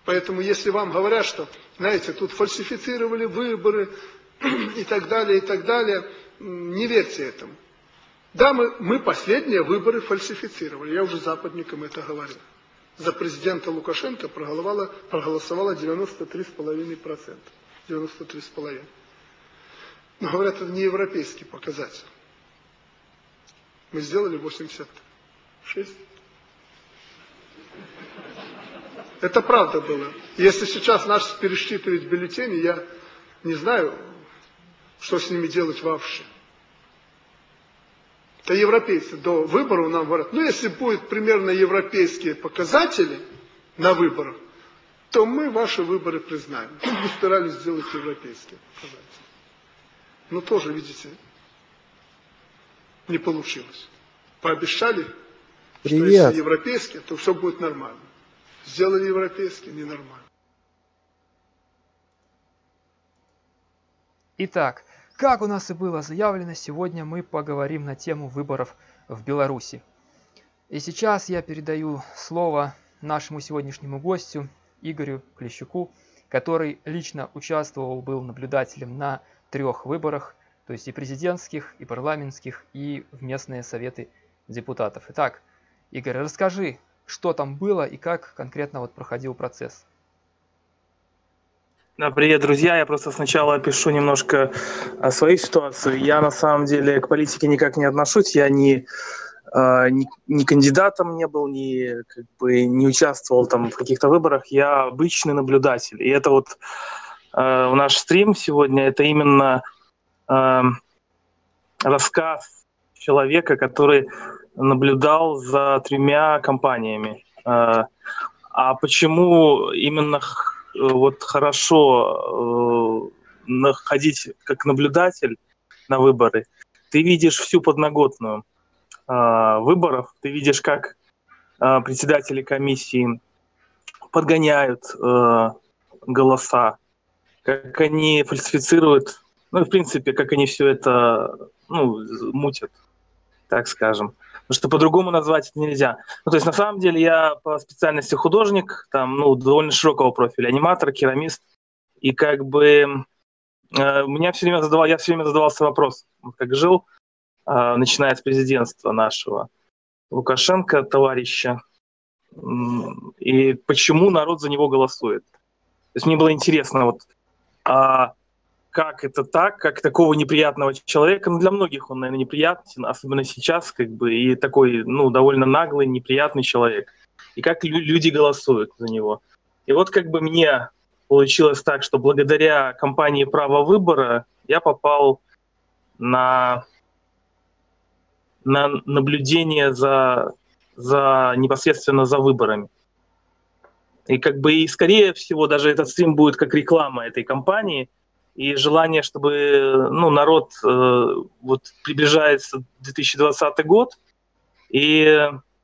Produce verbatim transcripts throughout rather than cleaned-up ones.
Поэтому если вам говорят, что, знаете, тут фальсифицировали выборы и так далее, и так далее, не верьте этому. Да, мы, мы последние выборы фальсифицировали, я уже западникам это говорил. За президента Лукашенко проголосовало, проголосовало девяносто три целых пять десятых процента. девяносто три целых пять десятых. Но говорят, это не европейский показатель. Мы сделали восемьдесят шесть. Это правда было. Если сейчас нас пересчитывают бюллетени, я не знаю, что с ними делать вообще. Это европейцы до выборов нам говорят, ну если будут примерно европейские показатели на выборах, то мы ваши выборы признаем. Тут мы старались сделать европейские показатели. Но тоже, видите, не получилось. Пообещали, Привет. что если европейские, то все будет нормально. Сделали европейские, ненормально. Итак, как у нас и было заявлено, сегодня мы поговорим на тему выборов в Беларуси. И сейчас я передаю слово нашему сегодняшнему гостю Игорю Клещуку, который лично участвовал, был наблюдателем на трех выборах, то есть и президентских, и парламентских, и в местные советы депутатов. Итак, Игорь, расскажи, что там было и как конкретно вот проходил процесс. Да, привет, друзья. Я просто сначала опишу немножко о своей ситуации. Я на самом деле к политике никак не отношусь. Я ни, э, ни, ни кандидатом не был, ни, как бы, не участвовал там в каких-то выборах. Я обычный наблюдатель. И это вот э, наш стрим сегодня, это именно э, рассказ человека, который наблюдал за тремя компаниями. Э, а почему именно вот хорошо э, находить как наблюдатель на выборы? Ты видишь всю подноготную э, выборов, ты видишь, как э, председатели комиссии подгоняют э, голоса, как они фальсифицируют, ну и в принципе, как они все это ну, мутят, так скажем. Потому что по-другому назвать это нельзя. Ну, то есть, на самом деле, я по специальности художник, там, ну, довольно широкого профиля, аниматор, керамист. И как бы э, меня все время задавал, я все время задавался вопросом, как жил, э, начиная с президентства нашего Лукашенко, товарища, э, и почему народ за него голосует. То есть мне было интересно, вот, а как это так, как такого неприятного человека, ну, для многих он, наверное, неприятен, особенно сейчас, как бы, и такой, ну, довольно наглый, неприятный человек. И как лю- люди голосуют за него. И вот как бы мне получилось так, что благодаря кампании «Право выбора» я попал на, на наблюдение за, за непосредственно за выборами. И как бы, и скорее всего, даже этот стрим будет как реклама этой кампании, и желание, чтобы ну, народ э, вот приближается две тысячи двадцатый год, и,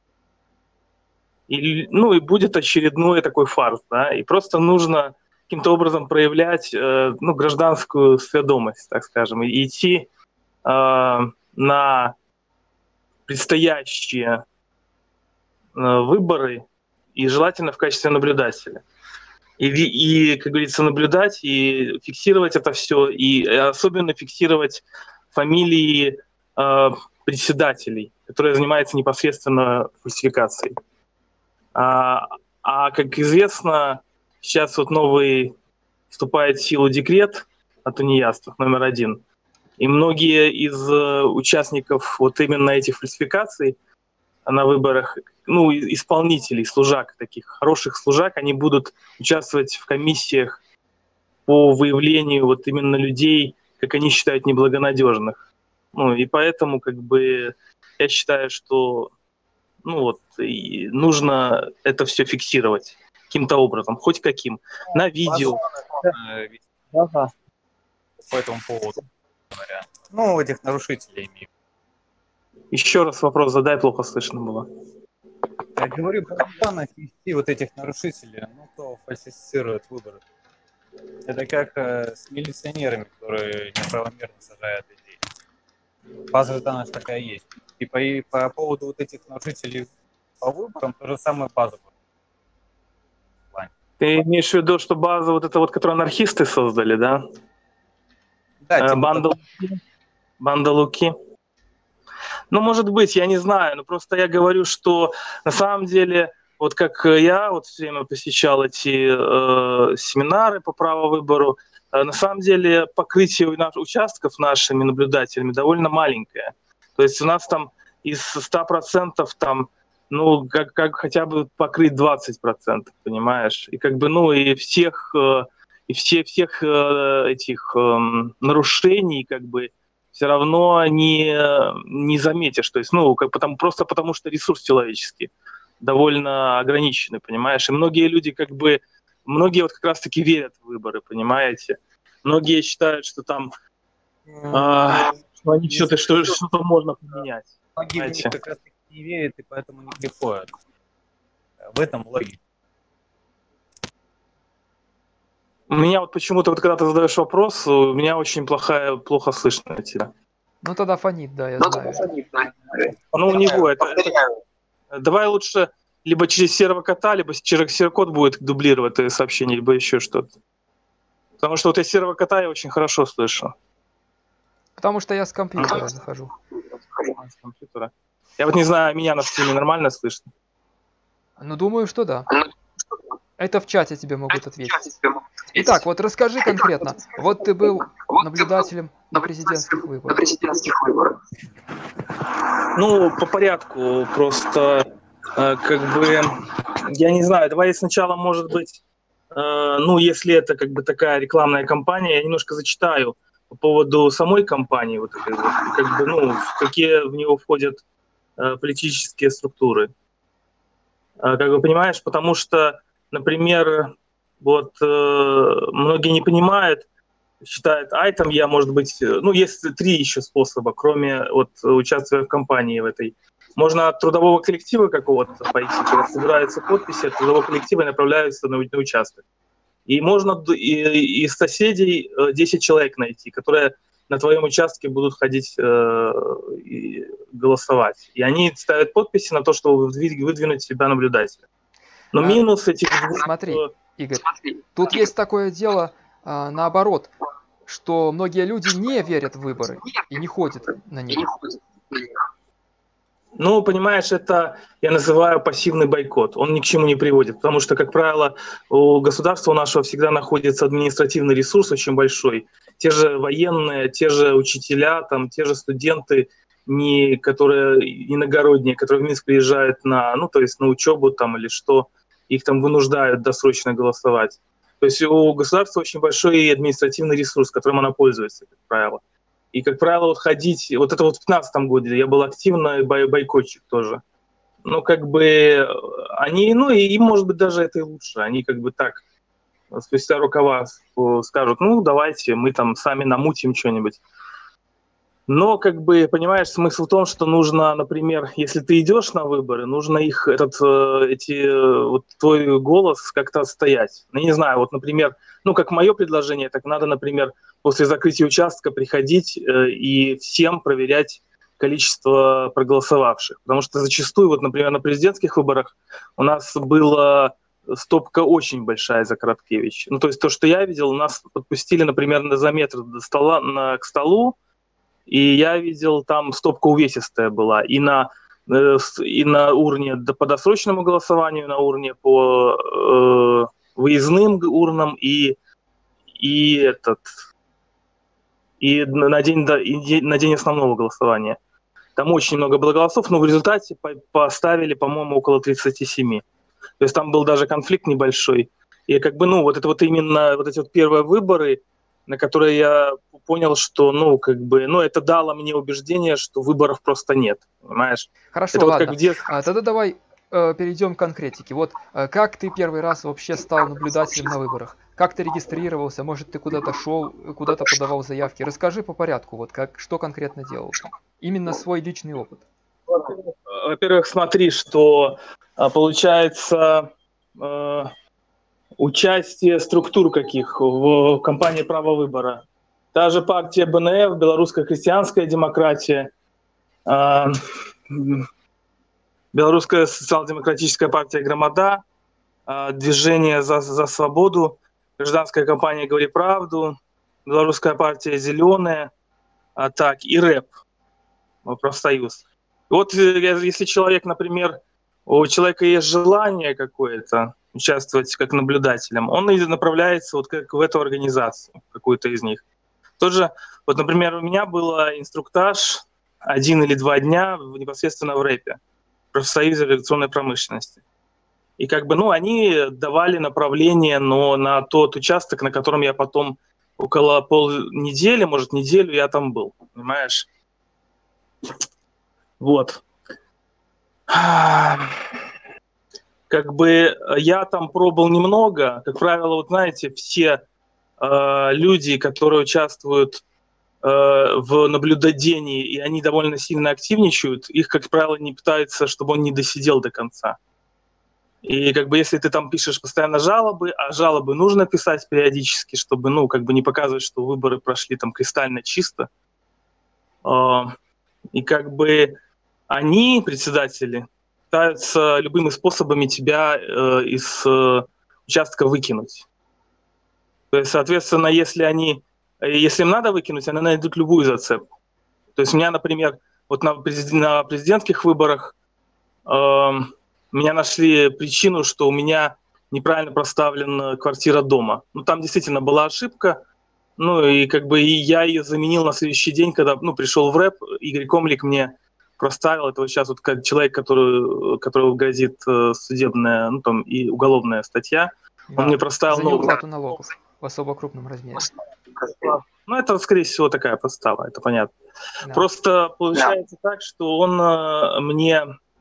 и, ну, и будет очередной такой фарс, да, и просто нужно каким-то образом проявлять э, ну, гражданскую сведомость, так скажем, и идти э, на предстоящие э, выборы, и желательно в качестве наблюдателя. И, и, как говорится, наблюдать и фиксировать это все, и особенно фиксировать фамилии э, председателей, которые занимаются непосредственно фальсификацией. А, а как известно, сейчас вот новый вступает в силу декрет о тунеядствах номер один, и многие из э, участников вот именно этих фальсификаций на выборах, ну, исполнителей, служак, таких хороших служак, они будут участвовать в комиссиях по выявлению вот именно людей, как они считают, неблагонадежных. Ну, и поэтому, как бы, я считаю, что, ну, вот, и нужно это все фиксировать каким-то образом, хоть каким, на видео. Ага. По этому поводу, говоря. Ну, этих нарушителей имею. Еще раз вопрос задай, плохо слышно было. Я говорю, по данных вести вот этих нарушителей, ну, кто фальсифицирует выборы. Это как э, с милиционерами, которые неправомерно сажают людей. База данных такая есть. И по, и по поводу вот этих нарушителей по выборам, то же самое база будет. Ты имеешь в виду, что база вот эта вот, которую анархисты создали, да? Да, Э, типа Банда того. Луки. Банда Луки. Ну, может быть, я не знаю, но просто я говорю, что на самом деле, вот как я вот все время посещал эти э, семинары по правовыбору, э, на самом деле покрытие у нас, участков нашими наблюдателями довольно маленькое. То есть у нас там из ста процентов там, ну, как, как хотя бы покрыть двадцать процентов, понимаешь? И как бы, ну, и всех, э, и все, всех э, этих э, нарушений, как бы, все равно не, не заметишь. То есть, ну, как, потому, просто потому, что ресурс человеческий довольно ограниченный, понимаешь? И многие люди как бы, многие вот как раз-таки верят в выборы, понимаете? Многие считают, что там, а, что они что-то, что, что-то можно поменять. Многие в них как раз таки не верят и поэтому не приходят. В этом логика. У меня вот почему-то, вот когда ты задаешь вопрос, у меня очень плохая, плохо слышно тебя. Ну тогда фонит, да, я Ну, знаю. ну у него это, это... Давай лучше либо через серого кота, либо через серокод будет дублировать это сообщение, либо еще что-то. Потому что вот я серого кота я очень хорошо слышу. Потому что я с компьютера захожу. С компьютера. Я вот не знаю, меня на стриме нормально слышно? Ну, думаю, что да. Это в чате тебе могут ответить. Итак, вот расскажи конкретно. Вот ты был наблюдателем на президентских выборах. Ну, по порядку, просто э, как бы, я не знаю, давай сначала, может быть, э, ну, если это как бы такая рекламная кампания, я немножко зачитаю по поводу самой кампании, вот этой вот, как бы, ну, какие в него входят э, политические структуры. Э, как бы понимаешь, потому что, например, вот э, многие не понимают, считают, ай, там я, может быть, ну, есть три еще способа, кроме вот участия в кампании в этой. Можно от трудового коллектива какого-то пойти, когда собираются подписи, от трудового коллектива и направляются на, на участок. И можно и, из соседей десять человек найти, которые на твоем участке будут ходить э, и голосовать. И они ставят подписи на то, чтобы выдвинуть себя наблюдателя. Но А, минус этих... Смотри, Игорь, тут есть такое дело, а, наоборот, что многие люди не верят в выборы и не ходят на них. Ну, понимаешь, это я называю пассивный бойкот. Он ни к чему не приводит, потому что, как правило, у государства у нашего всегда находится административный ресурс очень большой. Те же военные, те же учителя, там, те же студенты, не, которые иногородние, которые в Минск приезжают на, ну, то есть на учебу там или что, их там вынуждают досрочно голосовать. То есть у государства очень большой административный ресурс, которым оно пользуется, как правило. И, как правило, вот ходить... Вот это вот в пятнадцатом году я был активно бой, бойкотчик тоже. Ну, как бы они... Ну, и им, может быть, даже это и лучше. Они как бы так спустя рукава скажут, ну, давайте, мы там сами намутим что-нибудь. Но, как бы, понимаешь, смысл в том, что нужно, например, если ты идешь на выборы, нужно их, этот, эти, вот твой голос как-то отстоять. Ну, не знаю, вот, например, ну, как мое предложение, так надо, например, после закрытия участка приходить э, и всем проверять количество проголосовавших. Потому что зачастую, вот, например, на президентских выборах у нас была стопка очень большая за Короткевич. Ну, то есть то, что я видел, нас подпустили, например, за метр до стола, на, к столу, и я видел, там стопка увесистая была. И на, э, и на урне по досрочному голосованию, на урне по э, выездным урнам и, и этот... и на день, и на день основного голосования. Там очень много было голосов, но в результате поставили, по-моему, около тридцати семи. То есть там был даже конфликт небольшой. И как бы, ну, вот это вот именно вот эти вот первые выборы, на которые я понял, что, ну, как бы, ну, это дало мне убеждение, что выборов просто нет, понимаешь? Хорошо, это ладно. Вот как в детстве... а, тогда давай э, перейдем к конкретике. Вот э, как ты первый раз вообще стал наблюдателем на выборах? Как ты регистрировался? Может, ты куда-то шел, куда-то подавал заявки? Расскажи по порядку, вот как, что конкретно делал. Именно свой личный опыт. Во-первых, смотри, что получается э, участие структур каких в кампании права выбора. Та же партия бэ эн эф, Белорусская христианская демократия, Белорусская социал-демократическая партия Громада, движение за, за свободу, гражданская компания «Говори правду», белорусская партия «Зеленая», а, так, и рэп, профсоюз. Вот если человек, например, у человека есть желание какое-то участвовать как наблюдателем, он и направляется вот как в эту организацию, какую-то из них. Тот же, вот, например, у меня был инструктаж один или два дня непосредственно в рэпе, в профсоюзе авиационной промышленности. И как бы, ну, они давали направление, но на тот участок, на котором я потом около полнедели, может, неделю я там был, понимаешь? Вот. Как бы я там пробовал немного. Как правило, вот знаете, все э, люди, которые участвуют э, в наблюдении, и они довольно сильно активничают, их, как правило, не пытаются, чтобы он не досидел до конца. И как бы если ты там пишешь постоянно жалобы, а жалобы нужно писать периодически, чтобы, ну, как бы не показывать, что выборы прошли там кристально чисто. Э, и как бы они, председатели, пытаются любыми способами тебя э, из э, участка выкинуть. То есть, соответственно, если они, если им надо выкинуть, они найдут любую зацепку. То есть у меня, например, вот на, президент, на президентских выборах э, меня нашли причину, что у меня неправильно проставлена квартира дома. Ну, там действительно была ошибка. Ну, и как бы и я ее заменил на следующий день, когда, ну, пришел в рэп, Игорь Комлик мне проставил. Это вот сейчас вот человек, который, которому грозит судебная, ну, там, и уголовная статья. Да. Он мне проставил за неуплату налогов в особо крупном размере. Ну, это, скорее всего, такая подстава, это понятно. Да. Просто получается да. так, что он э, мне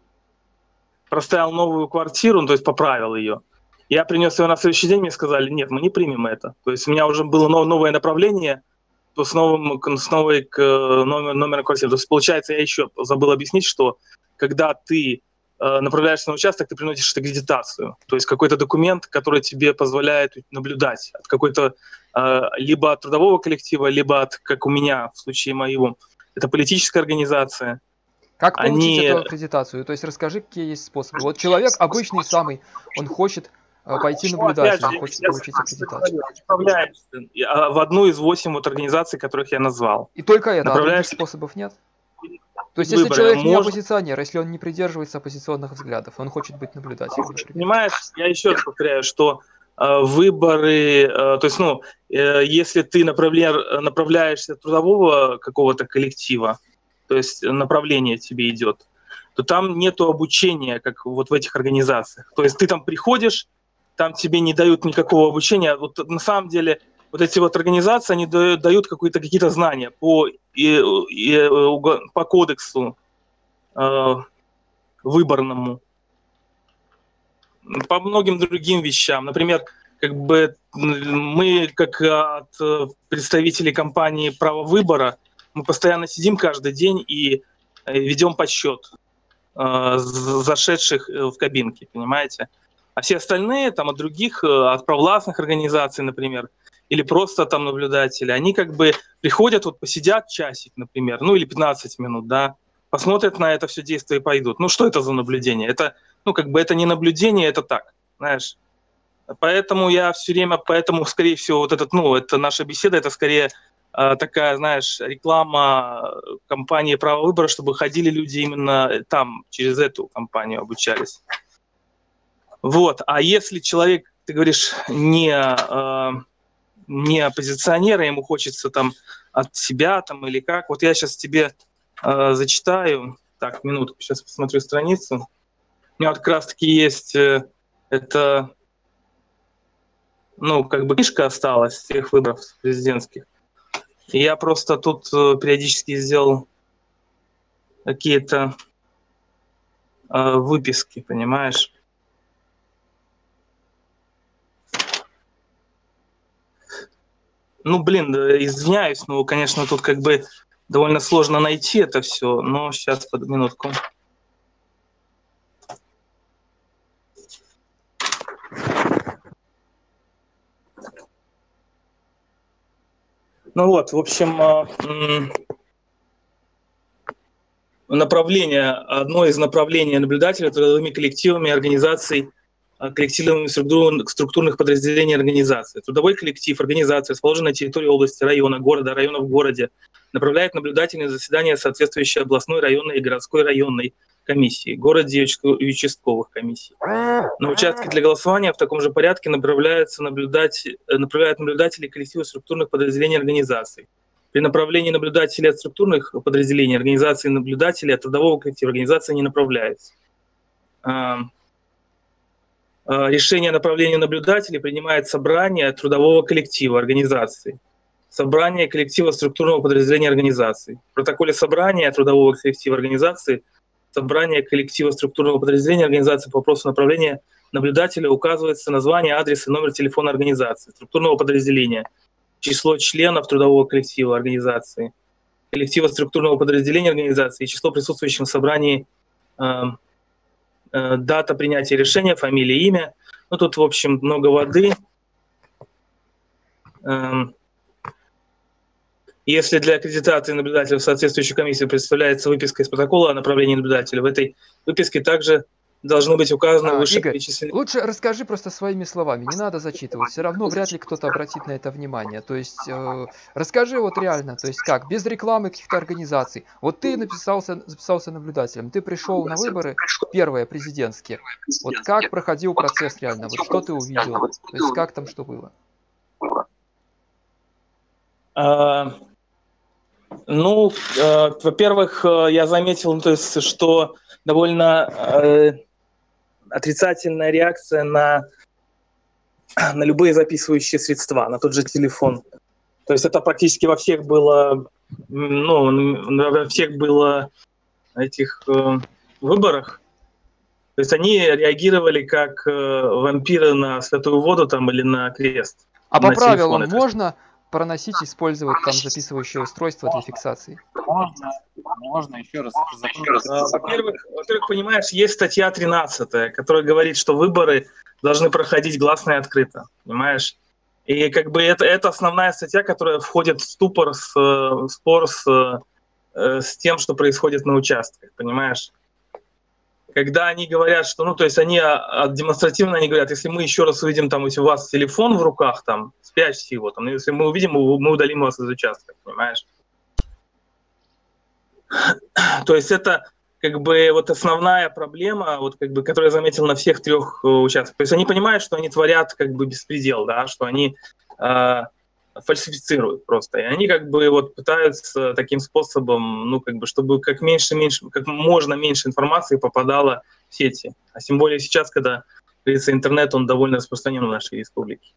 проставил новую квартиру, ну, то есть поправил ее. Я принес ее на следующий день, мне сказали, нет, мы не примем это. То есть у меня уже было новое направление с, новым, с новой номер, номером квартиры. То есть, получается, я еще забыл объяснить, что когда ты э, направляешься на участок, ты приносишь аккредитацию. То есть какой-то документ, который тебе позволяет наблюдать от какой-то э, либо от трудового коллектива, либо от, как у меня, в случае моего, это политическая организация. Как получить Они... эту аккредитацию? То есть расскажи, какие есть способы. Вот человек обычный самый, он хочет пойти наблюдать, он хочет получить аккредитацию. Направляешься в одну из восемь вот организаций, которых я назвал. И только это, а других способов нет? То есть, если человек не оппозиционер, если он не придерживается оппозиционных взглядов, он хочет быть наблюдателем, например. Понимаешь, я еще раз повторяю, что э, выборы, э, то есть, ну, э, если ты, например, направляешься трудового какого-то коллектива, то есть направление тебе идет, то там нету обучения, как вот в этих организациях. То есть ты там приходишь, там тебе не дают никакого обучения. Вот на самом деле вот эти вот организации, они дают какие-то какие-то знания по, и, и, по кодексу э, выборному, по многим другим вещам. Например, как бы мы, как от представителей компании «Право выбора», мы постоянно сидим каждый день и ведем подсчет э, зашедших в кабинки, понимаете? А все остальные, там, от других, от провластных организаций, например, или просто там наблюдатели, они как бы приходят, вот посидят часик, например, ну или пятнадцать минут, да, посмотрят на это все действие и пойдут. Ну что это за наблюдение? Это, ну как бы это не наблюдение, это так, знаешь. Поэтому я все время, поэтому, скорее всего, вот этот, ну, это наша беседа, это скорее э, такая, знаешь, реклама компании «Право выбора», чтобы ходили люди именно там, через эту компанию обучались. Вот. А если человек, ты говоришь, не, э, не оппозиционер, ему хочется там от себя там или как, вот я сейчас тебе э, зачитаю. Так, минутку, сейчас посмотрю страницу. У меня вот как раз-таки есть э, это, ну, как бы книжка осталась с тех выборов президентских. И я просто тут э, периодически сделал какие-то э, выписки, понимаешь? Ну, блин, извиняюсь, ну, конечно, тут как бы довольно сложно найти это все, но сейчас, под минутку. Ну вот, в общем, направление, одно из направлений наблюдателей трудовыми коллективами организаций коллективами структурных подразделений организации. Трудовой коллектив, организация, расположенная на территории области, района, города, района в городе, направляет наблюдателей на заседания соответствующей областной, районной и городской районной комиссии, городе и участковых комиссий. На участки для голосования в таком же порядке направляются наблюдать, направляют наблюдатели коллективов структурных подразделений организаций. При направлении наблюдателей от структурных подразделений организации наблюдателей от трудового коллектива организации не направляется. Решение о направлении наблюдателей принимает собрание трудового коллектива организации, собрание коллектива структурного подразделения организации. В протоколе собрания трудового коллектива организации, собрание коллектива структурного подразделения организации по вопросу направления наблюдателя указывается название, адрес и номер телефона организации, структурного подразделения, число членов трудового коллектива организации, коллектива структурного подразделения организации и число присутствующих на собрании, э, э, дата принятия решения, фамилия, имя. Ну, тут, в общем, много воды. Э, Если для аккредитации наблюдателя в соответствующей комиссии представляется выписка из протокола о направлении наблюдателя, в этой выписке также должны быть указаны А, Игорь, вышеперечисленные... лучше расскажи просто своими словами, не надо зачитывать, все равно вряд ли кто-то обратит на это внимание. То есть э, расскажи вот реально, то есть как, без рекламы каких-то организаций. Вот ты написался, записался наблюдателем, ты пришел на выборы, первые президентские. Вот как проходил процесс реально, вот что ты увидел, то есть как там что было? А, ну, э, во-первых, э, я заметил, ну, то есть, что довольно э, отрицательная реакция на, на любые записывающие средства, на тот же телефон. То есть это практически во всех было, ну, во всех было этих э, выборах. То есть они реагировали как э, вампиры на святую воду там или на крест. А по на правилам телефоны. можно проносить, использовать там записывающее устройство для фиксации? Можно, можно еще раз. Во-первых, во-первых, понимаешь, есть статья тринадцатая, которая говорит, что выборы должны проходить гласно и открыто, понимаешь? И как бы это, это основная статья, которая входит в ступор, с, в спор с, с тем, что происходит на участках, понимаешь? Когда они говорят, что, ну, то есть они а, демонстративно они говорят, если мы еще раз увидим там у вас телефон в руках, там, спрячьте его, там, если мы увидим, мы удалим вас из участка, понимаешь? То есть это как бы вот основная проблема, вот как бы, которую я заметил на всех трех участках. То есть они понимают, что они творят как бы беспредел, да, что они э, фальсифицируют просто. И они как бы вот пытаются таким способом, ну как бы, чтобы как меньше, меньше, как можно меньше информации попадало в сети. А тем более сейчас, когда, как говорится, интернет, он довольно распространен в нашей республике.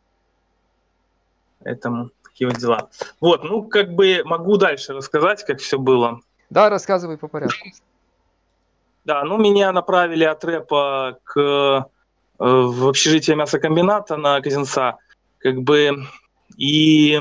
Поэтому такие вот дела. Вот, ну как бы могу дальше рассказать, как все было. Да, рассказывай по порядку. Да, ну меня направили от рэпа к, э, в общежитие мясокомбината на Козинца, как бы, и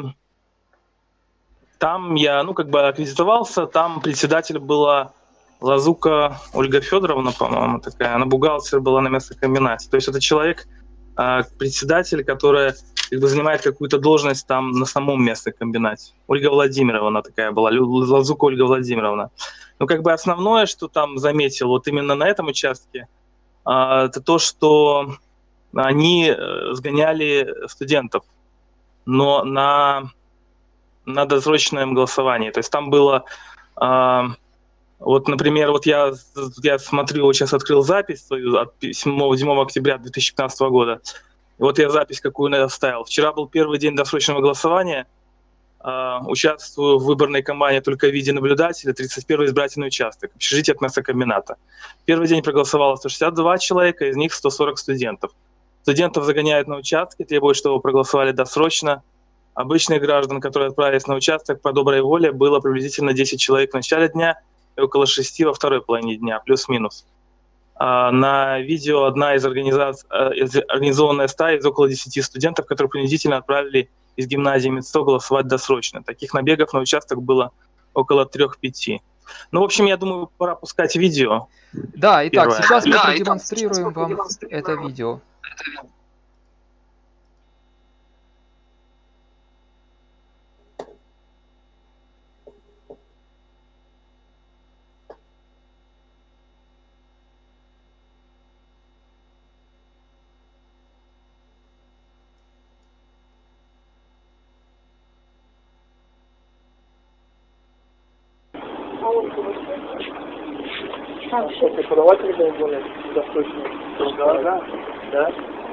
там я, ну, как бы аккредитовался, там председатель была Лазука Ольга Федоровна, по-моему, такая, она бухгалтер была на мясокомбинате. То есть это человек, э, председатель, которая как бы занимает какую-то должность там на самом мясокомбинате. Ольга Владимировна такая была, Лазука Ольга Владимировна. Ну, как бы основное, что там заметил, вот именно на этом участке, это то, что они сгоняли студентов, но на, на досрочном голосовании. То есть там было, вот, например, вот я, я смотрю, вот сейчас открыл запись свою от седьмого октября две тысячи пятнадцатого года. Вот я запись какую оставил. Вчера был первый день досрочного голосования. Uh, участвую в выборной кампании только в виде наблюдателя, тридцать первый избирательный участок, общежитие от мясокомбината. Первый день проголосовало сто шестьдесят два человека, из них сто сорок студентов. Студентов загоняют на участки, требуют, чтобы проголосовали досрочно. Обычных граждан, которые отправились на участок по доброй воле, было приблизительно десять человек в начале дня и около шести во второй половине дня, плюс-минус. Uh, на видео одна из организаций, uh, организованная стая из около десяти студентов, которые принудительно отправили из гимназии МЕД-сто голосовать досрочно. Таких набегов на участок было около трех-пяти. Ну, в общем, я думаю, пора пускать видео. Да, итак, Первое. сейчас мы да, продемонстрируем итак, вам это видео. А, что, преподаватель был более достаточно? Да, да, да.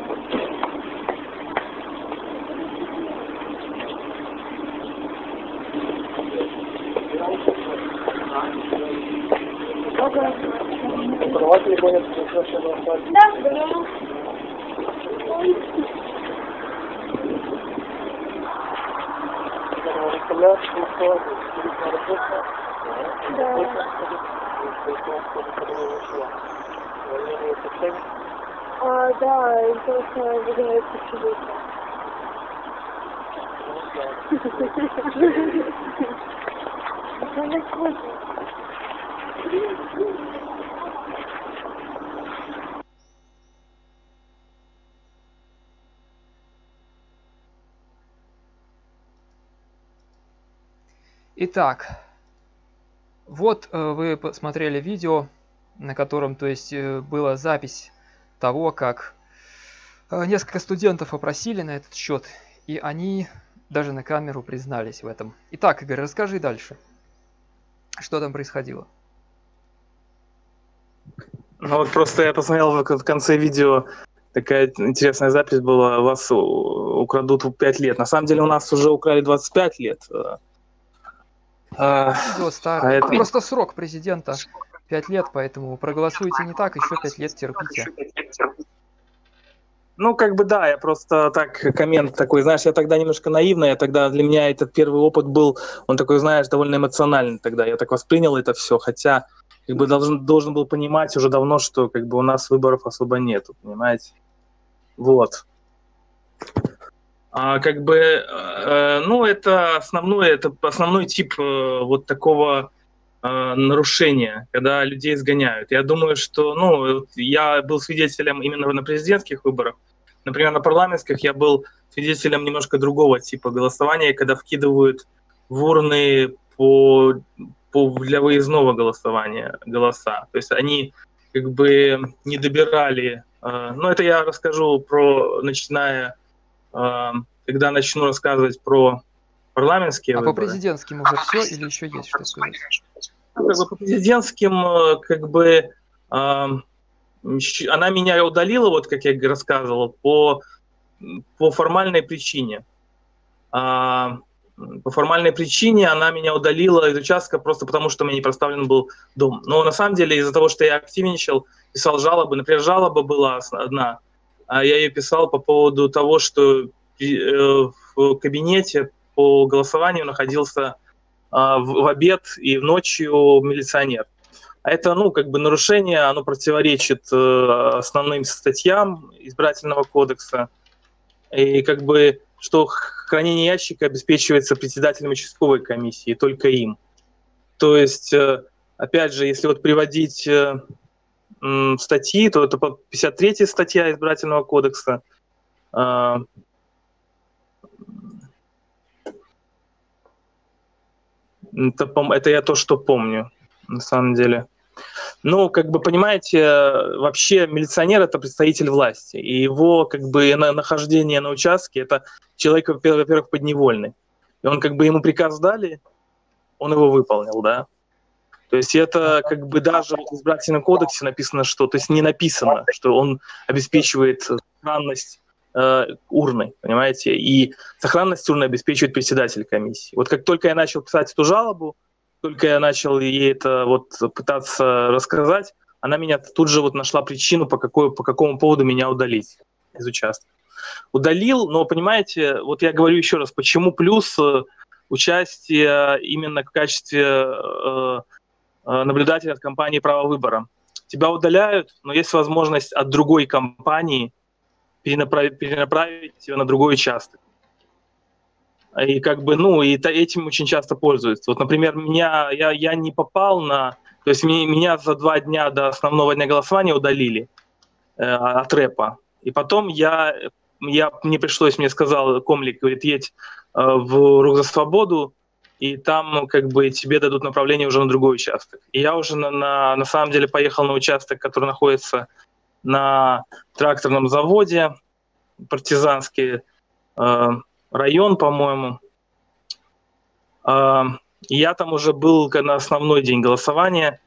Преподаватель более достаточно? Да, да. Выставляют, что А, да, интересно выглядит почему-то. Итак, вот э, вы посмотрели видео, на котором, то есть, э, была запись того, как э, несколько студентов опросили на этот счет, и они даже на камеру признались в этом. Итак, Игорь, расскажи дальше, что там происходило. Ну вот просто я посмотрел в в конце видео, такая интересная запись была, вас у- украдут пять лет. На самом деле у нас уже украли двадцать пять лет. А, Видео старое. поэтому- Просто срок президента пять лет, поэтому проголосуйте не так, еще пять лет терпите. Ну, как бы да, я просто так, коммент такой, знаешь, я тогда немножко наивный, я тогда, для меня этот первый опыт был, он такой, знаешь, довольно эмоциональный тогда, я так воспринял это все, хотя как бы должен, должен был понимать уже давно, что как бы у нас выборов особо нету, понимаете? Вот. А, как бы, э, ну, это основной, это основной тип э, вот такого э, нарушения, когда людей изгоняют. Я думаю, что, ну, вот я был свидетелем именно на президентских выборах. Например, на парламентских я был свидетелем немножко другого типа голосования, когда вкидывают в урны по, по, для выездного голосования голоса. То есть они как бы не добирали. Э, ну, это я расскажу про, начиная, э, когда начну рассказывать про парламентские А по выборы. президентским уже все или еще есть что сказать? Как бы по президентским, э, как бы, э, щ- она меня удалила, вот как я рассказывал, по, по формальной причине. А, м, по формальной причине она меня удалила из участка просто потому, что у меня не проставлен был дом. Но на самом деле из-за того, что я активничал, писал жалобы, например, жалоба была ос- одна, а я ее писал по поводу того, что э, в кабинете по голосованию находился а, в, в обед и ночью милиционер. А это, ну, как бы нарушение, оно противоречит э, основным статьям избирательного кодекса. И как бы, что хранение ящика обеспечивается председателем участковой комиссии, только им. То есть, э, опять же, если вот приводить э, м, статьи, то это по пятьдесят третья статья избирательного кодекса. Э, это, пом- это я то, что помню, на самом деле. Ну, как бы, понимаете, вообще милиционер – это представитель власти, и его, как бы, на- нахождение на участке – это человек, во- во-первых, подневольный. И он, как бы, ему приказ дали, он его выполнил, да. То есть это, как бы, даже в избирательном кодексе написано, что, то есть не написано, что он обеспечивает сохранность э, урны, понимаете, и сохранность урны обеспечивает председатель комиссии. Вот как только я начал писать эту жалобу, только я начал ей это вот пытаться рассказать, она меня тут же вот нашла причину, по, какой, по какому поводу меня удалить из участка. Удалил, но, понимаете, вот я говорю еще раз, почему плюс э, участие именно в качестве э, э, наблюдателя от компании «Право выбора». Тебя удаляют, но есть возможность от другой компании перенаправить, перенаправить ее на другой участок. И как бы, ну, и этим очень часто пользуются. Вот, например, меня, я, я не попал на... То есть меня, меня за два дня до основного дня голосования удалили э, от рэпа. И потом я, я, мне пришлось, мне сказал комлик, говорит, едь э, в «Рух за свободу», и там как бы тебе дадут направление уже на другой участок. И я уже на, на, на самом деле поехал на участок, который находится на тракторном заводе, партизанский, э, район, по-моему. И я там уже был на основной день голосования,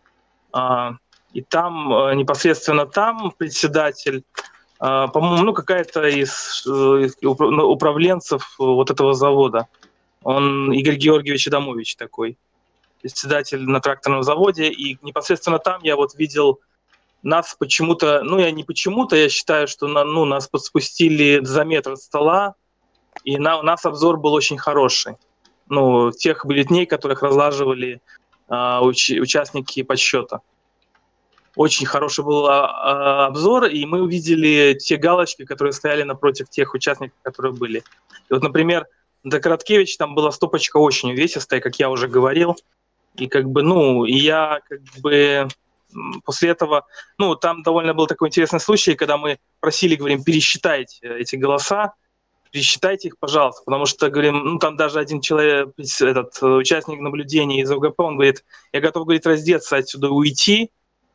и там непосредственно там председатель, по-моему, ну какая-то из управленцев вот этого завода, он Игорь Георгиевич Адамович такой, председатель на тракторном заводе, и непосредственно там я вот видел нас почему-то, ну я не почему-то, я считаю, что на, ну, нас подспустили за метр от стола, и на, у нас обзор был очень хороший. Ну, тех бюллетеней, которых разлаживали а, уч, участники подсчета. Очень хороший был а, обзор, и мы увидели те галочки, которые стояли напротив тех участников, которые были. И вот, например, до Короткевич там была стопочка очень увесистая, как я уже говорил. И как бы, ну, и я как бы после этого, ну, там довольно был такой интересный случай, когда мы просили, говорим, пересчитайте эти голоса, пересчитайте их, пожалуйста, потому что, говорим, ну, там даже один человек, этот участник наблюдения из ОГП, он говорит, я готов, говорит, раздеться отсюда, уйти,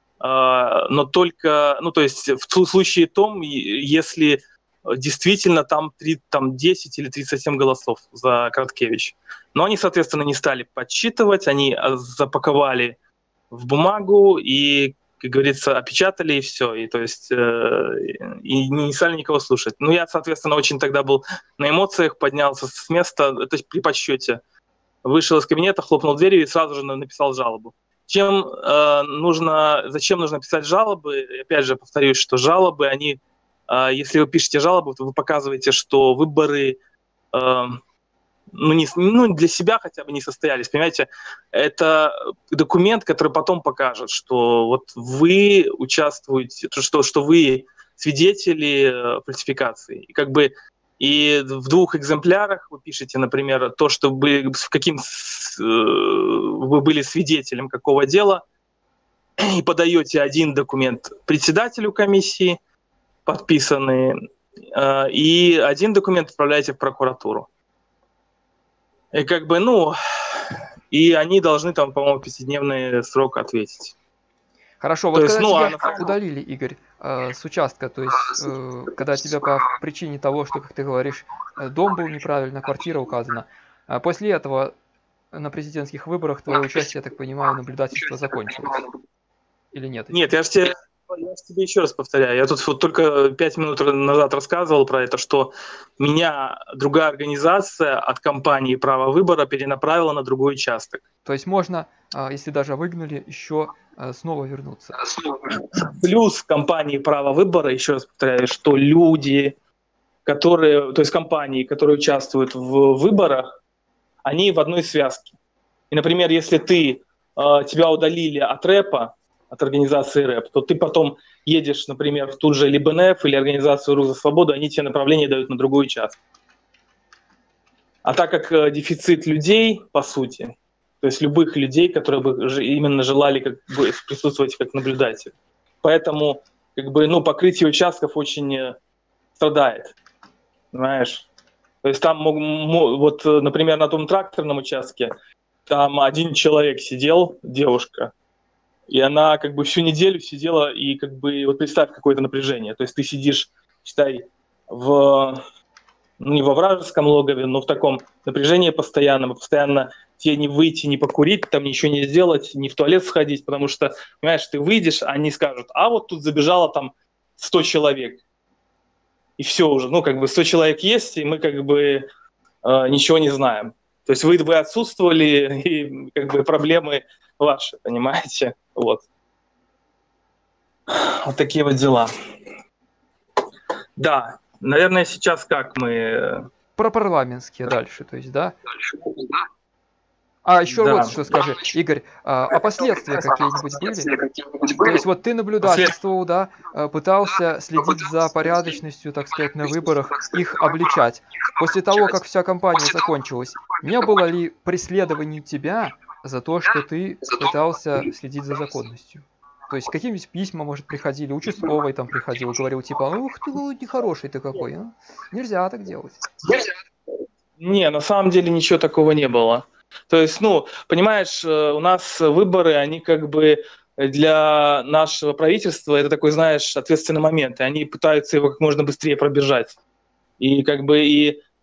но только, ну, то есть в случае том, если действительно там, три, там десять или тридцать семь голосов за Короткевич. Но они, соответственно, не стали подсчитывать, они запаковали в бумагу и, как говорится, опечатали, и все. И, то есть, э, и не стали никого слушать. Ну, я, соответственно, очень тогда был на эмоциях, поднялся с места, это при подсчете. Вышел из кабинета, хлопнул дверью и сразу же написал жалобу. Чем э, нужно, зачем нужно писать жалобы? Опять же, повторюсь, что жалобы, они, э, если вы пишете жалобу, то вы показываете, что выборы э, ну, не, ну, для себя хотя бы не состоялись, понимаете? Это документ, который потом покажет, что вот вы участвуете, что, что вы свидетели фальсификации. И как бы и в двух экземплярах вы пишете, например, то, что вы, с каким вы были свидетелем какого дела, и подаете один документ председателю комиссии, подписанный, и один документ отправляете в прокуратуру. И как бы, ну, и они должны там, по-моему, пятидневный срок ответить. Хорошо, то вот есть, когда ну, тебя а... удалили, Игорь, э, с участка, то есть, э, когда тебя по причине того, что, как ты говоришь, дом был неправильно, квартира указана, а после этого на президентских выборах твое участие, я так понимаю, наблюдательство закончилось? Или нет? Нет, я же тебе... Я тебе еще раз повторяю, я тут вот только пять минут назад рассказывал про это, что меня другая организация от компании «Право выбора» перенаправила на другой участок. То есть можно, если даже выгнали, еще снова вернуться? Плюс компании «Право выбора», еще раз повторяю, что люди, которые, то есть компании, которые участвуют в выборах, они в одной связке. И, например, если ты, тебя удалили от рэпа, от организации рэп, то ты потом едешь, например, в ту же эл бэ эн эф или организацию «Рух за свободу», они тебе направление дают на другой участок. А так как э, дефицит людей, по сути, то есть любых людей, которые бы именно желали как бы присутствовать как наблюдатели, поэтому как бы, ну, покрытие участков очень страдает, понимаешь? То есть там, вот, например, на том тракторном участке, там один человек сидел, девушка, и она как бы всю неделю сидела, и как бы, вот представь, какое-то напряжение. То есть ты сидишь, считай, в, ну, не во вражеском логове, но в таком напряжении постоянном, постоянно тебе не выйти, не покурить, там ничего не сделать, не в туалет сходить, потому что, понимаешь, ты выйдешь, а они скажут, а вот тут забежало там сто человек. И все уже, ну, как бы сто человек есть, и мы как бы э, ничего не знаем. То есть вы, вы отсутствовали, и как бы проблемы ваши, понимаете? Вот. Вот такие вот дела. Да, наверное, сейчас как мы... Про парламентские дальше, то есть, да? А еще да. Вот что скажи, Игорь, а, а последствия какие-нибудь были? То есть вот ты наблюдательствовал, да, пытался следить за порядочностью, так сказать, на выборах, их обличать. После того, как вся кампания закончилась, не было ли преследований тебя за то, что ты пытался следить за законностью? То есть какие-нибудь письма, может, приходили, участковый там приходил, говорил, типа, ух ты, нехороший ты какой, а? Нельзя так делать. Не, на самом деле ничего такого не было. То есть, ну, понимаешь, у нас выборы, они как бы для нашего правительства, это такой, знаешь, ответственный момент, и они пытаются его как можно быстрее пробежать. И как бы, и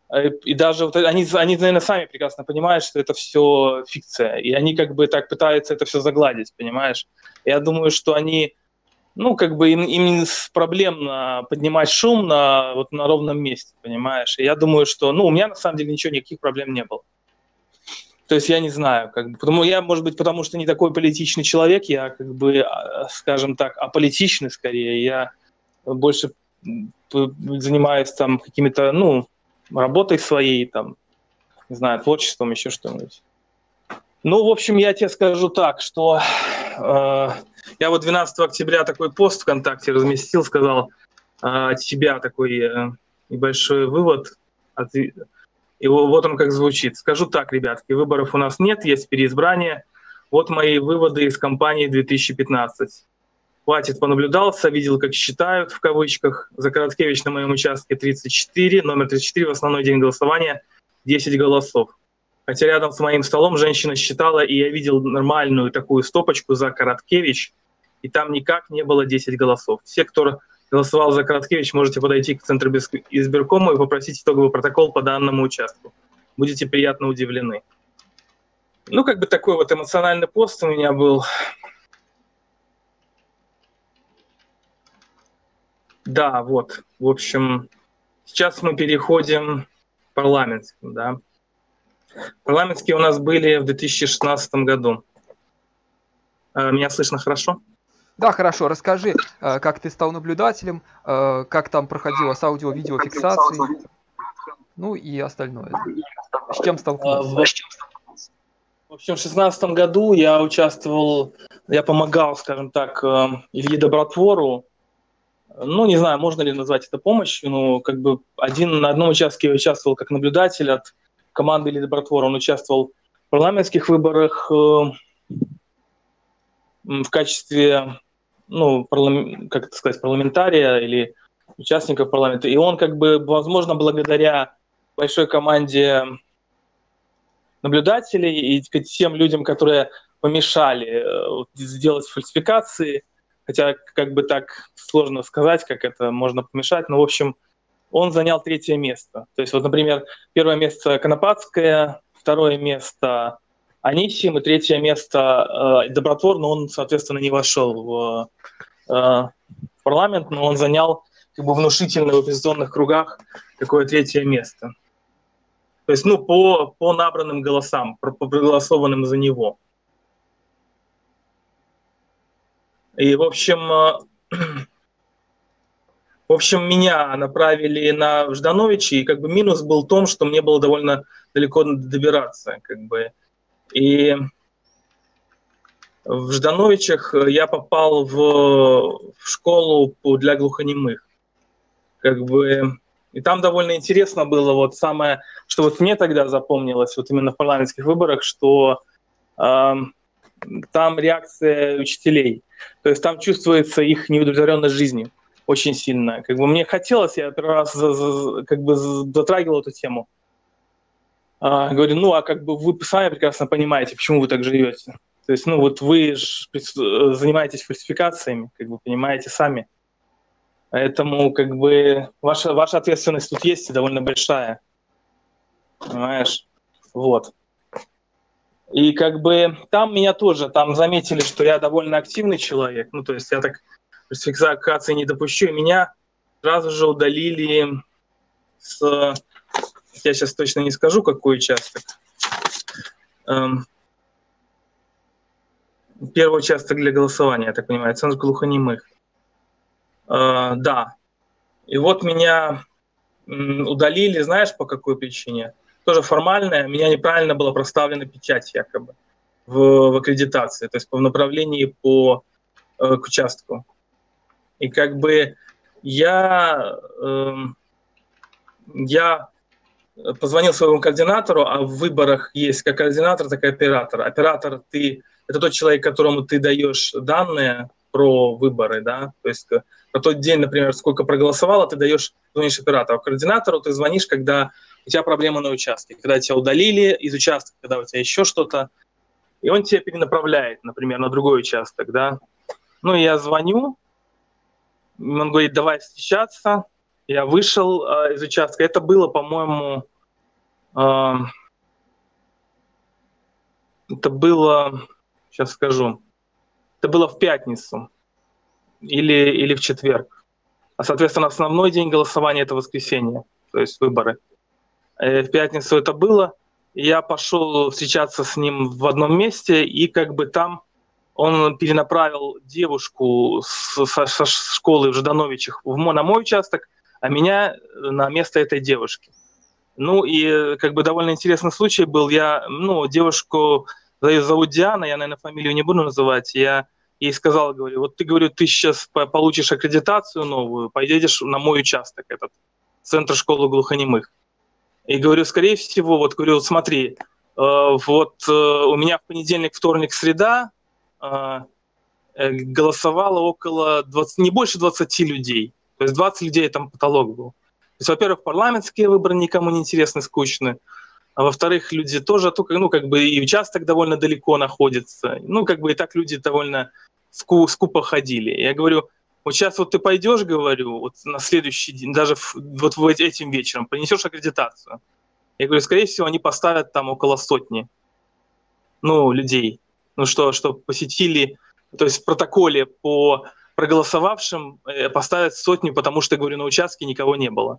И даже вот они, они, наверное, сами прекрасно понимают, что это все фикция. И они как бы так пытаются это все загладить, понимаешь? Я думаю, что они, ну, как бы им, им проблемно поднимать шум на, вот, на ровном месте, понимаешь? И я думаю, что, ну, у меня на самом деле ничего, никаких проблем не было. То есть я не знаю, как бы, потому я, может быть, потому что не такой политичный человек, я как бы, скажем так, аполитичный скорее, я больше занимаюсь там какими-то, ну, работой своей, там, не знаю, творчеством, еще что-нибудь. Ну, в общем, я тебе скажу так, что э, я вот двенадцатого октября такой пост ВКонтакте разместил, сказал э, от себя такой э, небольшой вывод. От, и вот он как звучит. Скажу так, ребятки, выборов у нас нет, есть переизбрание. Вот мои выводы из кампании две тысячи пятнадцать. Хватит, понаблюдался, видел, как считают, в кавычках. За Короткевич на моем участке тридцать четыре, номер тридцать четыре, в основной день голосования десять голосов. Хотя рядом с моим столом женщина считала, и я видел нормальную такую стопочку за Короткевич, и там никак не было десять голосов. Все, кто голосовал за Короткевич, можете подойти к Центру избиркому и попросить итоговый протокол по данному участку. Будете приятно удивлены. Ну, как бы такой вот эмоциональный пост у меня был. Да, вот, в общем, сейчас мы переходим к парламентским, да. Парламентские у нас были в две тысячи шестнадцатом году. Меня слышно хорошо? Да, хорошо. Расскажи, как ты стал наблюдателем, как там проходило с аудио-видеофиксацией, ну и остальное. С чем столкнулся? В общем, в две тысячи шестнадцатом году я участвовал, я помогал, скажем так, Илье Добротвору. Ну, не знаю, можно ли назвать это помощью, но как бы один, на одном участке я участвовал как наблюдатель от команды Ильи Добротвора. Он участвовал в парламентских выборах э, в качестве, ну, парлам... как это сказать, парламентария или участника парламента. И он как бы, возможно, благодаря большой команде наблюдателей и тем людям, которые помешали э, сделать фальсификации, хотя как бы так сложно сказать, как это можно помешать, но, в общем, он занял третье место. То есть, вот, например, первое место Конопатская, второе место Анисим и третье место э, Добротвор, но он, соответственно, не вошел в, э, в парламент, но он занял как бы внушительно в оппозиционных кругах такое третье место. То есть, ну, по, по набранным голосам, по проголосованным за него. И, в общем, в общем, меня направили на Ждановича, и как бы минус был в том, что мне было довольно далеко добираться, как бы. И в Ждановичах я попал в, в школу для глухонемых, как бы. И там довольно интересно было, вот самое, что вот мне тогда запомнилось, вот именно в парламентских выборах, что э, там реакция учителей. То есть там чувствуется их неудовлетворенность жизнью очень сильно. Как бы мне хотелось, я первый раз за, за, как бы затрагивал эту тему. А, говорю, ну а как бы вы сами прекрасно понимаете, почему вы так живете. То есть, ну вот вы ж занимаетесь фальсификациями, как бы понимаете сами. Поэтому как бы ваша, ваша ответственность тут есть и довольно большая. Понимаешь? Вот. И как бы там меня тоже, там заметили, что я довольно активный человек, ну то есть я так фальсификации не допущу, и меня сразу же удалили с, я сейчас точно не скажу, какой участок, эм, первый участок для голосования, я так понимаю, Центр глухонемых. Э, да, и вот меня м, удалили, знаешь, по какой причине? Тоже формальная, меня неправильно была проставлена печать якобы в, в аккредитации, то есть по направлению по, э, к участку. И как бы я, э, я позвонил своему координатору, а в выборах есть как координатор, так и оператор. Оператор ты, это тот человек, которому ты даешь данные про выборы, да, то есть на тот день, например, сколько проголосовало, ты даешь, звонишь оператору. А координатору ты звонишь, когда у тебя проблемы на участке, когда тебя удалили из участка, когда у тебя еще что-то, и он тебя перенаправляет, например, на другой участок, да. Ну, я звоню, он говорит, давай встречаться. Я вышел э, из участка. Это было, по-моему, э, это было, сейчас скажу, это было в пятницу или, или в четверг. А, соответственно, основной день голосования — это воскресенье, то есть выборы. Э, в пятницу это было. Я пошел встречаться с ним в одном месте, и как бы там он перенаправил девушку с, со, со школы в Ждановичах в, на мой участок, а меня на место этой девушки. Ну и как бы довольно интересный случай был. Я, ну, девушку зовут Диана, я, наверное, фамилию не буду называть. Я ей сказал, говорю, вот ты, говорю, ты сейчас получишь аккредитацию новую, поедешь на мой участок, этот, центр школы глухонемых. И говорю, скорее всего, вот говорю, смотри, э, вот э, у меня в понедельник, вторник, среда э, э, голосовало около двадцати, не больше двадцати людей. То есть двадцать людей там потолок был. То есть, во-первых, парламентские выборы никому не интересны, скучны. А во-вторых, люди тоже, ну, как бы и участок довольно далеко находится. Ну, как бы и так люди довольно ску, скупо ходили. Я говорю, вот сейчас вот ты пойдешь, говорю, вот на следующий день, даже в, вот в этим вечером, принесешь аккредитацию. Я говорю, скорее всего, они поставят там около сотни, ну, людей. Ну, что, что посетили, то есть в протоколе по проголосовавшим э, поставят сотню, потому что, говорю, на участке никого не было.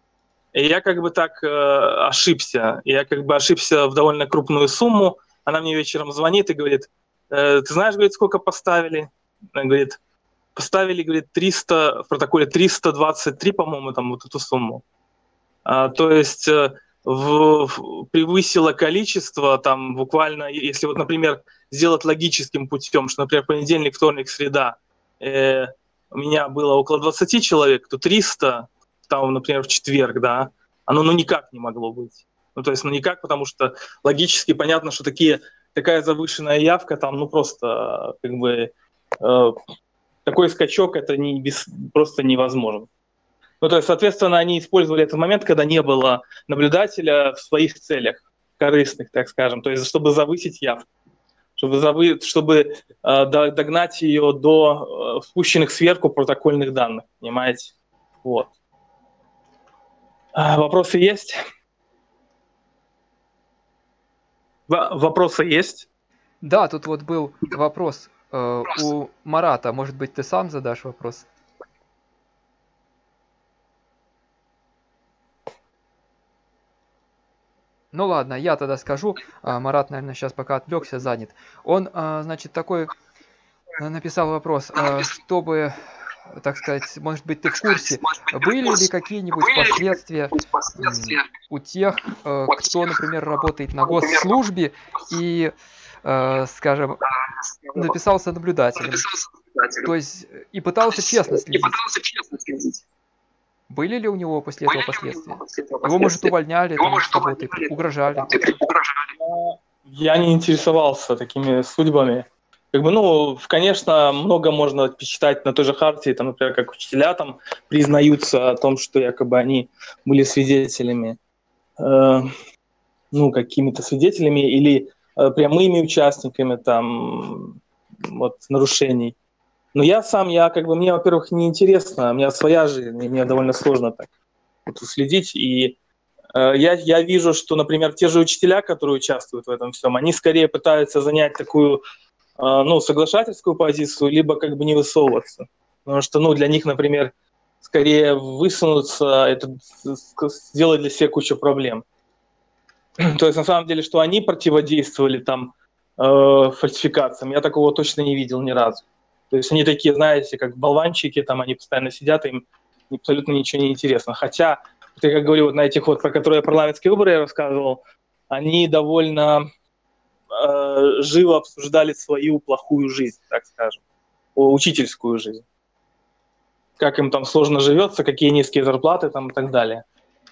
И я как бы так э, ошибся. Я как бы ошибся в довольно крупную сумму. Она мне вечером звонит и говорит, э, ты знаешь, говорит, сколько поставили? Она говорит, поставили, говорит, триста, в протоколе триста двадцать три, по-моему, там вот эту сумму. А, то есть э, в, в, превысило количество, там буквально, если вот, например, сделать логическим путем, что, например, понедельник, вторник, среда, э, у меня было около двадцати человек, то триста, там, например, в четверг, да, оно ну никак не могло быть. Ну, то есть, ну никак, потому что логически понятно, что такие, такая завышенная явка, там, ну просто, как бы, э, такой скачок, это не, без, просто невозможно. Ну, то есть, соответственно, они использовали этот момент, когда не было наблюдателя в своих целях, корыстных, так скажем, то есть, чтобы завысить явку, чтобы, завы... чтобы э, догнать ее до э, спущенных сверху протокольных данных, понимаете? Вот. Вопросы есть? Вопросы есть? Да, тут вот был вопрос э, у Марата. Может быть, ты сам задашь вопрос? Ну ладно, я тогда скажу. Марат, наверное, сейчас пока отвлекся, занят. Он, значит, такой написал вопрос, чтобы, так сказать, может быть, ты в курсе, были ли какие-нибудь последствия у тех, кто, например, работает на госслужбе и, скажем, написался наблюдателем, то есть и пытался честно следить. Были ли у него после этого последствия? Его, может, увольняли, там, с работы, угрожали? Я не интересовался такими судьбами. Как бы, ну, конечно, много можно почитать на той же Хартии, там, например, как учителя там признаются о том, что якобы они были свидетелями, э, ну, какими-то свидетелями или э, прямыми участниками там вот нарушений. Но я сам, я как бы, мне, во-первых, не интересно, у меня своя жизнь, мне довольно сложно так вот следить. И э, я, я вижу, что, например, те же учителя, которые участвуют в этом всем, они скорее пытаются занять такую, э, ну, соглашательскую позицию, либо как бы не высовываться. Потому что, ну, для них, например, скорее высунуться, это сделать для себя кучу проблем. То есть, на самом деле, что они противодействовали там э, фальсификациям, я такого точно не видел ни разу. То есть они такие, знаете, как болванчики, там они постоянно сидят, им абсолютно ничего не интересно. Хотя, вот я как говорю, вот на этих вот, про которые парламентские выборы я рассказывал, они довольно э, живо обсуждали свою плохую жизнь, так скажем, учительскую жизнь. Как им там сложно живется, какие низкие зарплаты там и так далее.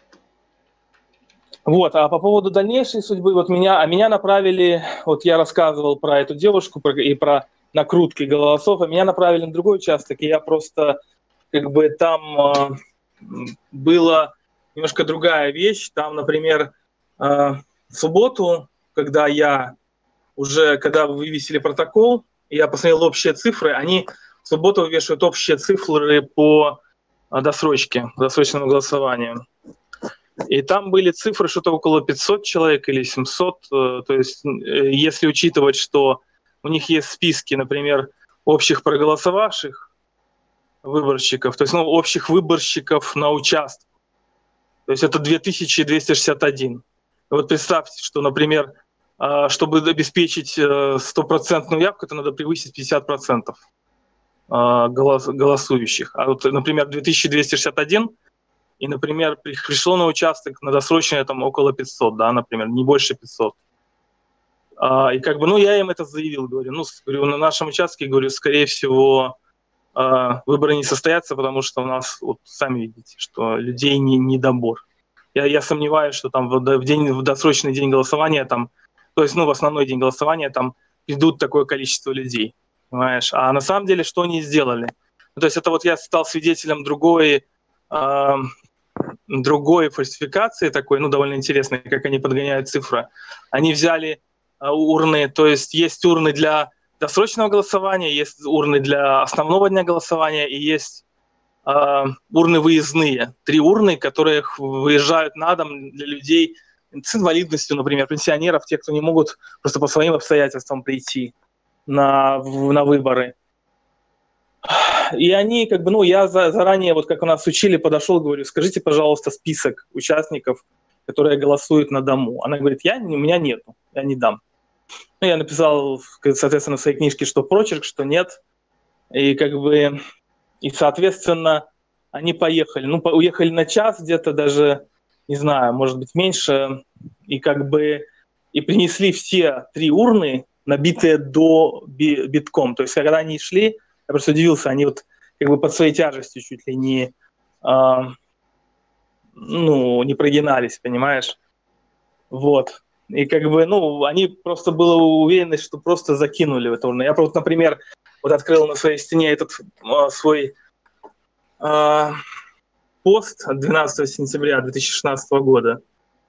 Вот, а по поводу дальнейшей судьбы, вот меня, а меня направили, вот я рассказывал про эту девушку про, и про накрутки голосов, а меня направили на другой участок, и я просто, как бы, там э, была немножко другая вещь. Там, например, э, в субботу, когда я уже, когда вывесили протокол, я посмотрел общие цифры, они в субботу вывешивают общие цифры по э, досрочке, досрочному голосованию. И там были цифры что-то около пятьсот человек или семьсот. То есть если учитывать, что у них есть списки, например, общих проголосовавших выборщиков, то есть ну, общих выборщиков на участке, то есть это две тысячи двести шестьдесят один. Вот представьте, что, например, чтобы обеспечить стопроцентную явку, это надо превысить пятьдесят процентов голосующих. А вот, например, две тысячи двести шестьдесят один, и, например, пришло на участок на досрочное там около пятисот, да, например, не больше пятисот. И как бы, ну, я им это заявил, говорю, ну, говорю, на нашем участке, говорю, скорее всего, выборы не состоятся, потому что у нас, вот сами видите, что людей не, недобор. Я, я сомневаюсь, что там в, в, день, в досрочный день голосования, там, то есть, ну, в основной день голосования там придут такое количество людей, понимаешь? А на самом деле, что они сделали? Ну, то есть это вот я стал свидетелем другой, э, другой фальсификации такой, ну, довольно интересной, как они подгоняют цифры. Они взяли э, урны, то есть есть урны для досрочного голосования, есть урны для основного дня голосования и есть э, урны выездные. Три урны, которые выезжают на дом для людей с инвалидностью, например, пенсионеров, те, кто не могут просто по своим обстоятельствам прийти на, на выборы. И они, как бы, ну, я за, заранее, вот как у нас учили, подошел, говорю, скажите, пожалуйста, список участников, которые голосуют на дому. Она говорит, я, у меня нету, я не дам. Ну, я написал, соответственно, в своей книжке, что прочерк, что нет. И как бы, и, соответственно, они поехали. Ну, по, уехали на час где-то даже, не знаю, может быть, меньше. И как бы, и принесли все три урны, набитые до битком. То есть, когда они шли, я просто удивился, они вот как бы под своей тяжестью чуть ли не, э, ну, не прогинались, понимаешь? Вот. И как бы, ну, они просто были уверены, что просто закинули в это урну. Я просто, например, вот открыл на своей стене этот э, свой э, пост от двенадцатого сентября две тысячи шестнадцатого года.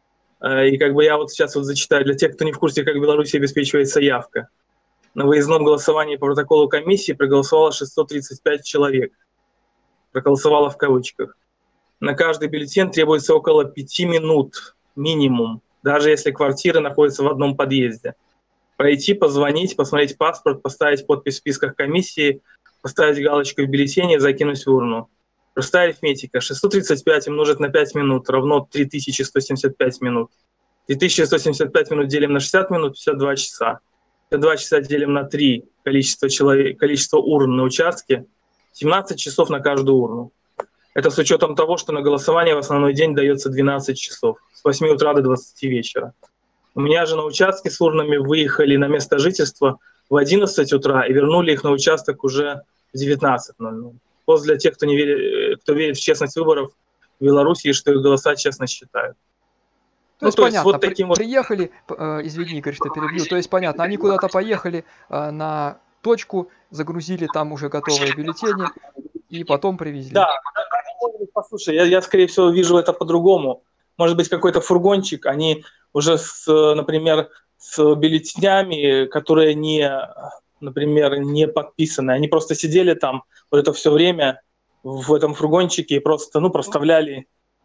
Э, и как бы я вот сейчас вот зачитаю для тех, кто не в курсе, как в Беларуси обеспечивается явка. На выездном голосовании по протоколу комиссии проголосовало шестьсот тридцать пять человек. Проголосовало в кавычках. На каждый бюллетень требуется около пяти минут минимум, даже если квартиры находятся в одном подъезде. Пройти, позвонить, посмотреть паспорт, поставить подпись в списках комиссии, поставить галочку в бюллетене, закинуть в урну. Простая арифметика. шестьсот тридцать пять умножить на пять минут равно три тысячи сто семьдесят пять минут. три тысячи сто семьдесят пять минут делим на шестьдесят минут, пятьдесят два часа. пятьдесят два часа делим на три, количество, человек, количество урн на участке, семнадцать часов на каждую урну. Это с учетом того, что на голосование в основной день дается двенадцать часов, с восьми утра до двадцати вечера. У меня же на участке с урнами выехали на место жительства в одиннадцать утра и вернули их на участок уже в девятнадцать ноль ноль. Пост для тех, кто, не верит, кто верит в честность выборов в Беларуси и что их голоса честно считают. То ну, есть то понятно, есть, вот при, таким вот... приехали, э, извини, Игорь, что перебью, то есть понятно, они куда-то поехали э, на точку, загрузили там уже готовые бюллетени и потом привезли. Да, послушай, я, я скорее всего вижу это по-другому. Может быть, какой-то фургончик, они уже, с, например, с бюллетенями, которые не, например, не подписаны, они просто сидели там вот это все время в этом фургончике и просто, ну, проставляли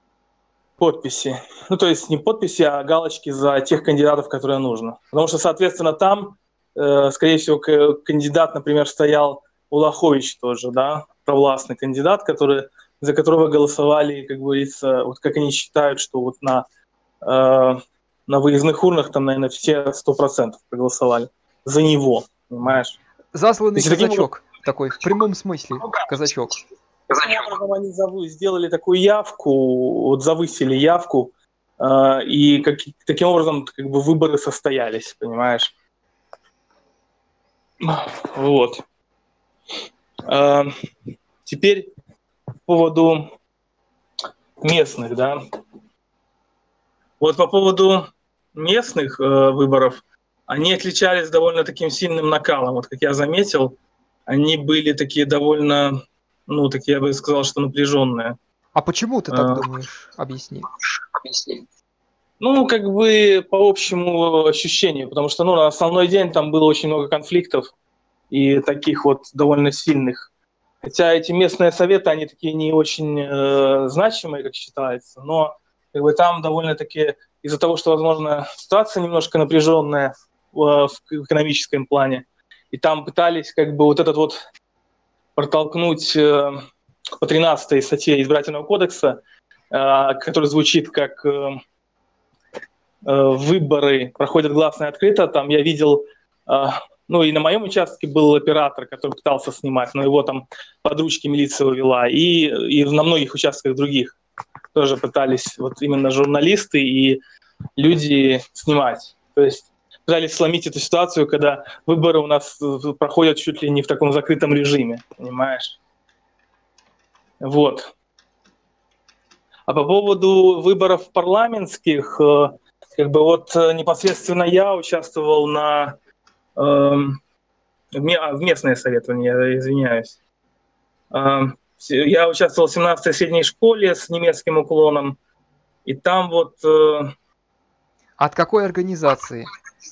подписи. Ну, то есть не подписи, а галочки за тех кандидатов, которые нужно. Потому что, соответственно, там, э, скорее всего, к- кандидат, например, стоял Улахович тоже, да, провластный кандидат, который, за которого голосовали, как говорится, вот как они считают, что вот на, э, на выездных урнах там, наверное, все сто процентов проголосовали за него, понимаешь? Засланный То есть таким казачок такой, в прямом смысле казачок. Таким образом они завы- сделали такую явку, вот завысили явку, э, и как, таким образом как бы выборы состоялись, понимаешь? Вот. Э, теперь по поводу местных, да. Вот по поводу местных э, выборов, они отличались довольно таким сильным накалом. Вот как я заметил, они были такие довольно... Ну, так я бы сказал, что напряженная. А почему ты так А. думаешь? Объясни. Ну, как бы по общему ощущению, потому что, ну, на основной день там было очень много конфликтов и таких вот довольно сильных. Хотя эти местные советы, они такие не очень э, значимые, как считается, но Как бы там довольно-таки из-за того, что, возможно, ситуация немножко напряженная в, в экономическом плане, и там пытались как бы вот этот вот протолкнуть э, по тринадцатой статье Избирательного кодекса, э, который звучит как э, э, выборы проходят гласно и открыто. Там я видел, э, ну и на моем участке был оператор, который пытался снимать, но его там под ручки милиция увела, и, и на многих участках других тоже пытались вот именно журналисты и люди снимать. То есть пытались сломить эту ситуацию, когда выборы у нас проходят чуть ли не в таком закрытом режиме, понимаешь? Вот. А по поводу выборов парламентских, как бы вот непосредственно я участвовал на э, в местное советование, я извиняюсь. Я участвовал в семнадцатой средней школе с немецким уклоном, и там вот... От какой организации?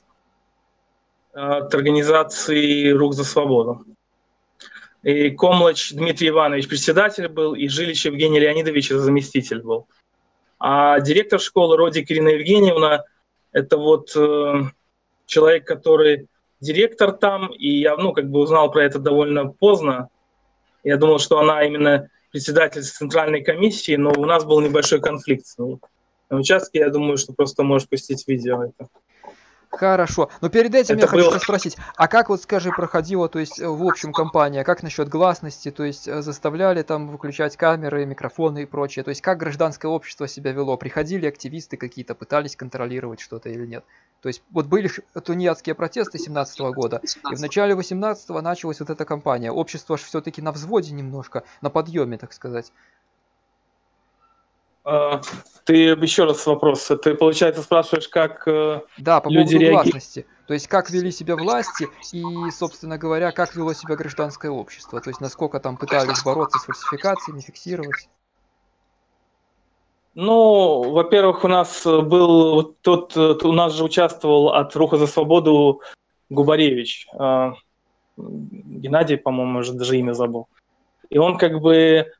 От организации «Рух за свободу». И Комлач Дмитрий Иванович председатель был, и Жилич Евгений Леонидович заместитель был. А директор школы Родик Ирина Евгеньевна – это вот э, человек, который директор там, и я ну, как бы узнал про это довольно поздно. Я думал, что она именно председатель центральной комиссии, но у нас был небольшой конфликт с ней. На участке, я думаю, что просто можешь пустить видео. Это. Хорошо. Но перед этим Это я хочу было... спросить, а как вот, скажи, проходила, то есть, в общем, компания, как насчет гласности, то есть, заставляли там выключать камеры, микрофоны и прочее, то есть, как гражданское общество себя вело? Приходили активисты какие-то, пытались контролировать что-то или нет? То есть, вот были тунеядские протесты семнадцатого года, и в начале восемнадцатого началась вот эта кампания. Общество же все-таки на взводе немножко, на подъеме, так сказать. Ты еще раз вопрос. Ты, получается, спрашиваешь, как да, по люди поводу реагируют? гласности. То есть, как вели себя власти и, собственно говоря, как вело себя гражданское общество. То есть, насколько там пытались бороться с фальсификациями, фиксировать. Ну, во-первых, у нас был вот тот, у нас же участвовал от Руха за свободу Губаревич. Геннадий, по-моему, уже даже имя забыл. И он как бы...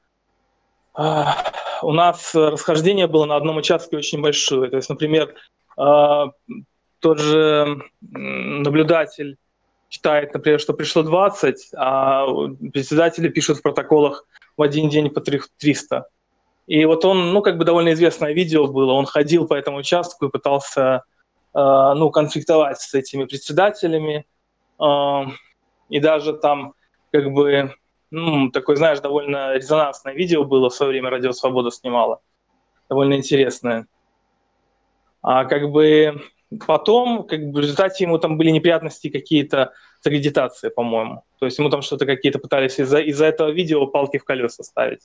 У нас расхождение было на одном участке очень большое. То есть, например, тот же наблюдатель считает, например, что пришло двадцать, а председатели пишут в протоколах в один день по триста. И вот он, ну, как бы довольно известное видео было, он ходил по этому участку и пытался, ну, конфликтовать с этими председателями. И даже там, как бы... Ну, такое, знаешь, довольно резонансное видео было, в свое время «Радио Свобода» снимала. Довольно интересное. А как бы потом, как бы в результате ему там были неприятности какие-то с аккредитацией, по-моему. То есть ему там что-то какие-то пытались из-за, из-за этого видео палки в колеса ставить.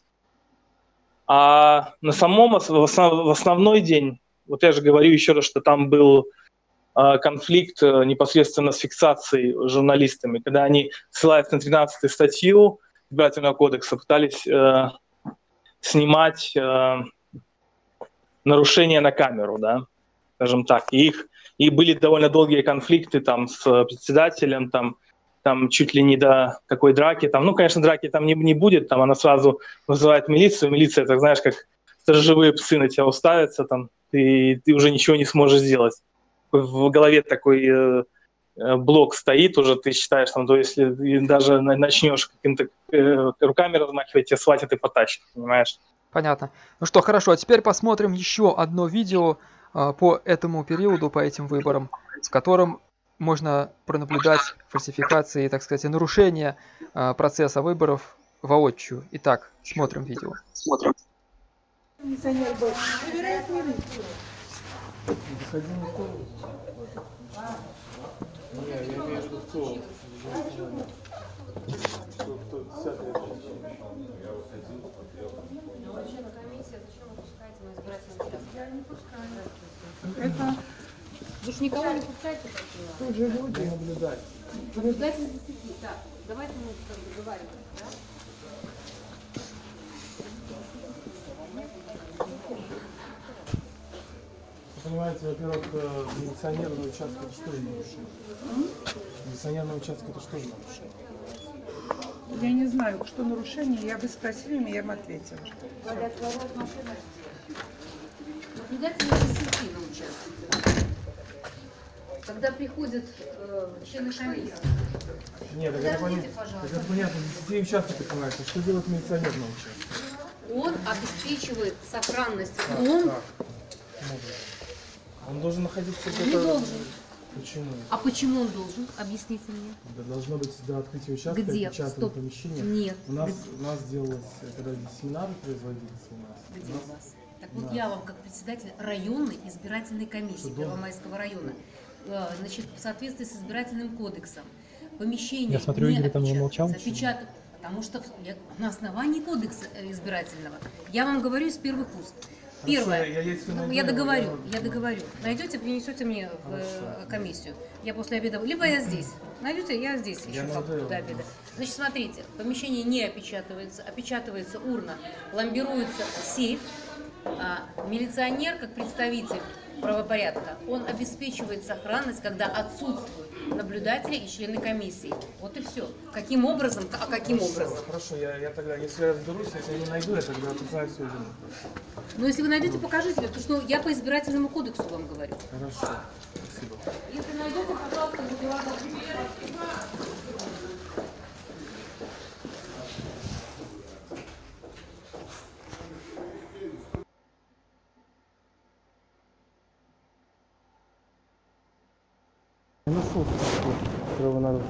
А на самом, в, основ, в основной день, вот я же говорю еще раз, что там был э, конфликт э, непосредственно с фиксацией журналистами, когда они, ссылаясь на тринадцатую статью Избирательного кодекса, пытались э, снимать э, нарушения на камеру, да, скажем так. И, их, и были довольно долгие конфликты там с председателем, там, там чуть ли не до какой драки. Там, ну, конечно, драки там не, не будет, там она сразу вызывает милицию. Милиция, так знаешь, как сторожевые псы на тебя уставятся, там, и ты уже ничего не сможешь сделать. В голове такой... Э, блок стоит уже, ты считаешь, там, то если даже начнешь каким-то э, руками размахивать, тебя схватят и потащат, понимаешь? Понятно. Ну что, хорошо, а теперь посмотрим еще одно видео э, по этому периоду, по этим выборам, в котором можно пронаблюдать фальсификации, так сказать, и нарушения э, процесса выборов воочию. Итак, смотрим видео. Смотрим. Не, я имею в виду, кто... Ну, вообще, на комиссии, зачем вы пускаете на избирательный участок? Я не пускаю. Это... Вы же никого не пускаете? Тут же люди наблюдать. Наблюдатель за сети. Так, давайте мы как бы договариваемся, да? Понимаете, во-первых, милиционерный участок это что же нарушение? Милиционерный участок это что же нарушение? Я не знаю, что нарушение, я бы спросила, я бы ответила. наблюдательной сети на участке. Когда приходят э, члены комиссии. Нет, так это, Подождите, понятно. Так пожалуйста. это понятно, где участок понимаете, что делает милиционер на участке? Он обеспечивает сохранность Как, дом. как? Может. Он должен находиться Не где-то... должен. Почему? А почему он должен? Объясните мне. Да, должно быть до открытия участка Где? опечатанное Стоп. помещение. Нет. У нас, у нас делалось, когда здесь семинары производились у нас. Где у у нас вас? Так вот, Да. я вам, как председатель районной избирательной комиссии Что, дом? Первомайского района, э, значит, в соответствии с избирательным кодексом, помещение Я смотрю, не Игорь там опечатывается, замолчал. опечат- потому что я- на основании кодекса э, избирательного. Я вам говорю из первых уст. Первое, я- я если ну, найду, я договорю, я- я договорю. Найдете, принесете мне в э, комиссию. Я после обеда, либо я здесь. Найдете, я здесь Я еще как найду. до обеда. Значит, смотрите, помещение не опечатывается, опечатывается урна, пломбируется сейф. А милиционер, как представитель правопорядка, он обеспечивает сохранность, когда отсутствуют наблюдатели и члены комиссии. Вот и все. Каким образом, а каким Хорошо, образом? Хорошо, я, я тогда, если я разберусь, если я не найду, я тогда признаю свою вину. Но если вы найдете, покажите мне, потому что я по избирательному кодексу вам говорю. Хорошо, спасибо. Если найдете, пожалуйста, дела. Я нашел статью правонарушения.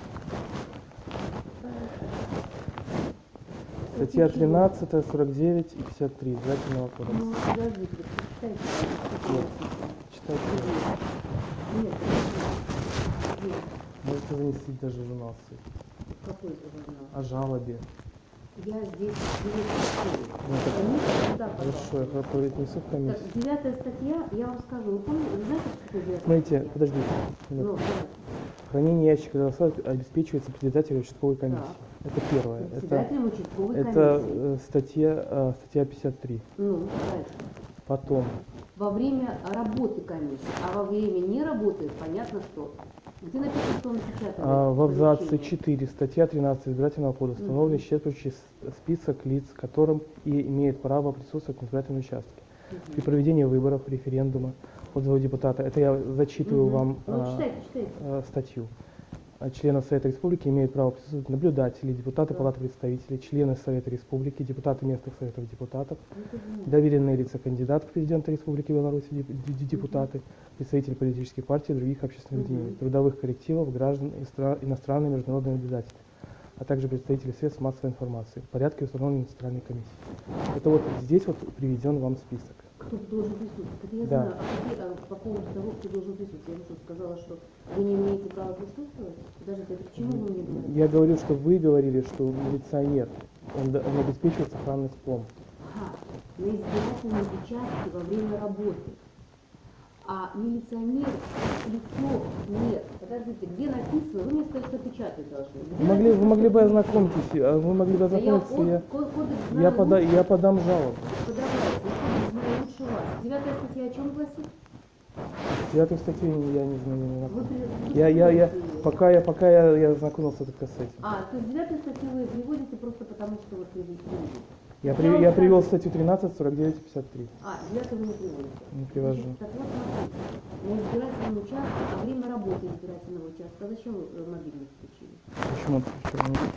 Статья тринадцатая, сорок девять и пятьдесят три избирательного кодекса. Ну, подождите, почитайте. Нет, читайте. Нет, нет. Можете занести даже журнал. Какой это журнал? О жалобе. Я здесь девятая Ну, это- статья. Да, Хорошо, я хорошо несу в комиссию. Так, девятая статья, я вам скажу. Вы помните, вы знаете, что такое девятая Смотрите, статья? подождите. Ну, минутку. да. Хранение ящика голосов обеспечивается председателем участковой комиссии. Это первое. Это, Председателем участковой это комиссии. э, статья, э, статья пятьдесят три. Ну, дальше. Потом. Во время работы комиссии, а во время не работы, понятно, что. Где написано, что он печатает? А, в абзаце помещение? четыре, статья тринадцать избирательного кодекса, установлен исчерпывающий с- список лиц, которым и имеет право присутствовать на избирательном участке. Мгм. При проведении выборов, референдума, отзыва депутата, это я зачитываю Мгм. вам Ну, а, читайте, читайте. а, статью. А членов Совета Республики имеют право присутствовать наблюдатели, депутаты Да. Палаты представителей, члены Совета Республики, депутаты местных Советов депутатов, Это же- доверенные лица кандидатов в президента Республики Беларусь, деп- де- депутаты, представители политических партий и других общественных Мгм. объединений, трудовых коллективов, граждан, истра- иностранные международные наблюдатели, а также представители средств массовой информации в порядке, установленном Центральной комиссией. Это вот здесь вот приведен вам список. Кто должен присутствовать? Это я Да. знаю. А, какие, а по поводу того, кто должен присутствовать, я вам что, сказала, что вы не имеете права присутствовать? Подождите, это почему вы мне говорите? Я говорю, что вы говорили, что милиционер, он, да- он обеспечивает сохранность пломб. Ага, на избирательном участке во время работы. А милиционер, лицо нет. Подождите, где написано? Вы мне сказали, что печатать должны. Где Вы могли, вы написано, могли что бы печатать? ознакомиться, а вы могли бы Да я ознакомиться, я, код- кодекс я, знаю пода, лучше. я подам жалобу. Подавайте, я кодекс знаю лучше вас. Девятая статья о чем гласит? Девятую статью я не знаю, не Вы знаком. при- Я, я, я, приводите её. пока я, пока я, я знакомился только с этим. А, то есть девятую статью вы приводите просто потому, что вот вы видите. Я, Я при, вам я скажу. привел статью тринадцать, сорок девять и пятьдесят три. А, девятую вы не приводите. Не привожу. Значит, так вот, смотрите, на избирательном участке, во время работы избирательного участка, а зачем вы э, мобильник включили? Почему? Почему? Ну,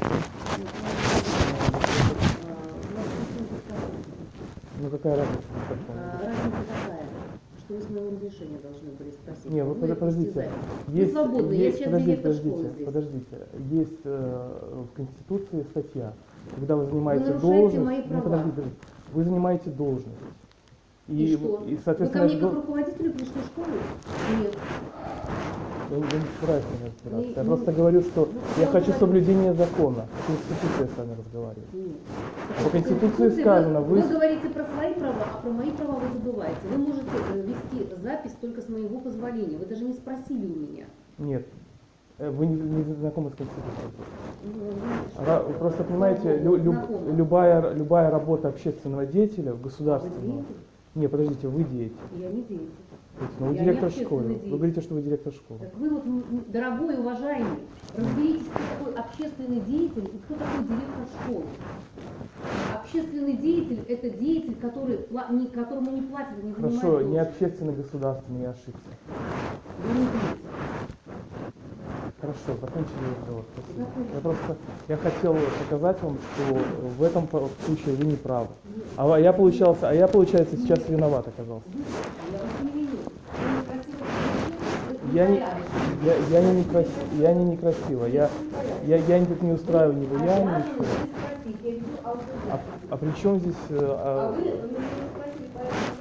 э, у нас совсем такая, Ну какая разница? Как э, он? разница такая, что вы с моего разрешения должны были спросить. Не, вы Ну, под- и подождите. запись. Вы Есть, свободны, я есть- сейчас подождите, директор школы подождите, здесь. подождите. Есть э, в Конституции статья, когда вы занимаете нарушаете должность. мои Ну, права. подождите, подождите. Вы занимаете должность. И, что? и, Вы ко соответственно, мне как до- руководителю пришли в школу? Нет. я, не- я не собираюсь с вами разбираться. Ну, Я ну, просто говорю, что ну, я я хочу говорю- соблюдения закона. Конституция с вами разговаривает. Нет. По Конституции Вы- сказано, вы, вы- говорите про свои права, а про мои права вы забываете. Вы можете э, вести запись только с моего позволения. Вы даже не спросили у меня. Нет. Э, Вы не, не знакомы с Конституцией. Ну, знаете, что Ра- такое? Просто понимаете, Знакома, лю- люб- знакома. любая, любая работа общественного деятеля, Вы государственного, деятель? Не, подождите, вы деятель. Я не деятель. Но вы Я директор не школы. общественный Вы говорите, что вы директор школы. Так вы вот, м, дорогой и уважаемый, разберитесь, кто такой общественный деятель и кто такой директор школы. Общественный деятель – это деятель, который, пла- не, которому не платят, не занимает Хорошо, не должность. общественный государственный, я ошибся. Вы не деятель. Хорошо, закончили разговор. Спасибо. Закончили. Я просто я хотел показать вам, что в этом по- случае вы не правы. А я получался, а я, получается, сейчас виноват оказался. Я вас не виню. Вы некрасиво говорите, Я не, это я, я не некрасиво, я не некрасиво. Я, я, я тут не устраиваю ни влияния, ничего. А, а при чем здесь... э, А а- вы, вы меня не спросили, поэтому...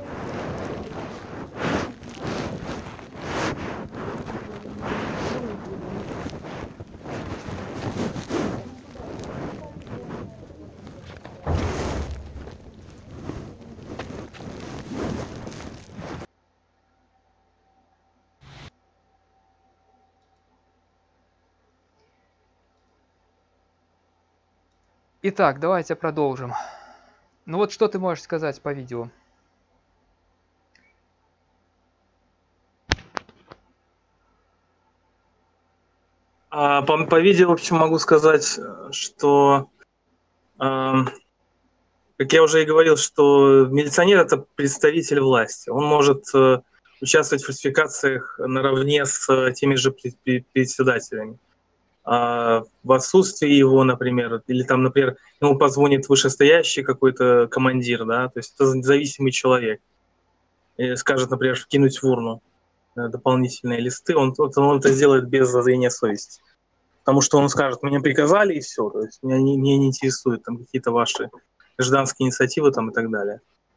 Итак, давайте продолжим. Ну вот что ты можешь сказать по видео? А, по, по видео, в общем, могу сказать, что, э, как я уже и говорил, что милиционер – это представитель власти. Он может э, участвовать в фальсификациях наравне с э, теми же пред- пред- председателями. А в отсутствии его, например, или там, например, ему позвонит вышестоящий какой-то командир, да, то есть это зависимый человек, и скажет, например, кинуть в урну э, дополнительные листы, он, он это сделает без зазрения совести. Потому что он скажет, мне приказали и все, то есть меня не, меня не интересуют там какие-то ваши гражданские инициативы там и так далее.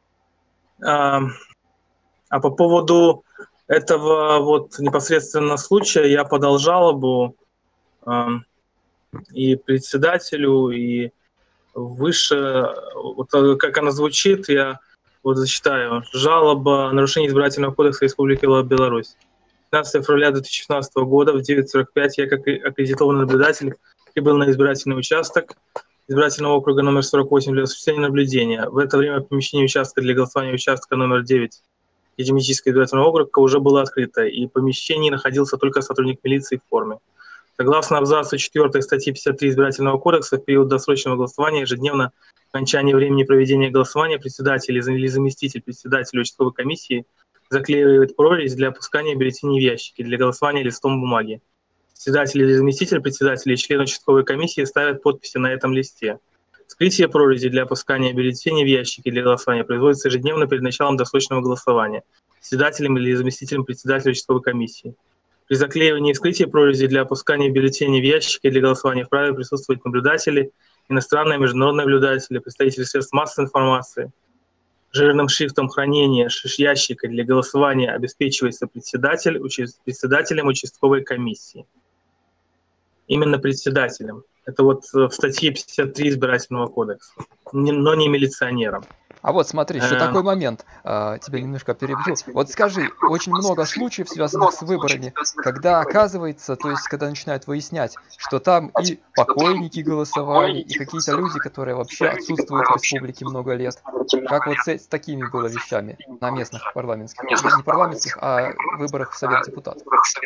А, а по поводу этого вот непосредственно случая я подал жалобу а, и председателю, и выше, вот как она звучит, я вот зачитаю. Жалоба о нарушении избирательного кодекса Республики Беларусь. пятнадцатого февраля две тысячи шестнадцатого года в девять сорок пять я, как аккредитованный наблюдатель, прибыл на избирательный участок избирательного округа номер сорок восемь для осуществления наблюдения. В это время помещение участка для голосования участка номер девять Единического избирательного округа уже было открыто, и в помещении находился только сотрудник милиции в форме. Согласно абзацу четвёртой статьи пятьдесят три Избирательного кодекса, в период досрочного голосования ежедневно по окончании времени проведения голосования председатель или заместитель председателя участковой комиссии заклеивает прорезь для опускания бюллетеней в ящики для голосования листом бумаги. Председатель или заместитель председателя и член участковой комиссии ставят подписи на этом листе. Вскрытие прорези для опускания бюллетеней в ящики для голосования производится ежедневно перед началом досрочного голосования председателем или заместителем председателя участковой комиссии. При заклеивании и вскрытии прорези для опускания бюллетеней в ящики для голосования вправе присутствовать наблюдатели, иностранные, международные наблюдатели, представители средств массовой информации. Жирным шрифтом хранения ящика для голосования обеспечивается председатель, уча- председателем участковой комиссии. Именно председателем. Это вот в статье пятьдесят три Избирательного кодекса, не- но не милиционером. А вот смотри, еще Э, такой момент, а, тебя немножко перебью. Вот скажи, очень много случаев, связанных с выборами, когда оказывается, то есть когда начинают выяснять, что там и покойники голосовали, и какие-то люди, которые вообще отсутствуют в республике много лет. Как вот с, с такими было вещами на местных парламентских, не парламентских, а выборах в Совет депутатов?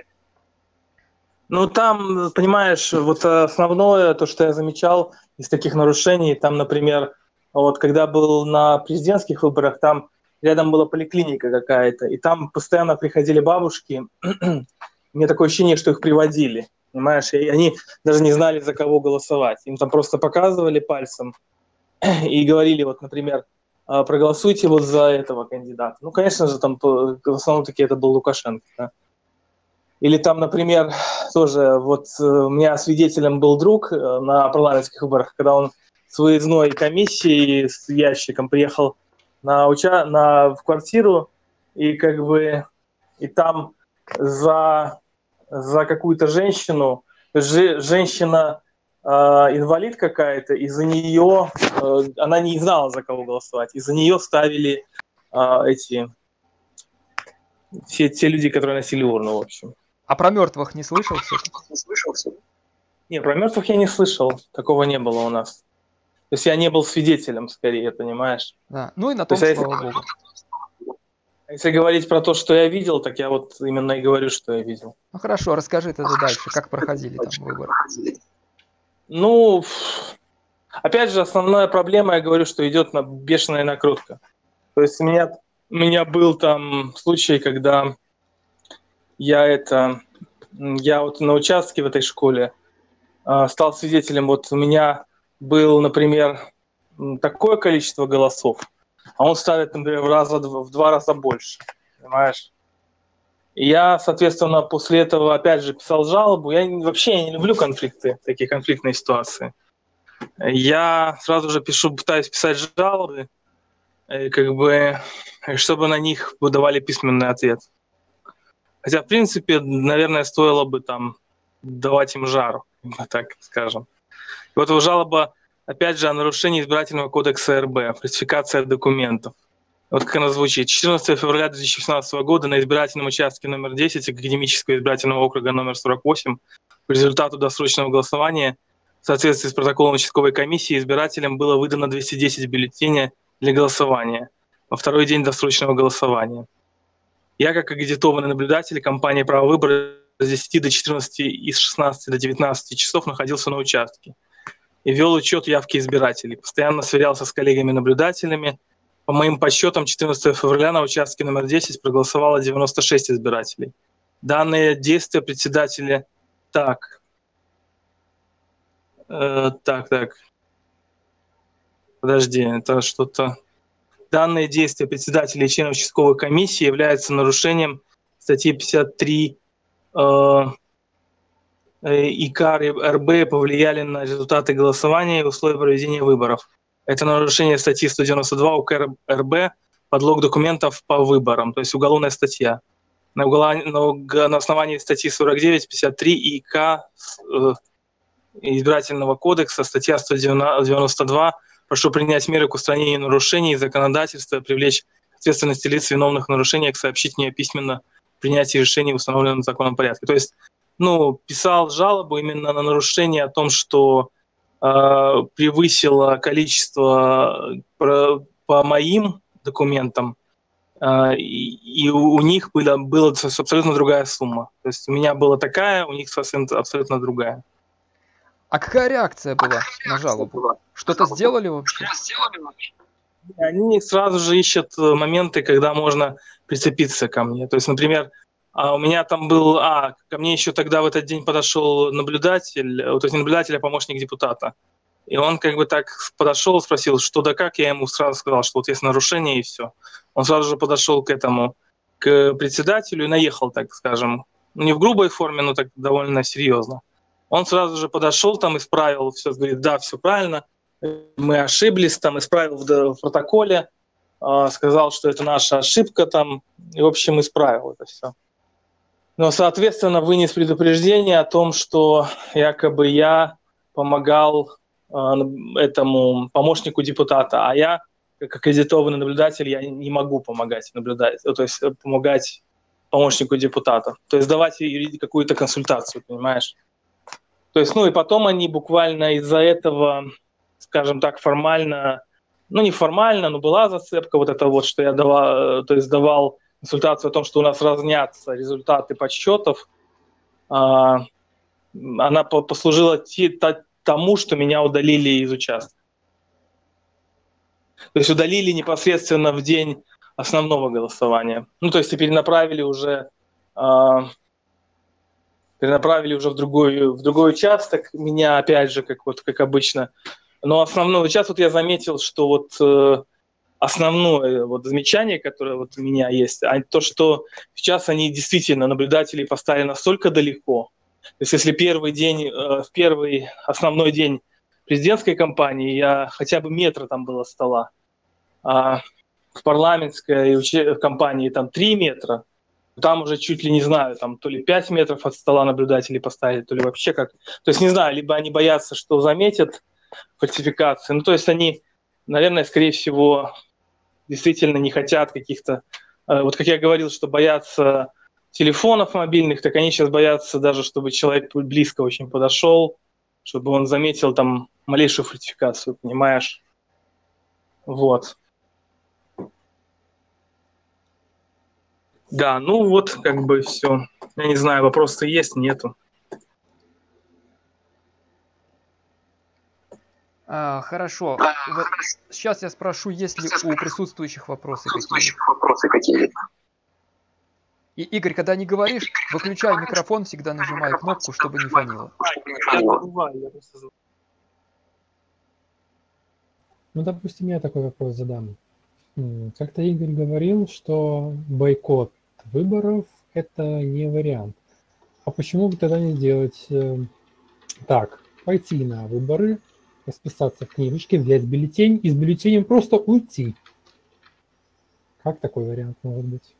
Ну, там, понимаешь, вот основное, то, что я замечал из таких нарушений, там, например, вот когда был на президентских выборах, там рядом была поликлиника какая-то, и там постоянно приходили бабушки, у меня такое ощущение, что их приводили, понимаешь, и они даже не знали, за кого голосовать. Им там просто показывали пальцем и говорили, вот, например, проголосуйте вот за этого кандидата. Ну, конечно же, там в основном таки это был Лукашенко, да? Или там, например, тоже вот у меня свидетелем был друг на парламентских выборах, когда он с выездной комиссией с ящиком приехал на, уча... на... в квартиру, и как бы и там за, за какую-то женщину, же... женщина э, инвалид какая-то, и за нее, э, она не знала, за кого голосовать, и за нее ставили э, эти, все те люди, которые носили урну, в общем. А про мертвых не слышал все? Не, про мертвых я не слышал. Такого не было у нас. То есть я не был свидетелем, скорее, понимаешь? Да. Ну и на том, То есть, слава если... богу. Если говорить про то, что я видел, так я вот именно и говорю, что я видел. Ну хорошо, расскажи тогда дальше, как проходили там выборы. Ну, опять же, основная проблема, я говорю, что идет на бешеная накрутка. То есть у меня, у меня был там случай, когда я это, я вот на участке в этой школе э, стал свидетелем. Вот у меня был, например, такое количество голосов, а он ставит, например, в, раза, в два раза больше, понимаешь? И я, соответственно, после этого опять же писал жалобу. Я вообще я не люблю конфликты, такие конфликтные ситуации. Я сразу же пишу, пытаюсь писать жалобы, как бы, чтобы на них выдавали письменный ответ. Хотя, в принципе, наверное, стоило бы там давать им жару, так скажем. И вот жалоба, опять же, о нарушении избирательного кодекса эр бэ, фальсификация документов. Вот как она звучит. четырнадцатого февраля две тысячи шестнадцатого года на избирательном участке номер десять Академического избирательного округа номер сорок восемь по результату досрочного голосования в соответствии с протоколом участковой комиссии избирателям было выдано двести десять бюллетеней для голосования во второй день досрочного голосования. Я, как агитированный наблюдатель компании «Право выбора» с десяти до четырнадцати и с шестнадцати до девятнадцати часов находился на участке и вел учет явки избирателей. Постоянно сверялся с коллегами-наблюдателями. По моим подсчетам, четырнадцатого февраля на участке номер десять проголосовало девяносто шесть избирателей. Данные действия председателя... Так. Э, так, так. Подожди, это что-то... Данные действия председателя и членов участковой комиссии являются нарушением статьи пятьдесят три э, И К эр бэ, повлияли на результаты голосования и условия проведения выборов. Это нарушение статьи сто девяносто два У К эр бэ, подлог документов по выборам, то есть уголовная статья. На, уголо... на основании статьи сорок девять пятьдесят три И К э, избирательного кодекса, статья сто девяносто два, прошу принять меры к устранению нарушений законодательства, привлечь к ответственности лиц, виновных в нарушениях, сообщить мне письменно принятие решений в установленном законном порядке. То есть, ну, писал жалобу именно на нарушение о том, что э, превысило количество про, по моим документам, э, и, и у, у них была, была абсолютно другая сумма. То есть у меня была такая, у них совсем абсолютно другая. А какая реакция была на жалобу? Что-то сделали вообще? Они сразу же ищут моменты, когда можно прицепиться ко мне. То есть, например, у меня там был... А, ко мне еще тогда в этот день подошел наблюдатель, то есть не наблюдатель, а помощник депутата. И он как бы так подошел, спросил, что да как. Я ему сразу сказал, что вот есть нарушение и все. Он сразу же подошел к этому, к председателю и наехал, так скажем. Не в грубой форме, но так довольно серьезно. Он сразу же подошел, там исправил все, говорит, да, все правильно, мы ошиблись, там исправил в, в протоколе, э, сказал, что это наша ошибка, там, и, в общем, исправил это все. Но, соответственно, вынес предупреждение о том, что якобы я помогал э, этому помощнику депутата, а я, как аккредитованный наблюдатель, я не могу помогать наблюдать, то есть помогать помощнику депутата, то есть давать какую-то консультацию, понимаешь? То есть, ну и потом они буквально из-за этого, скажем так, формально, ну не формально, но была зацепка вот это вот, что я давал, то есть давал консультацию о том, что у нас разнятся результаты подсчетов. А, она послужила тому, что меня удалили из участка. То есть удалили непосредственно в день основного голосования. Ну то есть и перенаправили уже... А, перенаправили уже в другой, в другой участок, меня опять же, как, вот, как обычно. Но основной, сейчас вот я заметил, что вот э, основное вот замечание, которое вот у меня есть, а то, что сейчас они действительно, наблюдатели, поставили настолько далеко. То есть если первый день, э, в первый основной день президентской кампании я хотя бы метра там было стола, а в парламентской уче- кампании там три метра, там уже чуть ли не знаю, там то ли пять метров от стола наблюдателей поставили, то ли вообще как. То есть не знаю, либо они боятся, что заметят фальсификации. Ну то есть они, наверное, скорее всего, действительно не хотят каких-то... Э, вот как я говорил, что боятся телефонов мобильных, так они сейчас боятся даже, чтобы человек близко очень подошел, чтобы он заметил там малейшую фальсификацию, понимаешь? Вот. Да, ну вот как бы все. Я не знаю, вопрос-то есть, нету. А, хорошо. Вот сейчас я спрошу, есть ли у присутствующих вопросы какие-либо. Вопросы какие-либо. И, Игорь, когда не говоришь, выключай микрофон, всегда нажимай кнопку, чтобы не фонило. Ну, допустим, я такой вопрос задам. Как-то Игорь говорил, что бойкот выборов – это не вариант. А почему бы тогда не сделать э, так? Пойти на выборы, расписаться в книжечке, взять бюллетень и с бюллетенем просто уйти. Как такой вариант может быть?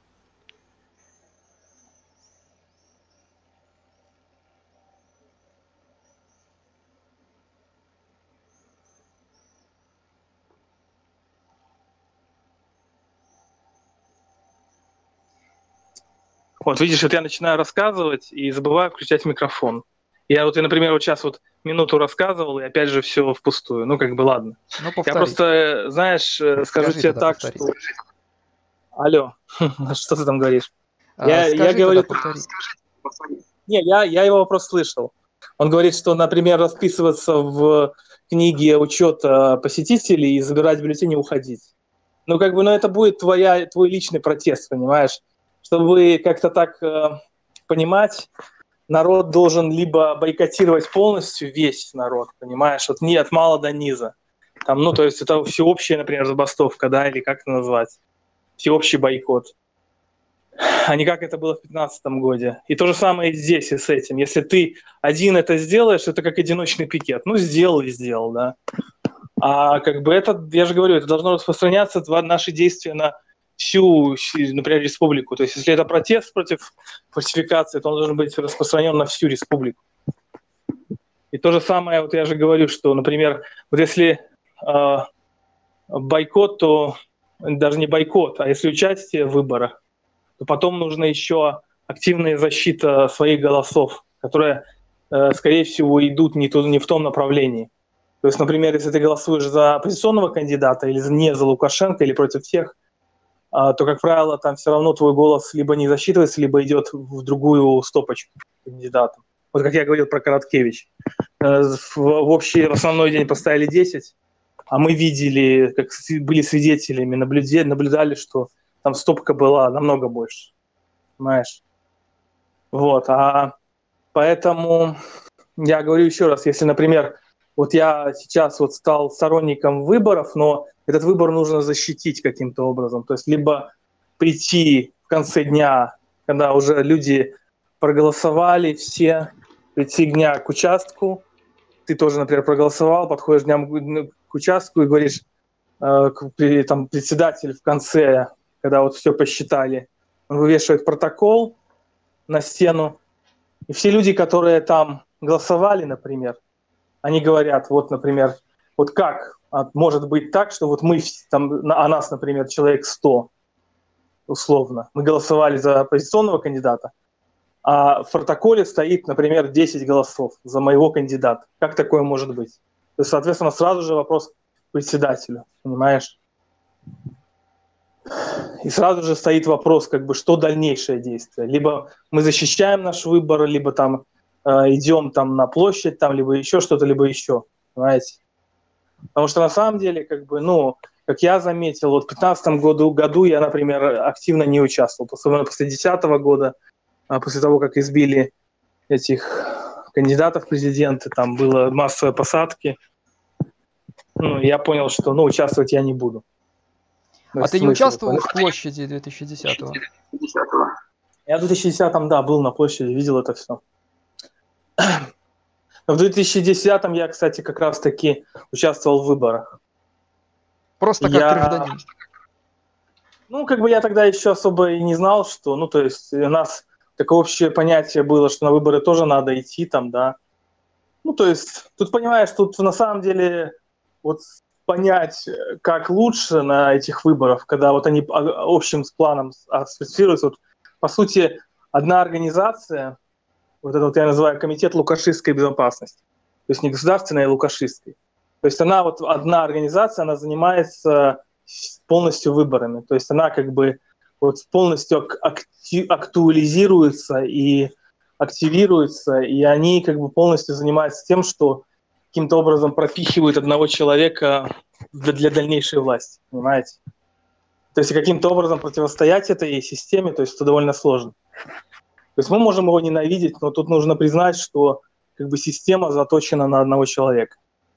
Вот видишь, вот я начинаю рассказывать и забываю включать микрофон. Я вот, я, например, вот сейчас вот минуту рассказывал, и опять же все впустую. Ну, как бы, ладно. Ну, я просто, знаешь, скажу Скажи тебе так, повтори. что... Алло, что ты там говоришь? А, я, я говорю... повтори. Не, я, я его вопрос слышал. Он говорит, что, например, расписываться в книге учета посетителей и забирать бюллетени и уходить. Ну, как бы, ну, это будет твоя, твой личный протест, понимаешь? Чтобы как-то так э, понимать, народ должен либо бойкотировать полностью весь народ, понимаешь, вот не от мала до низа. Там, ну, то есть это всеобщая, например, забастовка, да, или как это назвать? Всеобщий бойкот. А не как это было в пятнадцатом году. И то же самое и здесь, и с этим. Если ты один это сделаешь, это как одиночный пикет. Ну, сделал и сделал, да. А как бы это, я же говорю, это должно распространяться, наши действия на всю, например, республику. То есть если это протест против фальсификации, то он должен быть распространен на всю республику. И то же самое, вот я же говорю, что, например, вот если э, бойкот, то даже не бойкот, а если участие в выборах, то потом нужна еще активная защита своих голосов, которые, э, скорее всего, идут не, туда, не в том направлении. То есть, например, если ты голосуешь за оппозиционного кандидата или не за Лукашенко, или против всех, то, как правило, там все равно твой голос либо не засчитывается, либо идет в другую стопочку кандидатам. Вот как я говорил про Короткевич. В общий в основной день поставили десять, а мы видели, как были свидетелями, наблюдали, наблюдали, что там стопка была намного больше. Понимаешь? Вот. А поэтому я говорю еще раз, если, например, вот я сейчас вот стал сторонником выборов, но этот выбор нужно защитить каким-то образом. То есть либо прийти в конце дня, когда уже люди проголосовали все, прийти дня к участку, ты тоже, например, проголосовал, подходишь днем к участку и говоришь, э, там, председатель в конце, когда вот все посчитали, он вывешивает протокол на стену, и все люди, которые там голосовали, например, они говорят, вот, например, вот как может быть так, что вот мы, там, а нас, например, человек сто, условно, мы голосовали за оппозиционного кандидата, а в протоколе стоит, например, десять голосов за моего кандидата. Как такое может быть? То есть, соответственно, сразу же вопрос к председателю, понимаешь? И сразу же стоит вопрос, как бы, что дальнейшее действие. Либо мы защищаем наш выбор, либо там идем там на площадь, там, либо еще что-то, либо еще, понимаете? Потому что на самом деле, как бы, ну, как я заметил, вот в пятнадцатом году, году я, например, активно не участвовал, особенно после десятого года, после того, как избили этих кандидатов в президенты, там было массовые посадки, ну, я понял, что, ну, участвовать я не буду. А ты не участвовал в площади две тысячи десятого? Я в две тысячи десятом, да, был на площади, видел это все. В две тысячи десятом я, кстати, как раз-таки участвовал в выборах. Просто как я... гражданин? Ну, как бы я тогда еще особо и не знал, что, ну, то есть у нас такое общее понятие было, что на выборы тоже надо идти там, да. Ну, то есть тут, понимаешь, тут на самом деле вот понять, как лучше на этих выборах, когда вот они общим планом ассоциируются, вот, по сути, одна организация, вот это вот я называю комитет лукашистской безопасности, то есть не государственной, а лукашистской. То есть она вот одна организация, она занимается полностью выборами, то есть она как бы вот полностью актуализируются и активируются, и они как бы полностью занимаются тем, что каким-то образом пропихивают одного человека для, для дальнейшей власти, понимаете? То есть каким-то образом противостоять этой системе, то есть это довольно сложно. То есть мы можем его ненавидеть, но тут нужно признать, что как бы система заточена на одного человека.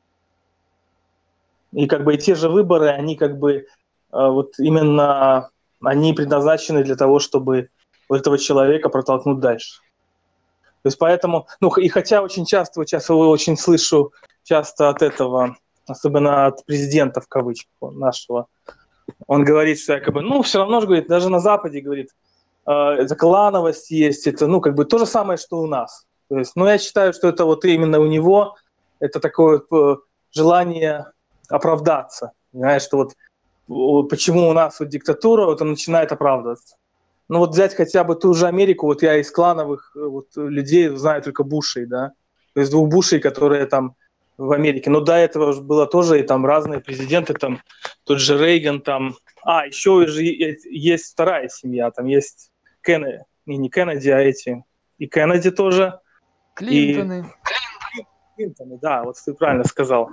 И как бы и те же выборы, они как бы э, вот именно они предназначены для того, чтобы вот этого человека протолкнуть дальше. То есть поэтому, ну и хотя очень часто, вот сейчас я очень слышу часто от этого, особенно от президента в кавычках нашего, он говорит, что якобы, ну все равно же, говорит, даже на Западе, говорит, э, это клановость есть, это, ну как бы то же самое, что у нас. То есть, ну я считаю, что это вот именно у него, это такое э, желание оправдаться, понимаешь, что вот почему у нас вот диктатура, вот он начинает оправдываться. Ну вот взять хотя бы ту же Америку, вот я из клановых вот, людей знаю только Бушей, да, то есть двух Бушей, которые там в Америке. Но до этого было тоже и там разные президенты, там тот же Рейган, там, а еще же есть вторая семья, там есть Кеннеди, не, не Кеннеди, а эти, и Кеннеди тоже. Клинтоны. И... Клинтоны, да, вот ты правильно сказал.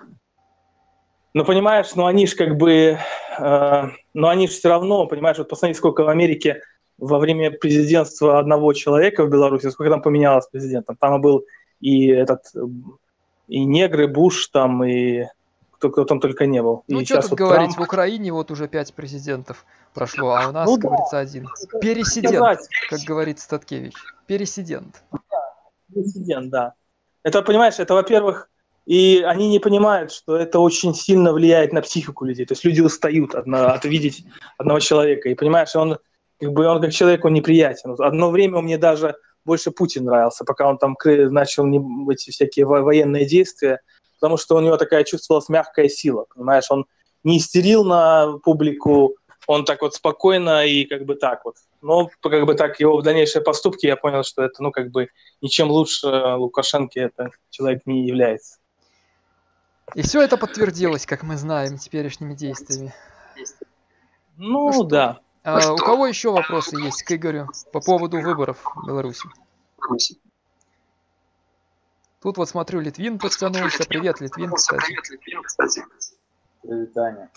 Но понимаешь, ну они же как бы, э, но они же все равно, понимаешь, вот посмотри, сколько в Америке во время президентства одного человека в Беларуси, сколько там поменялось президентом. Там был и этот, и негры, Буш там, и кто, кто там только не был. Ну, и что тут вот говорить, Трамп. в Украине вот уже пять президентов прошло, а у нас, Ну, как да. говорится, один. Пересидент, Сказать. как говорит Статкевич. Пересидент. Президент, да. Это, понимаешь, это, во-первых, и они не понимают, что это очень сильно влияет на психику людей. То есть люди устают от, от видеть одного человека. И понимаешь, он как бы он как человек, он неприятен. Одно время мне даже больше Путин нравился, пока он там начал не, эти всякие военные действия, потому что у него такая чувствовалась мягкая сила, понимаешь, он не истерил на публику, он так вот спокойно и как бы так вот. Но как бы так его в дальнейшие поступки я понял, что это ну как бы ничем лучше Лукашенко это человек не является. И все это подтвердилось, как мы знаем, теперешними действиями. Ну, ну да. А, у кого еще вопросы есть к Игорю по поводу выборов в Беларуси? Тут вот смотрю, Литвин подтянулся. Привет, Литвин, кстати. Привет, Таня.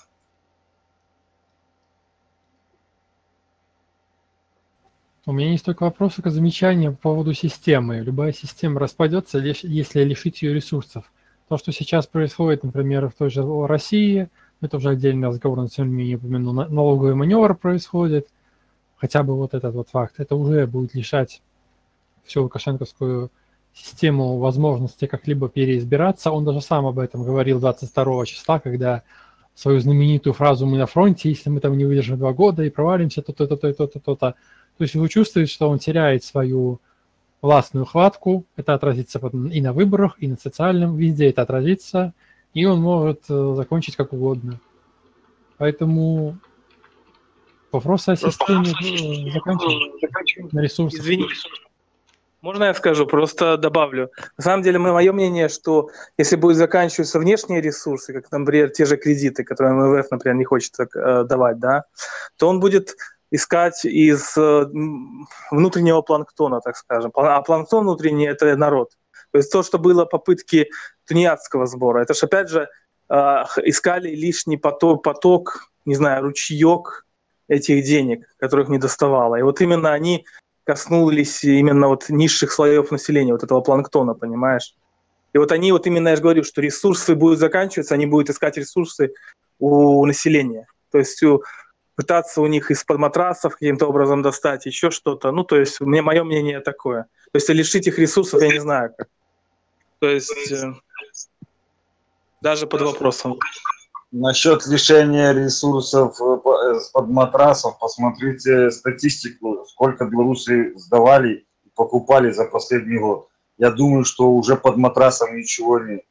У меня есть только вопрос, только замечание по поводу системы. Любая система распадется, если лишить ее ресурсов. То, что сейчас происходит, например, в той же России, это уже отдельный разговор, на сегодня не упомяну, налоговый маневр происходит, хотя бы вот этот вот факт, это уже будет лишать всю лукашенковскую систему возможности как-либо переизбираться. Он даже сам об этом говорил двадцать второго числа, когда свою знаменитую фразу «мы на фронте, если мы там не выдержим два года и провалимся, то-то, то-то, то-то, то-то». То есть вы чувствуете, что он теряет свою властную хватку, это отразится и на выборах, и на социальном, везде это отразится, и он может закончить как угодно. Поэтому вопрос о системе заканчиваем на ресурсах. Извини, можно я скажу, просто добавлю. На самом деле, мое мнение, что если будут заканчиваться внешние ресурсы, как, например, те же кредиты, которые эм вэ эф, например, не хочет э, давать, да, то он будет искать из э, внутреннего планктона, так скажем. А планктон внутренний – это народ. То есть то, что было попытки тунеядского сбора, это же, опять же, э, искали лишний поток, поток, не знаю, ручеек этих денег, которых не доставало. И вот именно они коснулись именно вот низших слоев населения, вот этого планктона, понимаешь? И вот они, вот именно я же говорю, что ресурсы будут заканчиваться, они будут искать ресурсы у населения. То есть у, пытаться у них из-под матрасов каким-то образом достать еще что-то. Ну, то есть мне, мое мнение такое. То есть лишить их ресурсов я не знаю как. То есть э, даже под вопросом. Насчет лишения ресурсов под матрасов, посмотрите статистику, сколько белорусы сдавали и покупали за последний год. Я думаю, что уже под матрасом ничего нет.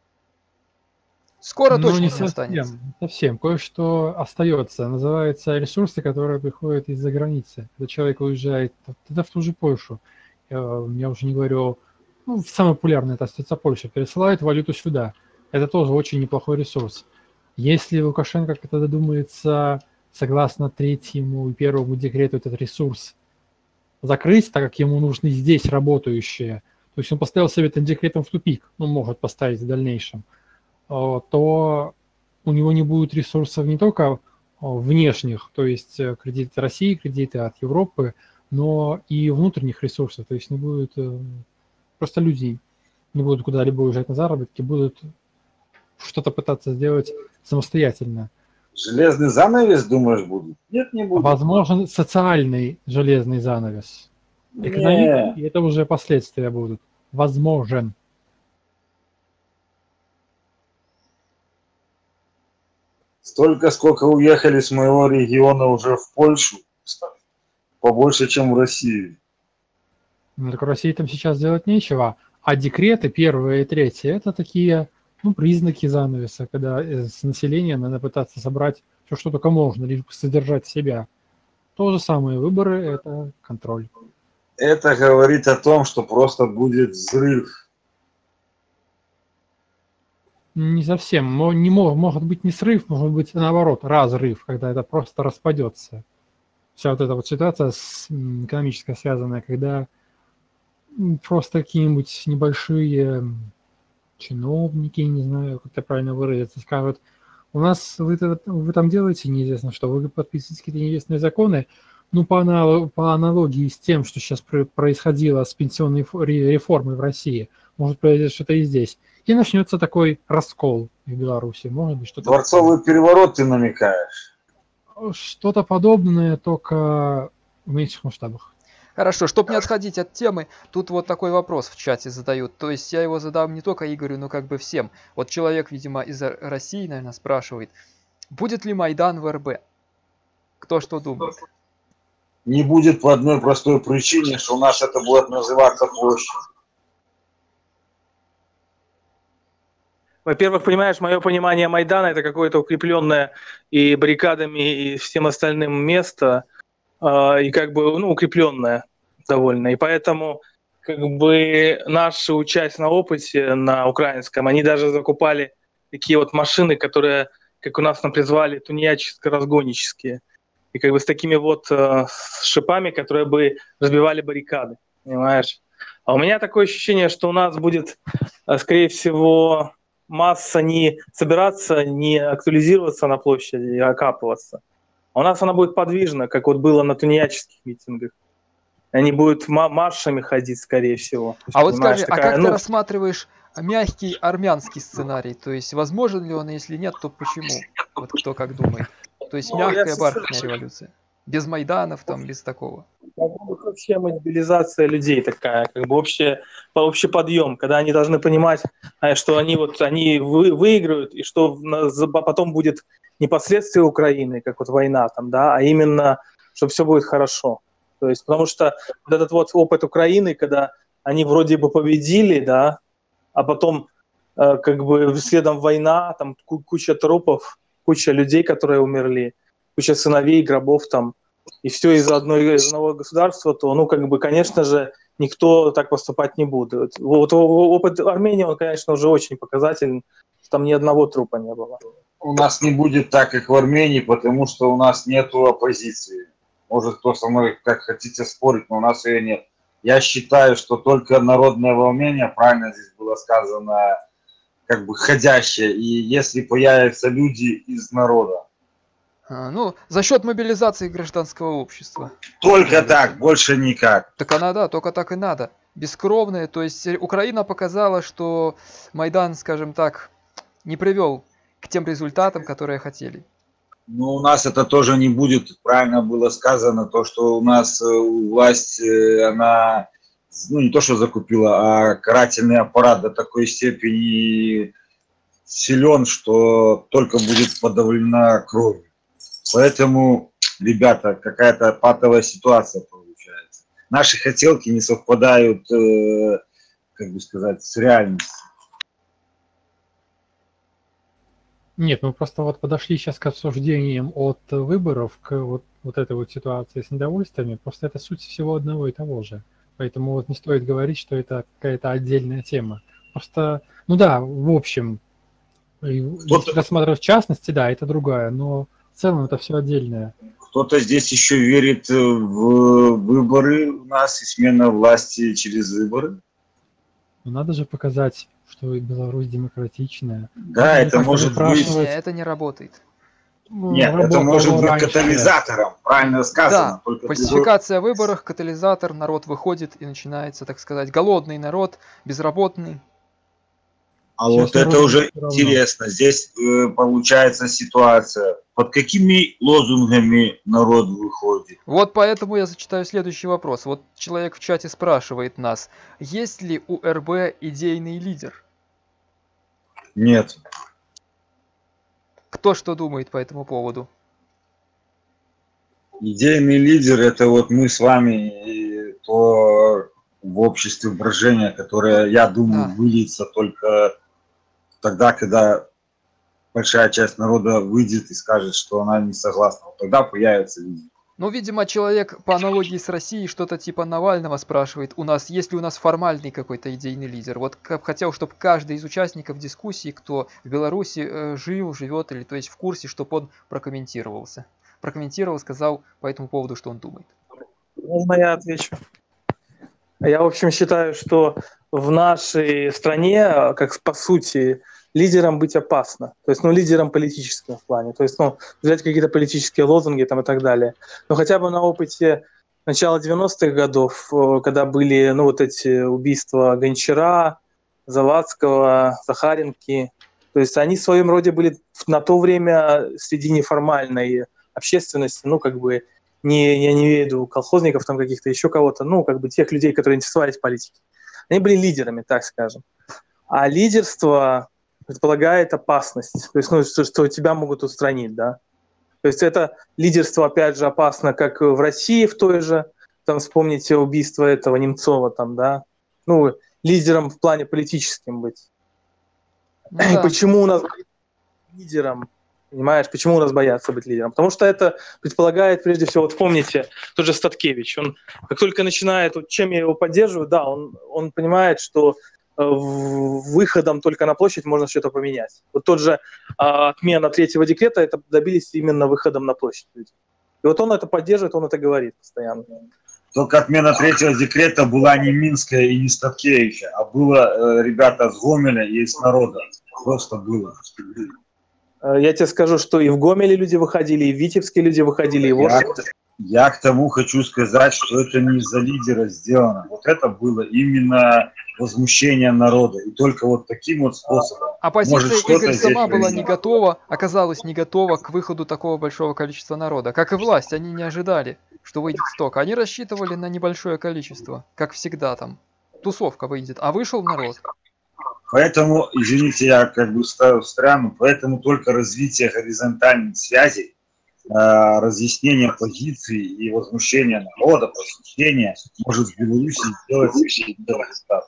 Скоро ну, точно не не совсем, останется. Совсем. Кое-что остается. Называется ресурсы, которые приходят из-за границы. Когда человек уезжает тогда в ту же Польшу, я, я уже не говорю, ну, самое популярное это остается Польша, пересылает валюту сюда. Это тоже очень неплохой ресурс. Если Лукашенко как-то додумается, согласно третьему и первому декрету, этот ресурс закрыть, так как ему нужны здесь работающие, то есть он поставил себя этим декретом в тупик, ну, может поставить в дальнейшем, то у него не будет ресурсов не только внешних, то есть кредиты России, кредиты от Европы, но и внутренних ресурсов, то есть не будет, просто люди не будут куда-либо уезжать на заработки, будут что-то пытаться сделать самостоятельно. Железный занавес, думаешь, будет? Нет, не будет. Возможен социальный железный занавес. Экономика, и это уже последствия будут. Возможен. Столько, сколько уехали с моего региона уже в Польшу, побольше, чем в Россию. Ну, так в России там сейчас делать нечего. А декреты первое и третье – это такие, ну, признаки занавеса, когда с населения надо пытаться собрать все, что только можно, лишь бы содержать себя. То же самое выборы – это контроль. Это говорит о том, что просто будет взрыв. Не совсем. Не мог, может быть не срыв, может быть наоборот, разрыв, когда это просто распадется. Вся вот эта вот ситуация с, экономическая связанная, когда просто какие-нибудь небольшие чиновники, не знаю, как это правильно выразиться, скажут, у нас вы, вы там делаете неизвестно что, вы подписываете какие-то неизвестные законы, ну, по, аналог, по аналогии с тем, что сейчас происходило с пенсионной реформой в России, может произойти что-то и здесь. И начнется такой раскол в Беларуси. Может быть, что-то... Дворцовый такое. Переворот ты намекаешь? Что-то подобное, только в меньших масштабах. Хорошо, чтобы не отходить от темы, тут вот такой вопрос в чате задают. То есть я его задам не только Игорю, но как бы всем. Вот человек, видимо, из России, наверное, спрашивает, будет ли Майдан в эр бэ? Кто что думает? Не будет по одной простой причине, что у нас это будет называться площадь. Во-первых, понимаешь, мое понимание Майдана – это какое-то укрепленное и баррикадами, и всем остальным место, и как бы, ну, укрепленное довольно. И поэтому как бы наши участие на опыте на украинском, они даже закупали такие вот машины, которые, как у нас нам призвали, тунеядческо-разгонические. И как бы с такими вот э, с шипами, которые бы разбивали баррикады, понимаешь? А у меня такое ощущение, что у нас будет, э, скорее всего, масса не собираться, не актуализироваться на площади и окапываться. А у нас она будет подвижна, как вот было на тунеядческих митингах. Они будут маршами ходить, скорее всего. А вот скажи, такая, а как ну... ты рассматриваешь мягкий армянский сценарий? То есть возможен ли он, и если нет, то почему? Вот кто как думает. То есть ну, мягкая бархатная революция. Без Майданов, там, без такого. Вообще мобилизация людей такая, как бы общая, общий подъем, когда они должны понимать, что они вот они вы, выиграют, и что потом будет не последствия Украины, как вот война там, да, а именно, что все будет хорошо. То есть, потому что вот этот вот опыт Украины, когда они вроде бы победили, да, а потом э, как бы следом война, там куча трупов, куча людей, которые умерли, куча сыновей, гробов там, и все из-за одной, из одного государства, то, ну, как бы, конечно же, никто так поступать не будет. Вот опыт Армении, он, конечно, уже очень показательный, там ни одного трупа не было. У нас не будет так, как в Армении, потому что у нас нету оппозиции. Может, кто со мной как хотите спорить, но у нас ее нет. Я считаю, что только народное волнение, правильно здесь было сказано, как бы ходящее, и если появятся люди из народа. А, ну, за счет мобилизации гражданского общества. Только так, больше никак. Так она, да, только так и надо. Бескровные, то есть Украина показала, что Майдан, скажем так, не привел к тем результатам, которые хотели. Но у нас это тоже не будет, правильно было сказано, то, что у нас власть, она, ну, не то, что закупила, а карательный аппарат до такой степени силен, что только будет подавлена кровь. Поэтому, ребята, какая-то патовая ситуация получается. Наши хотелки не совпадают, э, как бы сказать, с реальностью. Нет, мы просто вот подошли сейчас к обсуждениям от выборов к вот, вот этой вот ситуации с недовольствами. Просто это суть всего одного и того же. Поэтому вот не стоит говорить, что это какая-то отдельная тема. Просто, ну да, в общем, если рассматривать в частности, да, это другая, но в целом это все отдельное. кто-то здесь еще верит в выборы у нас и смена власти через выборы? Но надо же показать, что Беларусь демократичная. Да, это может быть... Нет, это не работает. Нет, это может быть катализатором, правильно сказано. Да, фальсификация выборов, катализатор, народ выходит и начинается, так сказать, голодный народ, безработный. А вот это уже интересно. Здесь э, получается ситуация. Под какими лозунгами народ выходит? Вот поэтому я зачитаю следующий вопрос. Вот человек в чате спрашивает нас, есть ли у эр бэ идейный лидер? Нет. Кто что думает по этому поводу? Идейный лидер — это вот мы с вами и то в обществе брожения, которое, я думаю, да. выльется только тогда, когда большая часть народа выйдет и скажет, что она не согласна. Вот тогда появится лидер. Ну, видимо, человек по аналогии с Россией что-то типа Навального спрашивает, у нас, есть ли у нас формальный какой-то идейный лидер. Вот хотел, чтобы каждый из участников дискуссии, кто в Беларуси э, жил, живет, или то есть в курсе, чтобы он прокомментировался. Прокомментировал, сказал по этому поводу, что он думает. Можно я отвечу? Я, в общем, считаю, что в нашей стране, как по сути, лидером быть опасно. То есть, ну, лидером политическим в плане. То есть, ну, взять какие-то политические лозунги там и так далее. Но хотя бы на опыте начала девяностых годов, когда были, ну, вот эти убийства Гончара, Завадского, Захаренки, то есть они в своем роде были на то время среди неформальной общественности, ну, как бы, не, я не имею в виду колхозников там каких-то, еще кого-то, ну, как бы тех людей, которые интересовались политикой. Они были лидерами, так скажем. А лидерство предполагает опасность, то есть, ну, что, что тебя могут устранить, да. То есть это лидерство, опять же, опасно, как в России в той же, там, вспомните убийство этого Немцова, там, да, ну, лидером в плане политическим быть. Да. Почему у нас лидером, понимаешь, почему у нас боятся быть лидером? Потому что это предполагает, прежде всего, вот помните, тот же Статкевич, он как только начинает, вот чем я его поддерживаю, да, он, он понимает, что выходом только на площадь можно что-то поменять. Вот тот же а, отмена третьего декрета, это добились именно выходом на площадь. И вот он это поддерживает, он это говорит постоянно. Только отмена третьего декрета была не Минская и не Статкевича, а было э, ребята с Гомеля и из народа. Просто было. Я тебе скажу, что и в Гомеле люди выходили, и в Витебске люди выходили, и в Орске. Я к тому хочу сказать, что это не из-за лидера сделано. Вот это было именно возмущение народа. И только вот таким вот способом. Оппозиция, Игорь, сама была не готова, оказалась не готова к выходу такого большого количества народа. Как и власть, они не ожидали, что выйдет столько. Они рассчитывали на небольшое количество, как всегда там. Тусовка выйдет, а вышел народ. Поэтому, извините, я как бы встряну, поэтому только развитие горизонтальных связей, разъяснение позиций и возмущение народа, просвещение может в Беларуси сделать результат.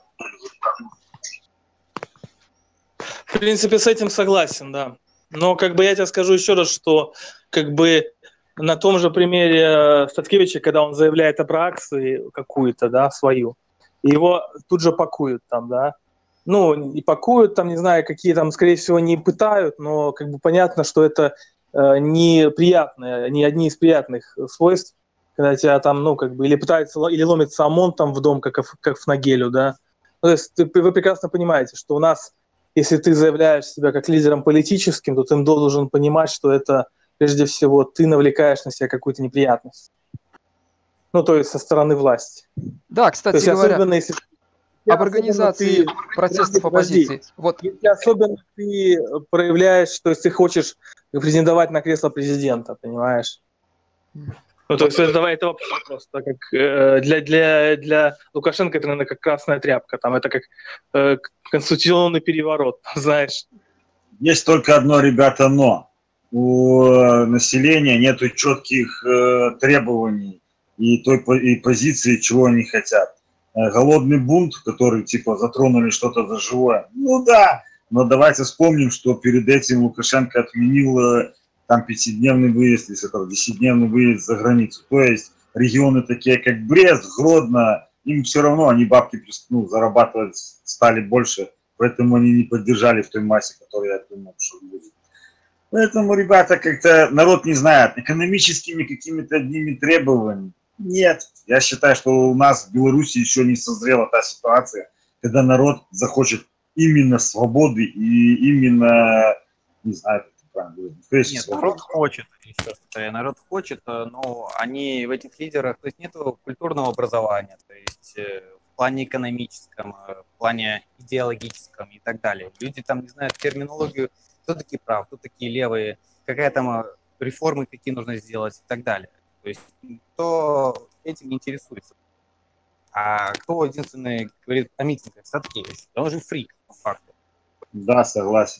В принципе, с этим согласен, да. Но как бы я тебе скажу еще раз, что как бы на том же примере Статкевича, когда он заявляет об акции какую-то, да, свою, его тут же пакуют там, да. Ну, и пакуют там, не знаю, какие там, скорее всего, не пытают, но как бы понятно, что это э, неприятные, не одни из приятных свойств, когда тебя там, ну, как бы, или пытаются, или ломится ОМОН там в дом, как, как в Нагелю, да. То есть ты, вы прекрасно понимаете, что у нас, если ты заявляешь себя как лидером политическим, то ты должен понимать, что это, прежде всего, ты навлекаешь на себя какую-то неприятность. Ну, то есть со стороны власти. Да, кстати то есть, говоря... Особенно, если... Об организации ты, протестов оппозиции. Вот. Если особенно ты проявляешь, то есть ты хочешь претендовать на кресло президента, понимаешь? Ну, то есть это, давай, это вообще просто как э, для, для, для Лукашенко это, наверное, как красная тряпка, там это как э, конституционный переворот, знаешь. Есть только одно, ребята, но. У населения нету четких э, требований и той и позиции, чего они хотят. Голодный бунт, который типа затронули что-то за живое. Ну да, но давайте вспомним, что перед этим Лукашенко отменил там пятидневный выезд, если это десятидневный выезд за границу. То есть регионы такие, как Брест, Гродно, им все равно, они бабки ну, зарабатывать стали больше, поэтому они не поддержали в той массе, которую я думал, что будет. Поэтому, ребята, как-то народ не знает, экономическими какими-то одними требованиями. Нет. Я считаю, что у нас в Беларуси еще не созрела та ситуация, когда народ захочет именно свободы и именно, не знаю, как это правильно говорить. Нет, народ хочет, еще раз, народ хочет, но они в этих лидерах, то есть нет культурного образования, то есть в плане экономическом, в плане идеологическом и так далее. Люди там не знают терминологию, кто такие прав, кто такие левые, какая там реформы, какие нужно сделать и так далее. То есть кто этим не интересуется. А кто единственный говорит о митингах? Статкевич. Он же фрик, по факту. Да, согласен.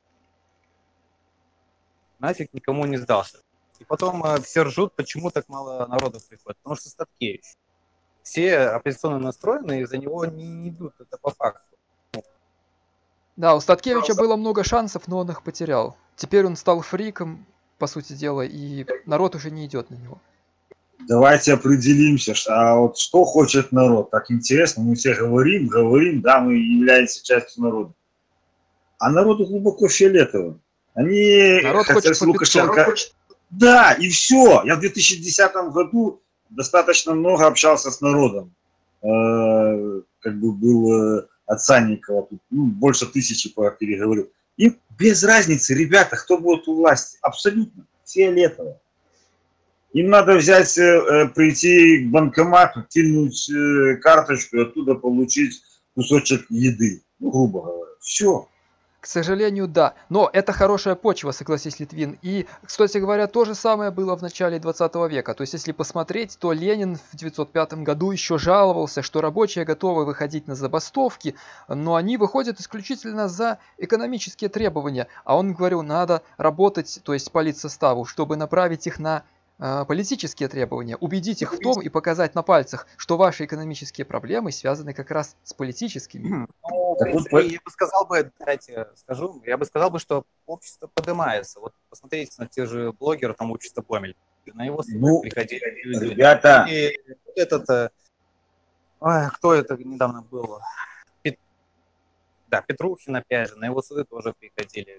Нафиг никому не сдался. И потом э, все ржут, почему так мало народу приходит. Потому что Статкевич. Все оппозиционно настроенные, за него не, не идут, это по факту. Да, у Статкевича было много шансов, но он их потерял. Теперь он стал фриком, по сути дела, и народ уже не идет на него. Давайте определимся, а вот что хочет народ. Так интересно, мы все говорим, говорим, да, мы являемся частью народа. А народу глубоко фиолетово. Они народ хотят хочет Лукашенко. Хочет... Да, и все. Я в две тысячи десятом году достаточно много общался с народом. Э, как бы был э, от Санникова, тут, ну, больше тысячи переговорил. Им без разницы, ребята, кто будет у власти. Абсолютно фиолетово. Им надо взять, э, прийти к банкомату, кинуть э, карточку и оттуда получить кусочек еды. Ну, грубо говоря. Все. К сожалению, да. Но это хорошая почва, согласись, Литвин. И, кстати говоря, то же самое было в начале двадцатого века. То есть, если посмотреть, то Ленин в девятьсот пятом году еще жаловался, что рабочие готовы выходить на забастовки, но они выходят исключительно за экономические требования. А он говорил, надо работать, то есть политсоставу, чтобы направить их на политические требования, убедить их в том и показать на пальцах, что ваши экономические проблемы связаны как раз с политическими. Ну, в принципе, я бы сказал бы, дайте скажу, я бы сказал бы, что общество поднимается. Вот посмотрите на тех же блогеров, там общество Гомель, на его ну, приходили люди. Ребята, и этот, ой, кто это недавно был? Пет... Да, Петрухин опять же, на его суды тоже приходили.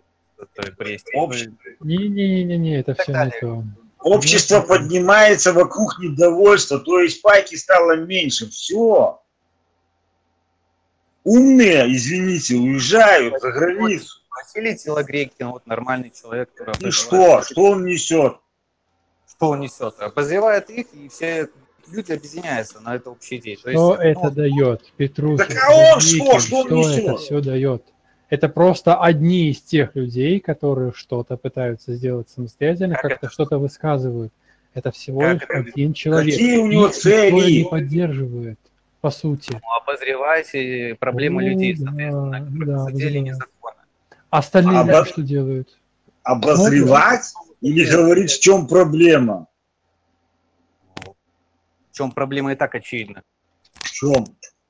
Не-не-не-не, это все не то. Общество поднимается вокруг недовольства, то есть пайки стало меньше. Все. Умные, извините, уезжают за границу. Василий Телогрекин, вот нормальный человек, который... И что? Что он несет? Что он несет? Обозревает их, и все люди объединяются на это общее идею. Что есть, это ну... дает, Петрухин? Так а он что? Что он что несет? Это все дает? Это просто одни из тех людей, которые что-то пытаются сделать самостоятельно, как как-то что-то высказывают. Это всего лишь один человек. Какие у него цели? Никто не поддерживает, по сути. Ну, обозревайте проблемы О, людей, соответственно, да, которые да, соделение закона. Остальные Обо... что делают? Обозревать или говорить, в чем проблема? В чем проблема и так очевидно. В чем?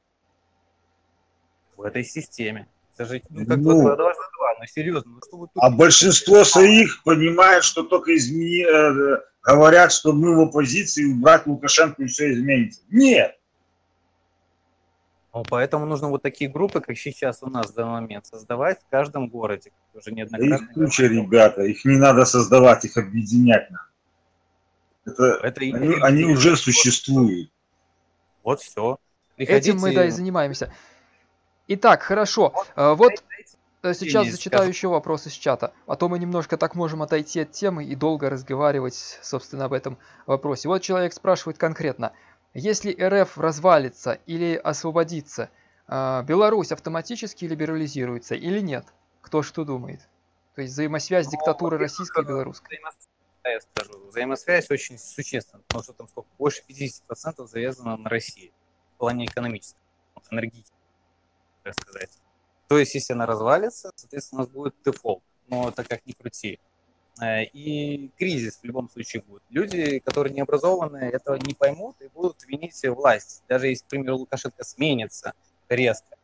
В этой системе. Даже, ну, как ну, бы два, два, два, но серьезно. Ну, что вы тут... А большинство своих понимает, что только измени... э, говорят, что мы в оппозиции, убрать Лукашенко и все изменится. Нет. Ну, поэтому нужно вот такие группы, как сейчас у нас в данный момент, создавать в каждом городе. Уже неоднократно. Да их куча, ребята. Их не надо создавать, их объединять. Это, Это они, они уже существуют. Вот все. Приходите... Этим мы, да, и занимаемся. Итак, хорошо. Вот, вот сейчас зачитаю еще вопрос из чата. А то мы немножко так можем отойти от темы и долго разговаривать, собственно, об этом вопросе. Вот человек спрашивает конкретно. Если РФ развалится или освободится, Беларусь автоматически либерализируется или нет? Кто что думает? То есть взаимосвязь диктатуры российской и белорусской. Я скажу, взаимосвязь очень существенна, потому что там сколько, больше пятьдесят процентов завязано на России в плане экономического, энергетики. Сказать. То есть, если она развалится, соответственно, у нас будет дефолт. Но это как ни крути. И кризис в любом случае будет. Люди, которые не образованные, этого не поймут и будут винить власть. Даже если, к примеру, Лукашенко сменится резко,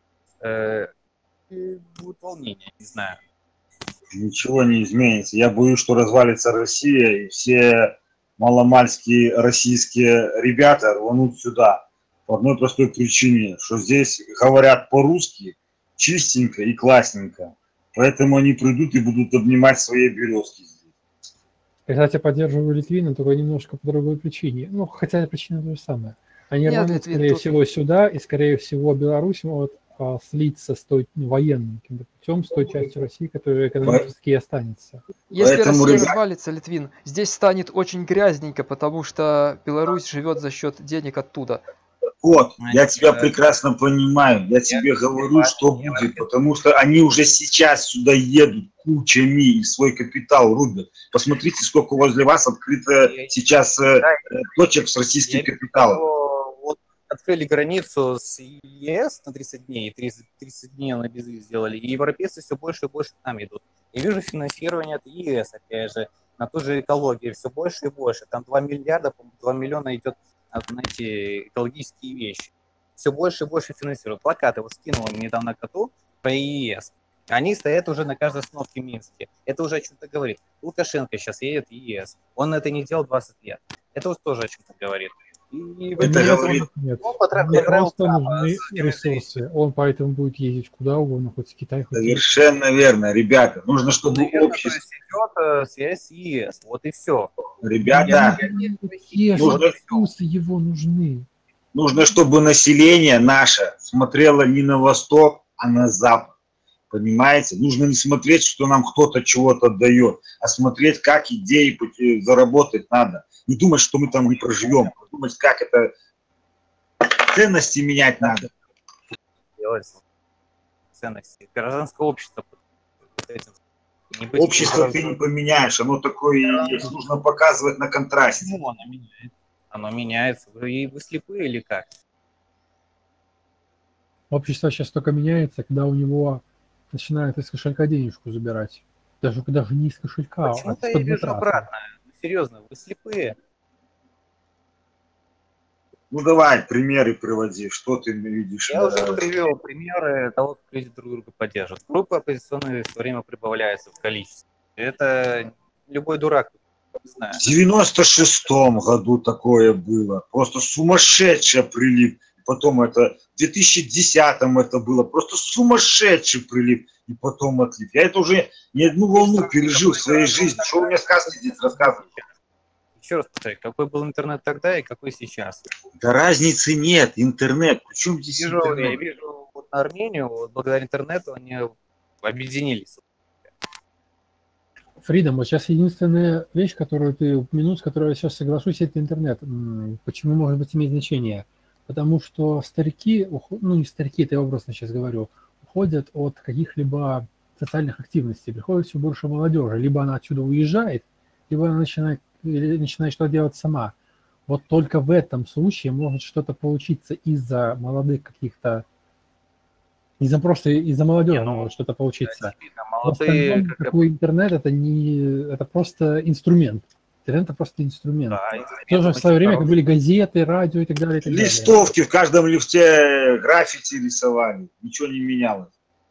и будет волнение, не знаю. Ничего не изменится. Я боюсь, что развалится Россия, и все маломальские российские ребята рванут сюда. По одной простой причине, что здесь говорят по-русски чистенько и классненько. Поэтому они придут и будут обнимать свои березки. Я, кстати, поддерживаю Литвина, только немножко по другой причине. Ну, хотя причина та же самая. Они Нет, рванут, Литвин, скорее тут- всего, сюда, и, скорее всего, Беларусь может а, слиться с той военным каким-то путем, с той частью России, которая экономически и останется. Если Поэтому, Россия ребят- развалится, Литвин, здесь станет очень грязненько, потому что Беларусь живет за счет денег оттуда. Вот, я тебя прекрасно понимаю. Я тебе говорю, что будет, потому что они уже сейчас сюда едут кучами и свой капитал рубят. Посмотрите, сколько возле вас открыто сейчас э, э, точек с российским капиталом. Вот открыли границу с ЕС на тридцать дней, тридцать, тридцать дней на безвиз сделали, и европейцы все больше и больше к нам идут. Я вижу финансирование от ЕС, опять же, на ту же экологию, все больше и больше. Там два миллиарда, по-моему, два миллиона идет на эти экологические вещи. Все больше и больше финансируют. Плакаты вот скинул недавно коту про ЕС. Они стоят уже на каждой остановке в Минске. Это уже о чем-то говорит. Лукашенко сейчас едет в ЕС. Он это не делал двадцать лет. Это вот тоже о чем-то говорит. И Это говорит... Нет, Он потратил мне Израиль просто право нужны за ресурсы. Он поэтому будет ездить куда угодно, хоть в Китай, хоть в Совершенно верно, ребята. Нужно, чтобы Наверное, общество... то есть идет э, связь с ЕС. Вот и все. Ребята, Какие же нужно, ресурсы его нужны? нужно, чтобы население наше смотрело не на восток, а на запад. Понимаете? Нужно не смотреть, что нам кто-то чего-то дает, а смотреть, как идеи заработать надо. Не думать, что мы там не проживем, а думать, как это ценности менять надо. Делать ценности. Гражданское общество. Не быть Общество ты не поменяешь, оно такое и есть. Нужно показывать на контрасте. Почему оно меняется? Оно меняется. Вы, вы слепые или как? Общество сейчас только меняется, когда у него начинают из кошелька денежку забирать. Даже когда не из кошелька, а Почему-то я из-под вижу матраса. обратно. Серьезно, вы слепые. Ну давай, примеры приводи, что ты видишь. Я уже привел примеры того, как люди друг друга поддерживают. Группы оппозиционные все время прибавляются в количестве. Это любой дурак, не знаю. В девяносто шестом году такое было. Просто сумасшедший прилив. Потом это в две тысячи десятом это было. Просто сумасшедший прилив. И потом отлив. Я это уже не одну волну пережил в своей жизни. Что вы мне сказки здесь рассказываете? Еще раз повторяю, какой был интернет тогда и какой сейчас? Да разницы нет. Интернет. Причем здесь Вижу, интернет? я вижу вот на Армению, вот благодаря интернету они объединились. Фридом, вот сейчас единственная вещь, которую ты упомянул, с которой я сейчас соглашусь, это интернет. Почему может быть иметь значение? Потому что старики, ну не старики, это я образно сейчас говорю, уходят от каких-либо социальных активностей, приходит все больше молодежи. Либо она отсюда уезжает, либо она начинает, начинает что-то делать сама. Вот только в этом случае может что-то получиться из-за молодых каких-то, из-за просто из-за молодежи Не, ну, может что-то получиться. молодые, В остальном, как какой интернет, это не, это просто инструмент. Интернет это просто инструмент. Да, Тоже в свое время, как были газеты, радио и так далее. И так далее. Листовки в каждом лифте, граффити рисовали. Ничего не менялось.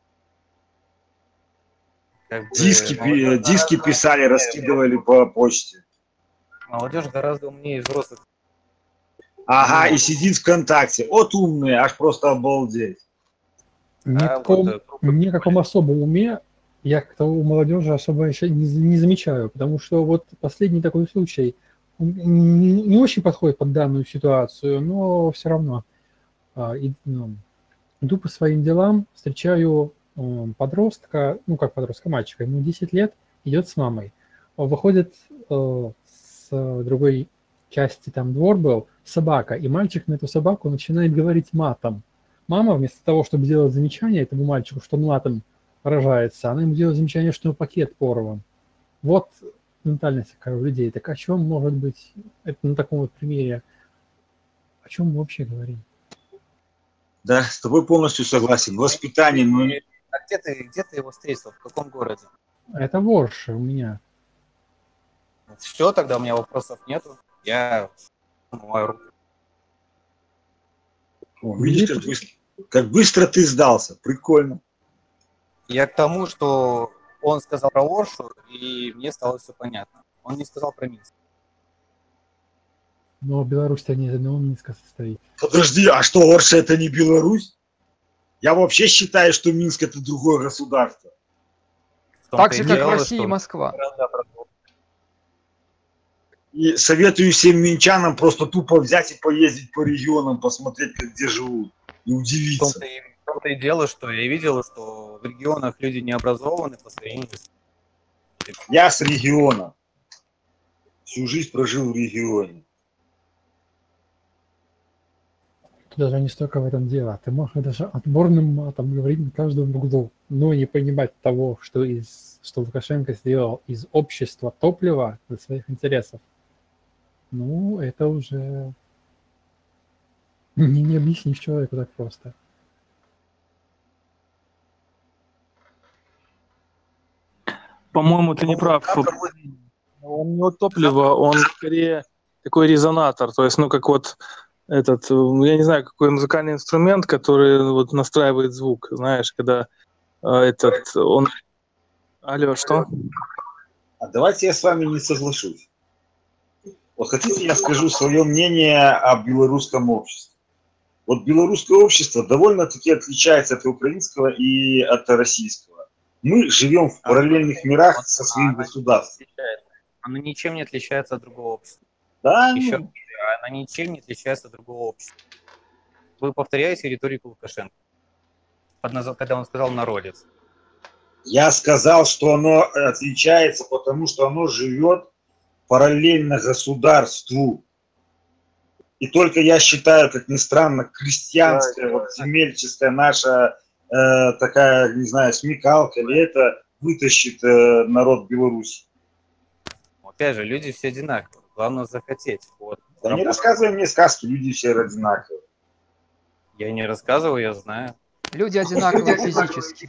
как бы, Диски, молодежь пи- диски гораздо писали, умнее, раскидывали по почте. Молодежь гораздо умнее взрослых. Ага, и сидит ВКонтакте. Вот умные, аж просто обалдеть. Ни А каком, вот, э, группа ни каком особом уме я как-то у молодежи особо еще не, не замечаю, потому что вот последний такой случай не, не очень подходит под данную ситуацию, но все равно а, и, ну, иду по своим делам, встречаю э, подростка, ну как подростка, мальчика, ему десять лет, идет с мамой. Он выходит э, с другой части, там двор был, собака, и мальчик на эту собаку начинает говорить матом. Мама вместо того, чтобы сделать замечание этому мальчику, что он матом выражается, она ему делает замечание, что его пакет порван. Вот ментальность такая у людей. Так о чем может быть, это на таком вот примере, о чем мы вообще говорим? Да, с тобой полностью согласен. Воспитание, ну... А где ты, где ты его встретил? В каком городе? Это Ворша у меня. Все, тогда у меня вопросов нету. Я умываю руки. О, видишь, как быстро, как быстро ты сдался. Прикольно. Я к тому, что он сказал про Оршу, и мне стало все понятно. Он не сказал про Минск. Но Беларусь-то не из одного Минска состоит. Подожди, а что, Орша это не Беларусь? Я вообще считаю, что Минск это другое государство. Так же, как в России и Москва. И советую всем минчанам просто тупо взять и поездить по регионам, посмотреть, как где живут, и удивиться. В том-то и, в том-то и дело, что я видел, что в регионах люди не образованы по сравнению с... Я с региона. Всю жизнь прожил в регионе. Даже не столько в этом дело. Ты можешь даже отборным матом говорить на каждом углу, но не понимать того, что, из, что Лукашенко сделал из общества топлива для своих интересов. Ну, это уже не, не объяснишь человеку так просто. По-моему, ты не прав. Он не от топлива, он скорее такой резонатор. То есть, ну, как вот этот, я не знаю, какой музыкальный инструмент, который вот настраивает звук, знаешь, когда э, этот, он... Алло, что? А давайте я с вами не соглашусь. Вот хотите, я скажу свое мнение о белорусском обществе. Вот белорусское общество довольно-таки отличается от украинского и от российского. Мы живем в параллельных мирах со своим государством. Оно ничем не отличается от другого общества. Да? Еще, Ну... Оно ничем не отличается от другого общества. Вы повторяете риторику Лукашенко, когда он сказал «народец». Я сказал, что оно отличается, потому что оно живет параллельно государству. И только я считаю, как ни странно, крестьянская, вот, земельческая наша э, такая, не знаю, смекалка или это вытащит э, народ Беларуси. Опять же, люди все одинаковые. Главное захотеть. Вот. Да не рассказывай мне сказки, люди все одинаковые. Я не рассказываю, я знаю. Люди одинаковые физически.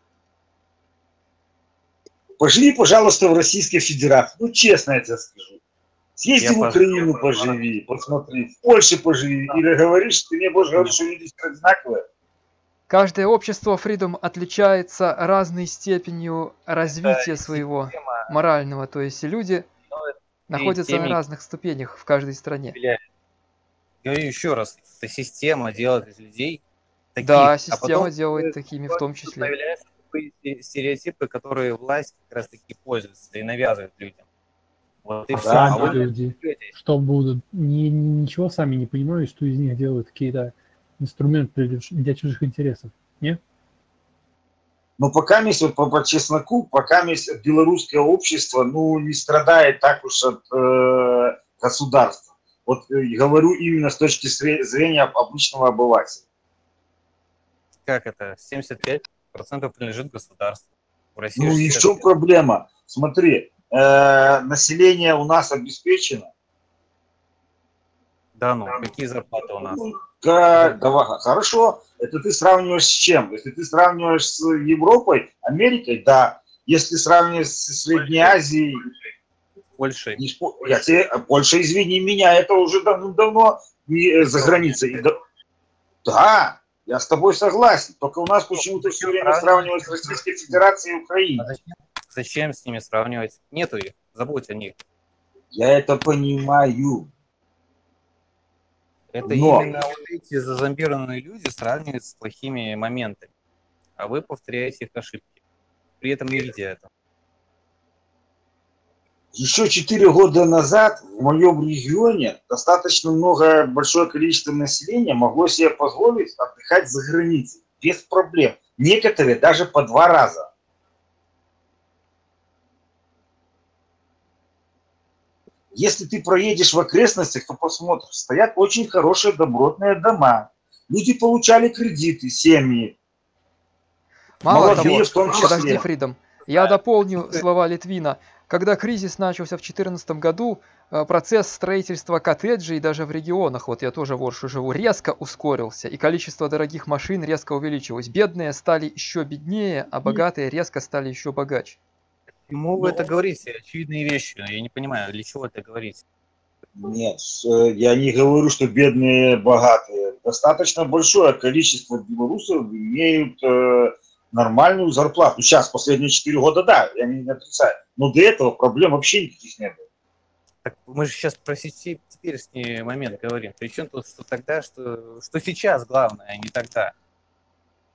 Поживи, пожалуйста, в Российской Федерации. Ну, честно я тебе скажу. Съезди Я в Украину, поживи, посмотри. В Польше поживи. Или говоришь, ты мне будешь говорить, что люди все одинаковые. Каждое общество Freedom отличается разной степенью развития своего морального. То есть люди находятся на разных ступенях в каждой стране. Говорю еще раз, эта система делает из людей таких. Да, система а потом делает такими в том числе. Появляются стереотипы, которые власть как раз таки пользуется и навязывает людям. Вот и все. Сами А вы люди, что будут, ни, ничего сами не понимают, что из них делают какие-то инструменты для чужих интересов. Нет? Но пока месть, вот по, по чесноку, пока месть белорусское общество, ну, не страдает так уж от э, государства. Вот э, говорю именно с точки зрения обычного обывателя. Как это? семьдесят пять процентов принадлежит государству. В России ну и в чем проблема? Смотри, э, население у нас обеспечено. Да ну, какие зарплаты у нас? Как, давай, хорошо, это ты сравниваешь с чем? Если ты сравниваешь с Европой, Америкой, да. Если сравниваешь с Средней Азией... Польшей. Я тебе, Польша, извини меня, это уже давно не за границей. Да, я с тобой согласен. Только у нас почему-то все время сравнивают с Российской Федерацией и Украиной. А зачем, зачем с ними сравнивать? Нету их, забудь о них. Я это понимаю. Это Но... именно вот эти зазомбированные люди сравнивают с плохими моментами. А вы повторяете их ошибки. При этом не видя этого. Еще четыре года назад в моем регионе достаточно много, большое количество населения могло себе позволить отдыхать за границей без проблем. Некоторые даже по два раза. Если ты проедешь в окрестностях, то посмотришь, стоят очень хорошие добротные дома. Люди получали кредиты, семьи. Мало того, в том числе. Подожди, Freedom. Я дополню слова Литвина. Когда кризис начался в две тысячи четырнадцатом году, процесс строительства коттеджей даже в регионах, вот я тоже в Орше живу, резко ускорился, и количество дорогих машин резко увеличилось. Бедные стали еще беднее, а богатые резко стали еще богаче. Почему вы это говорите? Очевидные вещи. Я не понимаю, для чего это говорите? Нет, я не говорю, что бедные богатые. Достаточно большое количество белорусов имеют э, нормальную зарплату. Сейчас, последние четыре года, да, я не отрицаю. Но до этого проблем вообще никаких не было. Так мы же сейчас про теперешний момент говорим. Причем тут, что тогда, что, что сейчас главное, а не тогда.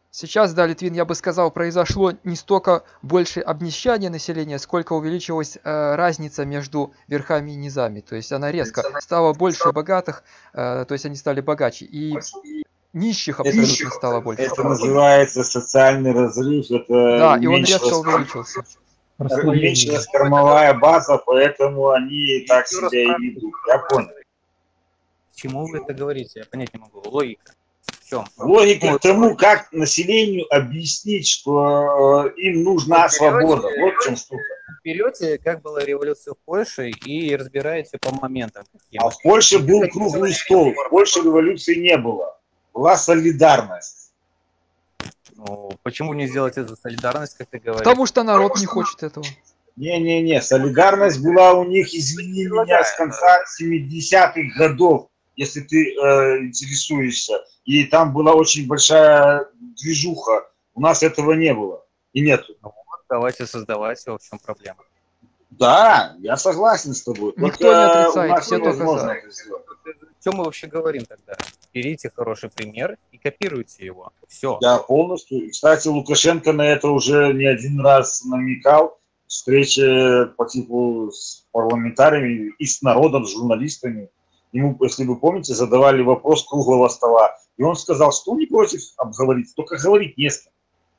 Сейчас, да, Литвин, я бы сказал, произошло не столько больше обнищания населения, сколько увеличилась э, разница между верхами и низами. То есть она резко стала больше богатых, э, то есть они стали богаче. И нищих абсолютно это, стало больше. Это называется социальный разрыв. Это да, и он резко увеличился. Уменьшилась кормовая база, поэтому они так себя и ведут. Я понял. Чему вы это говорите? Я понять не могу. Логика. В чем? Логика к тому, как населению объяснить, что им нужна вы свобода. берете, Вот в чем штука. Берете, как была революция в Польше, и разбираете по моментам. А в Польше был круглый стол. В Польше революции не было. Была солидарность. Ну, почему не сделать эту солидарность, как ты говоришь? Потому что народ не хочет этого. Не-не-не, солидарность была у них, извини меня, с конца семидесятых годов, если ты э, интересуешься. И там была очень большая движуха. У нас этого не было. И нету. Ну, вот, давайте создавать его, в чем проблема. Да, я согласен с тобой. Никто только не отрицает, у нас все невозможно только это сделать. О чем мы вообще говорим тогда? Берите хороший пример и копируйте его. Все. Да, полностью. И, кстати, Лукашенко на это уже не один раз намекал. Встречи по типу с парламентариями и с народом, с журналистами. Ему, если вы помните, задавали вопрос круглого стола. И он сказал, что не против обговорить, только говорить не с кем.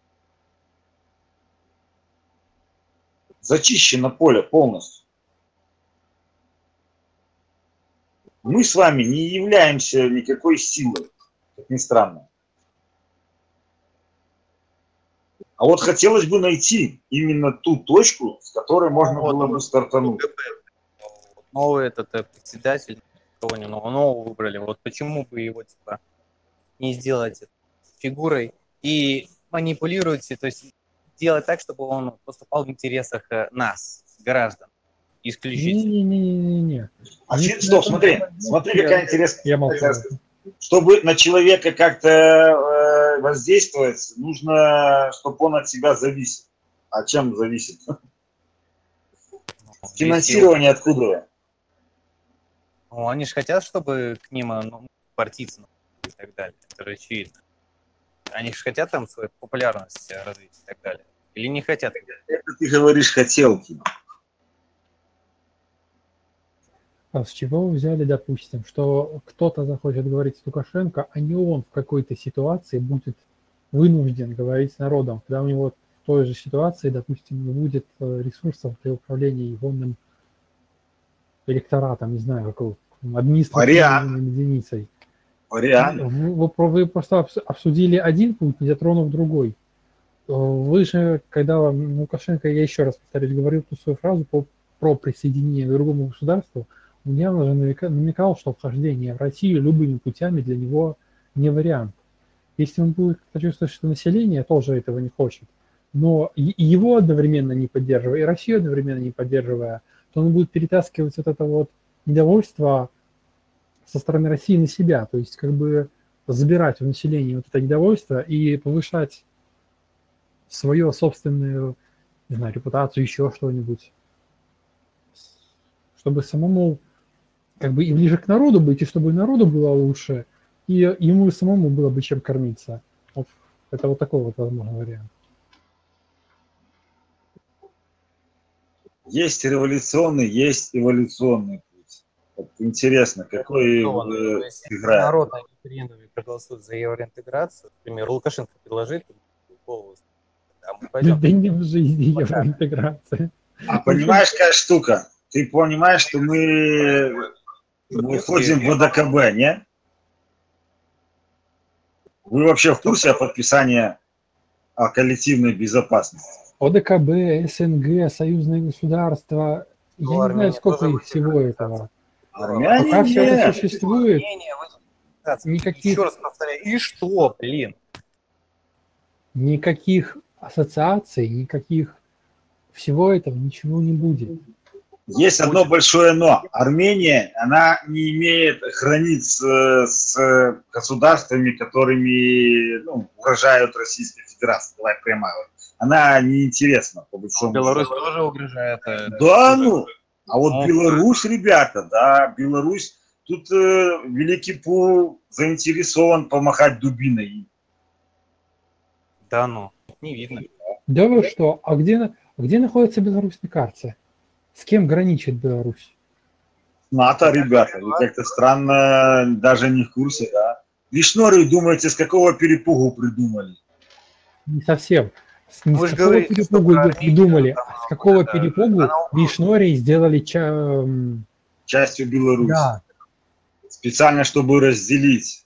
Зачищено поле полностью. Мы с вами не являемся никакой силой, как ни странно. А вот хотелось бы найти именно ту точку, с которой можно было бы стартануть. Новый этот председатель, кого не нового выбрали, вот почему бы его типа не сделать фигурой и манипулируйте, то есть делать так, чтобы он поступал в интересах нас, граждан, исключительно. Не-не-не-не-не. А стоп, смотри, смотри, какая интересная. Я молчу. Чтобы на человека как-то э, воздействовать, нужно, чтобы он от себя зависел. А чем зависит? Финансирование откуда? Ну, они же хотят, чтобы к ним ну, партийцы и так далее. Это же очевидно. Они же хотят там свою популярность развить и так далее. Или не хотят? Это ты говоришь хотелки. А с чего вы взяли, допустим, что кто-то захочет говорить с Лукашенко, а не он в какой-то ситуации будет вынужден говорить с народом, когда у него в той же ситуации, допустим, не будет ресурсов для управления егонным электоратом, не знаю, какого, административной единицей. Вариант. Вы, вы просто обсудили один путь, не затронув другой. Вы же, когда Лукашенко, я еще раз повторюсь, говорил ту свою фразу по, про присоединение к другому государству, он явно же намекал, что вхождение в Россию любыми путями для него не вариант. Если он будет почувствовать, что население тоже этого не хочет, но и его одновременно не поддерживая, и Россию одновременно не поддерживая, то он будет перетаскивать вот это вот недовольство со стороны России на себя, то есть как бы забирать у населения вот это недовольство и повышать свою собственную, не знаю, репутацию, еще что-нибудь, чтобы самому как бы и ближе к народу быть, и чтобы и народу было лучше, и ему самому было бы чем кормиться. Вот это вот такой вот возможный вариант. Есть революционный, есть эволюционный путь. Вот интересно, какой ну, э, играет. Народ на референдуме проголосует за евроинтеграцию, например, Лукашенко предложит голову. А мы пойдем. Да не в жизни евроинтеграция. А понимаешь, какая штука? Ты понимаешь, что мы, мы входим в ОДКБ, не? Вы вообще в курсе о подписании о коллективной безопасности? ОДКБ, СНГ, союзные государства, я не знаю, сколько их всего этого. Армяне Пока все нет. это существует, никаких... Еще раз повторяю, и что, блин? Никаких ассоциаций, никаких всего этого ничего не будет. Есть одно большое но. Армения, она не имеет границ с государствами, которыми ну, угрожают Российской Федерации. Давай прямо. Она неинтересна, по большому счету. Беларусь тоже угрожает. Да, ну. А вот Беларусь, ребята, да, Беларусь, тут э, Великий Пу заинтересован помахать дубиной. Да ну, не видно. Да вы что? А где, на- где находится Беларусь на карте? С кем граничит Беларусь? НАТО, ребята, вы как-то странно даже не в курсе, да? Вишнорию, думаете, с какого перепугу придумали? Не совсем. С, не Вы с же какого говорите, что перепугу про вы придумали, Армению, а с какого это, перепугу она угроза. Вишнории сделали ча... м, Частью Беларуси. Да. Специально, чтобы разделить.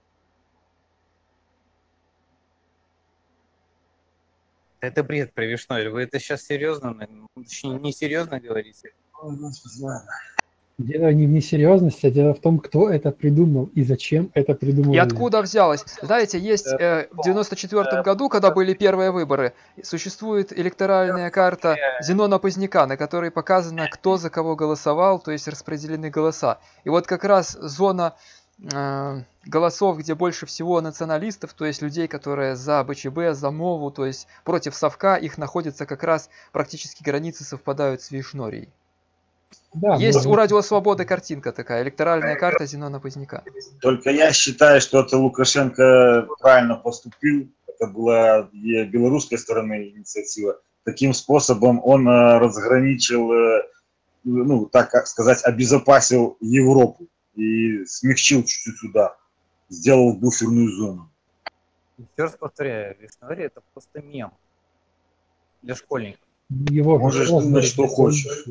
Это бред про Вишнорию. Вы это сейчас серьезно, точнее, не серьезно говорите? Ой, Господи, ладно. Дело не в несерьезности, а дело в том, кто это придумал и зачем это придумал. И откуда взялось? Знаете, есть э, в девяносто четвёртом году, когда были первые выборы, существует электоральная карта Зенона Поздняка, на которой показано, кто за кого голосовал, то есть распределены голоса. И вот как раз зона э, голосов, где больше всего националистов, то есть людей, которые за БЧБ, за Мову, то есть против Совка, их находится как раз практически границы совпадают с Вишнорией. Да, Есть можно- у Радио Свободы картинка такая, электоральная карта Зенона Поздняка. Только я считаю, что это Лукашенко правильно поступил. Это была и белорусской стороны инициатива. Таким способом он э, разграничил, э, ну, так как сказать, обезопасил Европу и смягчил чуть-чуть сюда, сделал буферную зону. Еще раз повторяю, Вишнория это просто мем для школьников. Его Можешь просто- думать, что хочешь.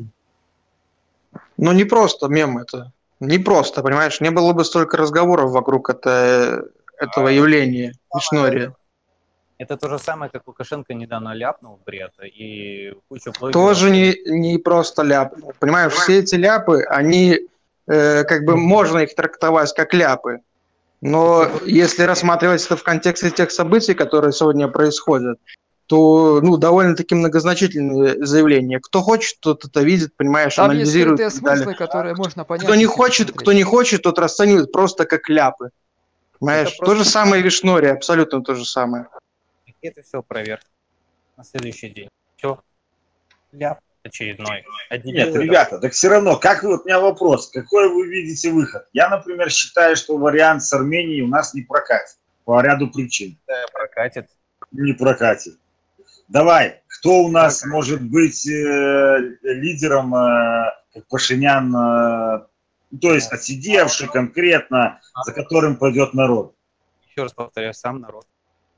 Ну, не просто мем это. Не просто, понимаешь? Не было бы столько разговоров вокруг это, этого явления, Вишнория. Это то же самое, как Лукашенко недавно ляпнул бред, и куча блогеров... Тоже не, не просто ляп. Понимаешь, все эти ляпы, они, э, как бы, можно их трактовать как ляпы. Но если рассматривать это в контексте тех событий, которые сегодня происходят, то, ну, довольно-таки многозначительные заявления. Кто хочет, тот это видит, понимаешь, Там есть анализирует. скрытые и так далее. смыслы, которые можно понять. Кто не если хочет, посмотреть. кто не хочет, тот расценивает просто как ляпы. Понимаешь, Это просто- то же самое Вишнория, абсолютно то же самое. И это все проверка на следующий день. Все. Ляп очередной. А Нет, дебилы- ребята, так все равно, как вы, вот у меня вопрос, какой вы видите выход? Я, например, считаю, что вариант с Арменией у нас не прокатит по ряду причин. Да, прокатит. Не прокатит. Давай, кто у нас может быть э, лидером, э, как Пашинян, э, ну, то есть отсидевший конкретно, за которым пойдет народ? Еще раз повторяю, сам народ.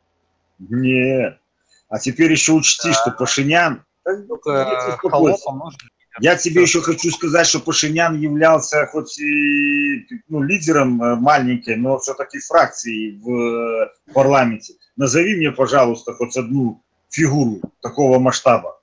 Нет. А теперь еще учти, что Пашинян... Только холопам нужно. Я тебе еще хочу сказать, что Пашинян являлся хоть и ну, лидером э, маленькой, но все-таки фракции в э, парламенте. Назови мне, пожалуйста, хоть одну фигуру такого масштаба.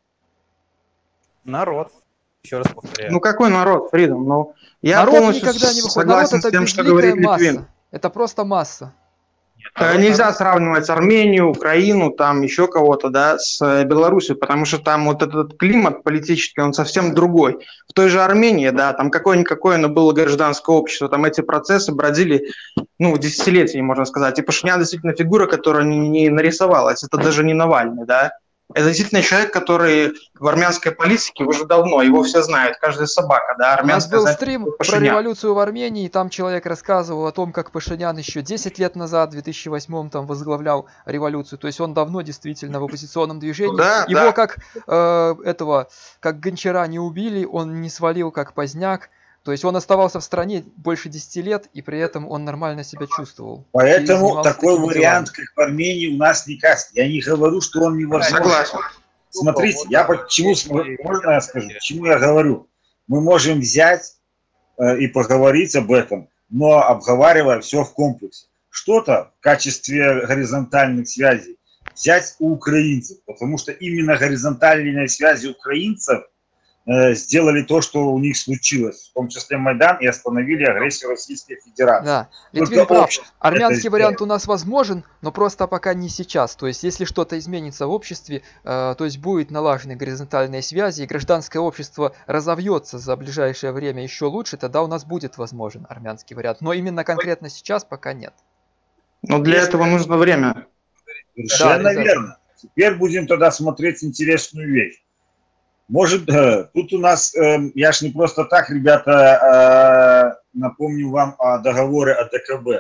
Народ. Еще раз повторяю. Ну какой народ, Фридом? Ну, я Народ полностью никогда не выходит. Народ согласен это с тем, что безликая говорит масса. Литвин. Это просто масса. Э, Нельзя сравнивать Армению, Украину, там еще кого-то, да, с э, Беларусью, потому что там вот этот климат политический, он совсем другой. В той же Армении, да, там какое-никакое, но было гражданское общество, там эти процессы бродили, ну, десятилетиями, можно сказать. И Пашинян действительно фигура, которая не, не нарисовалась, это даже не Навальный, да. Это действительно человек, который в армянской политике уже давно, его все знают, каждая собака, да, У нас армянская был знает, стрим кто про Пашинян. революцию в Армении, и там человек рассказывал о том, как Пашинян еще десять лет назад, в две тысячи восьмом, там возглавлял революцию. То есть он давно действительно в оппозиционном движении. Да, Его да. как э, этого, как Гончара не убили, он не свалил как Поздняк. То есть он оставался в стране больше десяти лет, и при этом он нормально себя чувствовал. И Поэтому занимался такой такими вариант, делами. как в Армении, у нас не катит. Я не говорю, что он невозможен. Согласен. Смотрите, я почему, см- можно я скажу, почему я говорю? Мы можем взять э, и поговорить об этом, но обговаривая все в комплексе. Что-то в качестве горизонтальных связей взять у украинцев, потому что именно горизонтальные связи украинцев э, сделали то, что у них случилось, в том числе Майдан, и остановили агрессию Российской Федерации. Да, Только Литвин прав. общество Армянский это вариант сделало. у нас возможен, но просто пока не сейчас. То есть, если что-то изменится в обществе, э, то есть будет налажены горизонтальные связи, и гражданское общество разовьется за ближайшее время еще лучше, тогда у нас будет возможен армянский вариант. Но именно конкретно сейчас пока нет. Но для этого нужно время. Совершенно Да, ребята. верно. Теперь будем тогда смотреть интересную вещь. Может, э, тут у нас, э, я ж не просто так, ребята, э, напомню вам о договоре о ДКБ.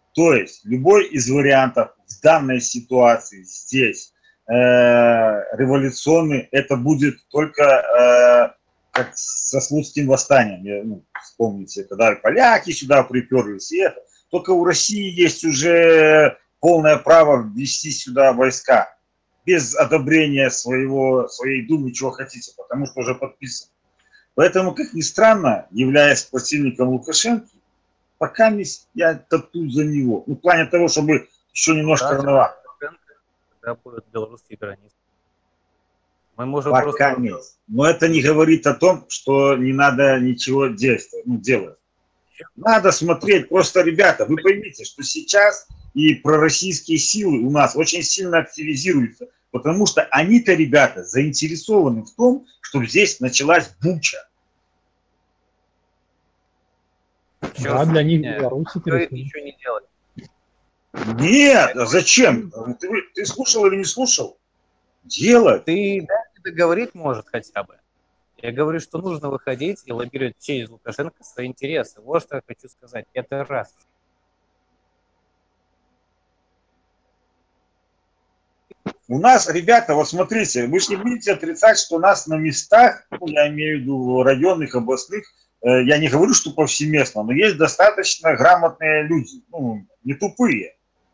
То есть любой из вариантов в данной ситуации здесь э, революционный, это будет только э, как со Слуцким восстанием. Я, ну, вспомните, когда поляки сюда приперлись, и это. Только у России есть уже полное право ввести сюда войска без одобрения своего, своей думы, чего хотите, потому что уже подписано. Поэтому, как ни странно, являясь противником Лукашенко, пока я топлю за него. Ну, в плане того, чтобы еще немножко рановато. Когда будут белорусские границы. Мы можем пока просто... нет. Но это не говорит о том, что не надо ничего действовать, ну, делать. Надо смотреть. Просто, ребята, вы поймите, что сейчас и пророссийские силы у нас очень сильно активизируются, потому что они-то, ребята, заинтересованы в том, чтобы здесь началась буча. Да, для них Беларусь это ничего не делать. Нет, а зачем? Ты, ты слушал или не слушал? Делать. Ты да, говорить может хотя бы. Я говорю, что нужно выходить и лоббировать через Лукашенко свои интересы. Вот что я хочу сказать. Это раз. У нас, ребята, вот смотрите, вы же не будете отрицать, что у нас на местах, ну, я имею в виду районных, областных, э, я не говорю, что повсеместно, но есть достаточно грамотные люди, ну, не тупые,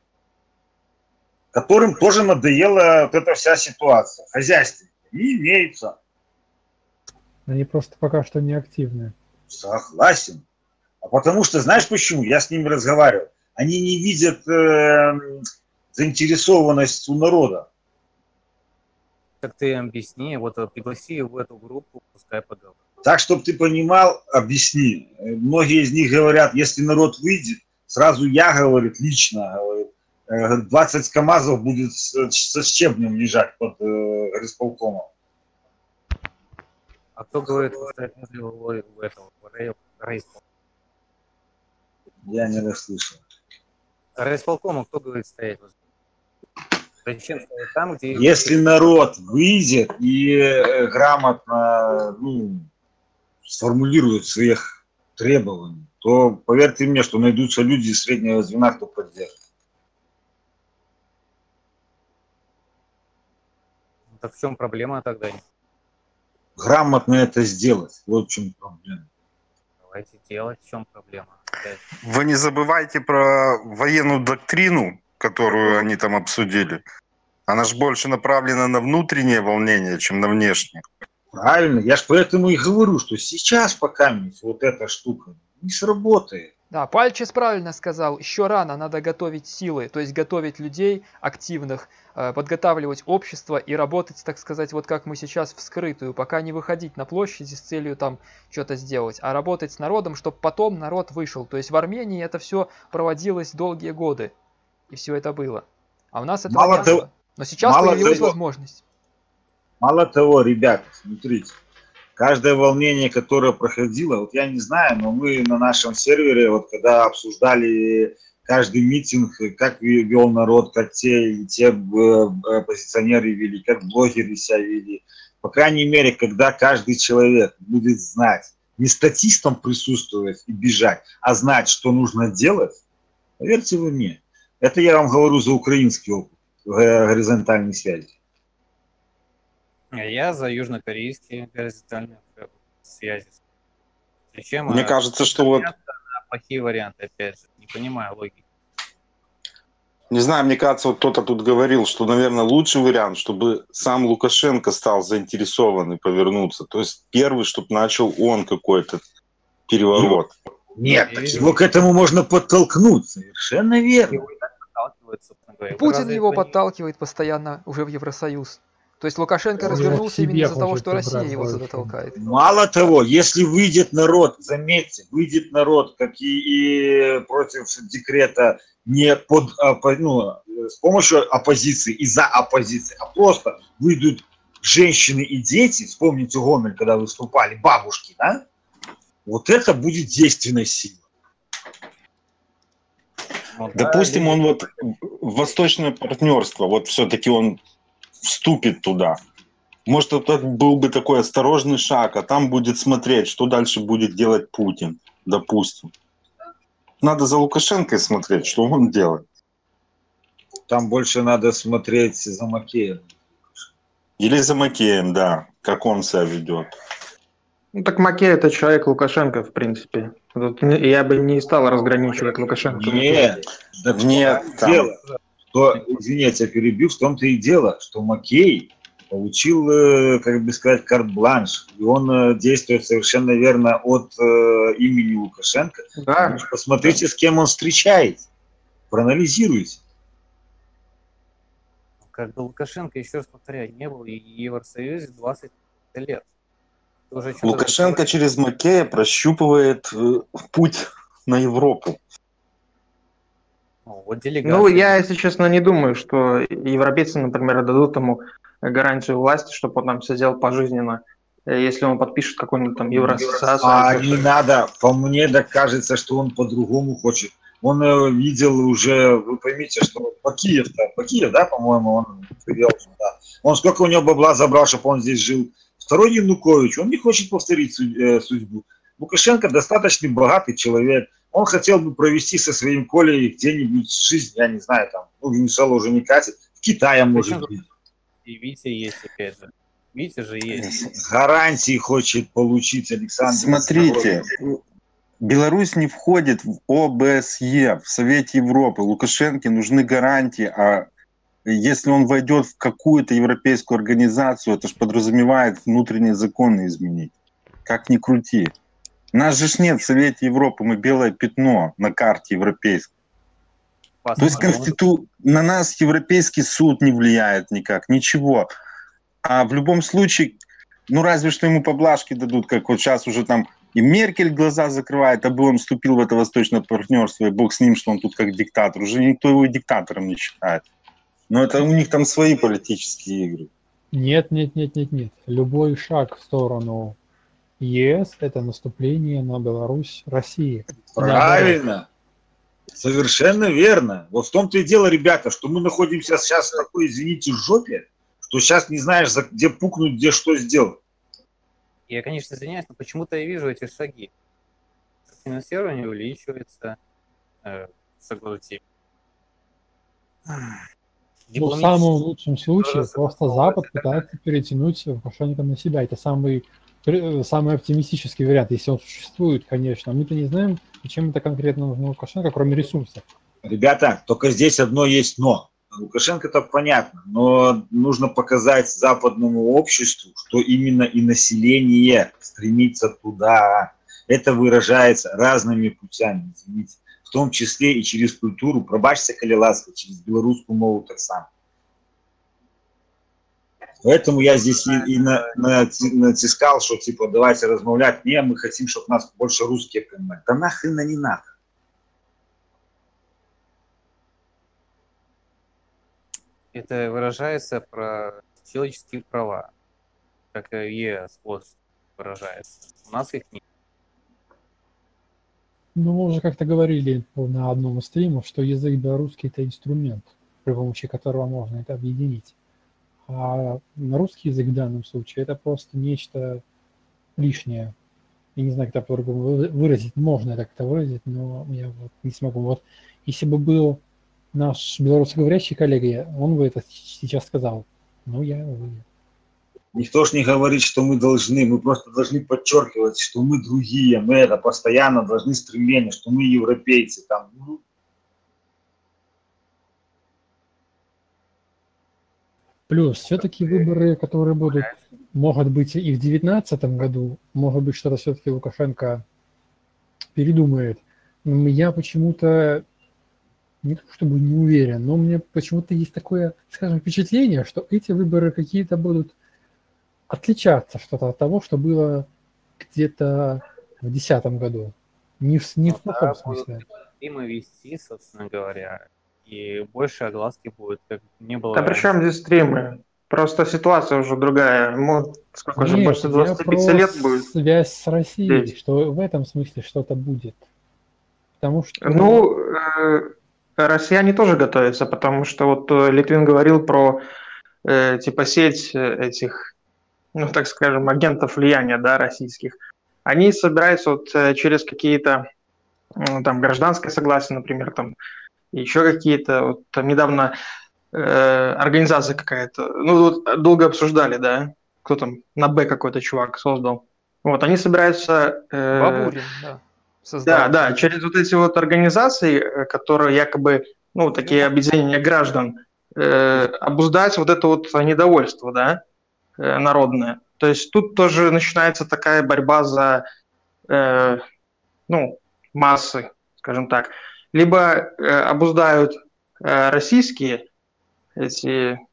которым тоже надоела вот эта вся ситуация. Хозяйственники не имеются. Они просто пока что не активны. Согласен. А потому что, знаешь почему? Я с ними разговаривал. Они не видят э, заинтересованность у народа. Так ты объясни, вот пригласи в эту группу, пускай поговорит. Так, чтобы ты понимал, объясни. Многие из них говорят, если народ выйдет, сразу я, говорит, лично, говорит, двадцать КАМАЗов будет со щебнем лежать под э, райисполкомом. А кто говорит, что в этого райисполкома? Я не расслышал. Райисполкома кто говорит стоять? Зачем стоять там, где... Если народ выйдет и э, грамотно, ну, сформулирует своих требований, то поверьте мне, что найдутся люди из среднего звена, кто поддержит. Так в чем проблема тогда? Грамотно это сделать. Вот в чем проблема. Давайте делать. В чем проблема? Вы не забывайте про военную доктрину, которую они там обсудили. Она же больше направлена на внутреннее волнение, чем на внешнее. Правильно. Я же поэтому и говорю, что сейчас пока вот эта штука не сработает. Да, Пальчис правильно сказал, еще рано надо готовить силы, то есть готовить людей активных, подготавливать общество и работать, так сказать, вот как мы сейчас в скрытую, пока не выходить на площади с целью там что-то сделать, а работать с народом, чтобы потом народ вышел. То есть в Армении это все проводилось долгие годы, и все это было. А у нас этого мало не того, было. Но сейчас мало появилась того, возможность. Мало того, ребята, смотрите. Каждое волнение, которое проходило, вот я не знаю, но мы на нашем сервере, вот когда обсуждали каждый митинг, как вел народ, как те, те оппозиционеры вели, как блогеры себя вели. По крайней мере, когда каждый человек будет знать, не статистом присутствовать и бежать, а знать, что нужно делать, поверьте вы мне, это я вам говорю за украинский опыт горизонтальной связи. Я за южнокорейские горизонтальные связи. Зачем? Мне а, кажется, что вот... Плохие варианты, опять же. Не понимаю логики. Не знаю, мне кажется, вот кто-то тут говорил, что, наверное, лучший вариант, чтобы сам Лукашенко стал заинтересован и повернуться. То есть первый, чтобы начал он какой-то переворот. Нет, так его к этому можно подтолкнуть. Совершенно верно. Путин его подталкивает постоянно уже в Евросоюз. То есть Лукашенко развернулся именно из-за того, что Россия его сюда толкает. Мало того, если выйдет народ, заметьте, выйдет народ, как и, и против декрета, не под, ну, с помощью оппозиции и за оппозицией, а просто выйдут женщины и дети, вспомните Гомель, когда выступали, бабушки, да? Вот это будет действенной силой. Допустим, он вот в восточное партнерство, вот все-таки он вступит туда. Может, это был бы такой осторожный шаг, а там будет смотреть, что дальше будет делать Путин, допустим. Надо за Лукашенко смотреть, что он делает. Там больше надо смотреть за Макеем. Или за Макеем, да, как он себя ведет. Ну, так Макей — это человек Лукашенко, в принципе. Тут я бы не стал разграничивать Лукашенко. Нет, так Нет, там... дело, что, извините, я перебью, в том-то и дело, что Макей получил, как бы сказать, карт-бланш, и он действует совершенно верно от э, имени Лукашенко. Да. Посмотрите, с кем он встречается, проанализируйте. Как бы Лукашенко, еще раз повторяю, не был в Евросоюзе двадцать лет. Уже Лукашенко через Макея прощупывает э, путь на Европу. Ну, вот делегация. Ну, я, если честно, не думаю, что европейцы, например, дадут ему гарантию власти, чтобы он там сидел пожизненно, если он подпишет какую-нибудь там евроассоциацию. А не надо, по мне так кажется, что он по-другому хочет. Он э, видел уже, вы поймите, что по Киев-то, по Киев, да, по-моему, он привел сюда. Он сколько у него бабла забрал, чтобы он здесь жил. Второй Янукович, он не хочет повторить судьбу. Лукашенко достаточно богатый человек. Он хотел бы провести со своим Колей где-нибудь жизнь, я не знаю, там, ну, Венесуэла уже не катит, в Китае, может быть. И Витя есть, опять же. Витя же есть. Гарантии хочет получить Александр. Смотрите, Беларусь не входит в О Бэ Эс Е, в Совете Европы. Лукашенко нужны гарантии, а если он войдет в какую-то европейскую организацию, это же подразумевает внутренние законы изменить. Как ни крути. Нас же нет в Совете Европы, мы белое пятно на карте европейской. То есть конститу... на нас Европейский суд не влияет никак, ничего. А в любом случае, ну разве что ему поблажки дадут, как вот сейчас уже там и Меркель глаза закрывает, а бы он вступил в это восточное партнерство, и бог с ним, что он тут как диктатор. Уже никто его диктатором не считает. Но это у них там свои политические игры. Нет, нет, нет, нет, нет. Любой шаг в сторону Е Эс – это наступление на Беларусь России. Правильно. Совершенно верно. Вот в том-то и дело, ребята, что мы находимся сейчас в такой, извините, жопе, что сейчас не знаешь, где пукнуть, где что сделать. Я, конечно, извиняюсь, но почему-то я вижу эти шаги. Финансирование увеличивается, э, согласитесь. Ну, в самом лучшем случае просто Запад пытается перетянуть Лукашенко на себя. Это самый, самый оптимистический вариант, если он существует, конечно. Мы-то не знаем, зачем это конкретно нужно Лукашенко, кроме ресурсов. Ребята, только здесь одно есть но. Лукашенко-то понятно, но нужно показать западному обществу, что именно и население стремится туда. Это выражается разными путями, извините. В том числе и через культуру, пробачьте, коли ласка, через белорусскую мову так само. Поэтому я здесь и, и на, на, натискал, что типа давайте размовлять, не, мы хотим, чтобы нас больше русские понимали. Да нахрена не надо. Это выражается про человеческие права, как и Е Эс вот выражается. У нас их нет. Ну, мы уже как-то говорили на одном из стримов, что язык белорусский – это инструмент, при помощи которого можно это объединить. А русский язык в данном случае – это просто нечто лишнее. Я не знаю, как это по-другому выразить. Можно это как-то выразить, но я вот не смогу. Вот если бы был наш белорусскоговорящий коллега, он бы это сейчас сказал. Ну, я, увы. Никто ж не говорит, что мы должны, мы просто должны подчеркивать, что мы другие, мы это постоянно должны стремление, что мы европейцы. Там. Плюс все-таки выборы, которые будут, могут быть и в девятнадцатом году, может быть, что-то все-таки Лукашенко передумает. Но я почему-то, не то чтобы не уверен, но у меня почему-то есть такое, скажем, впечатление, что эти выборы какие-то будут отличаться что-то от того, что было где-то в две тысячи десятом году. Не в, не в плохом смысле. Стримы вести, собственно говоря, и больше огласки будет, как не было. Да при чем здесь стримы? Просто ситуация уже другая. Ему сколько Нет, же, больше двадцати пяти лет будет. Связь с Россией, Здесь. что в этом смысле что-то будет. Потому что... Ну, э, россияне тоже готовятся, потому что вот Литвин говорил про э, типа сеть этих, ну, так скажем, агентов влияния, да, российских. Они собираются вот через какие-то там гражданское согласие, например, там еще какие-то, вот, там недавно э, организация какая-то, ну вот долго обсуждали, да, кто там, на Б какой-то чувак создал. Вот, они собираются... Э, Бабурин, да. Создал. Да, да, через вот эти вот организации, которые якобы, ну, такие объединения граждан, э, обуздать вот это вот недовольство, да, э, народное. То есть тут тоже начинается такая борьба за, э, ну, массы, скажем так. Либо э, обуздают э, российские эти э,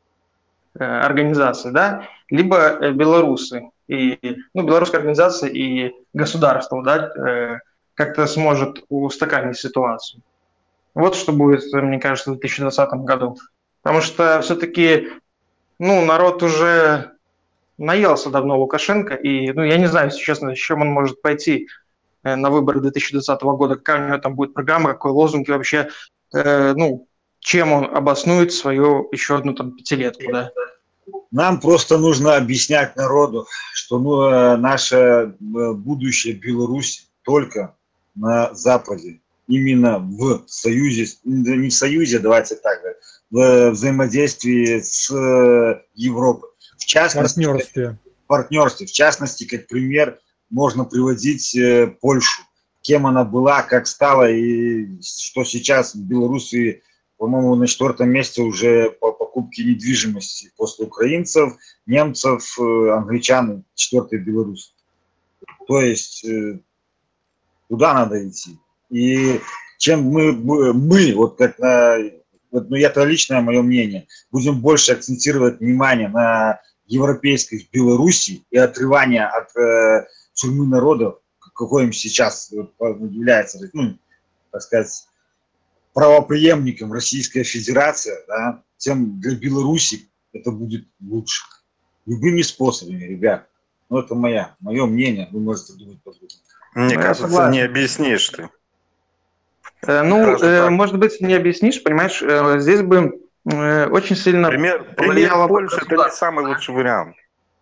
организации, да, либо э, белорусы. И, ну, белорусская организация и государство, да, э, как-то сможет устаканить ситуацию. Вот что будет, мне кажется, в две тысячи двадцатом году. Потому что все-таки, ну, народ уже наелся давно Лукашенко, и, ну, я не знаю, если честно, с чем он может пойти э, на выборы две тысячи двадцатого года, какая у него там будет программа, какой лозунг и вообще, э, ну, чем он обоснует свою еще одну там пятилетку, да. Нам просто нужно объяснять народу, что ну, наше будущее Беларусь только на Западе, именно в союзе, не в союзе, давайте так, в взаимодействии с Европой. В частности, партнерстве. В партнерстве. В частности, как пример, можно приводить Польшу, кем она была, как стала и что сейчас в Беларуси, по-моему, на четвертом месте уже по покупке недвижимости после украинцев, немцев, англичан, четвертый Беларусь. То есть туда надо идти. И чем мы, мы вот как на, вот, ну это личное мое мнение, будем больше акцентировать внимание на европейской Беларуси и отрывание от э, тюрьмы народов, какой им сейчас является, ну, так сказать, правопреемником Российская Федерация, да, тем для Беларуси это будет лучше. Любыми способами, ребят. Ну, это моя, мое мнение, вы можете думать по-другому. Мне ну, кажется, не объяснишь ты. Э, ну, э, может быть, не объяснишь, понимаешь, э, здесь бы э, очень сильно... Пример, пример Польши – это не самый лучший вариант.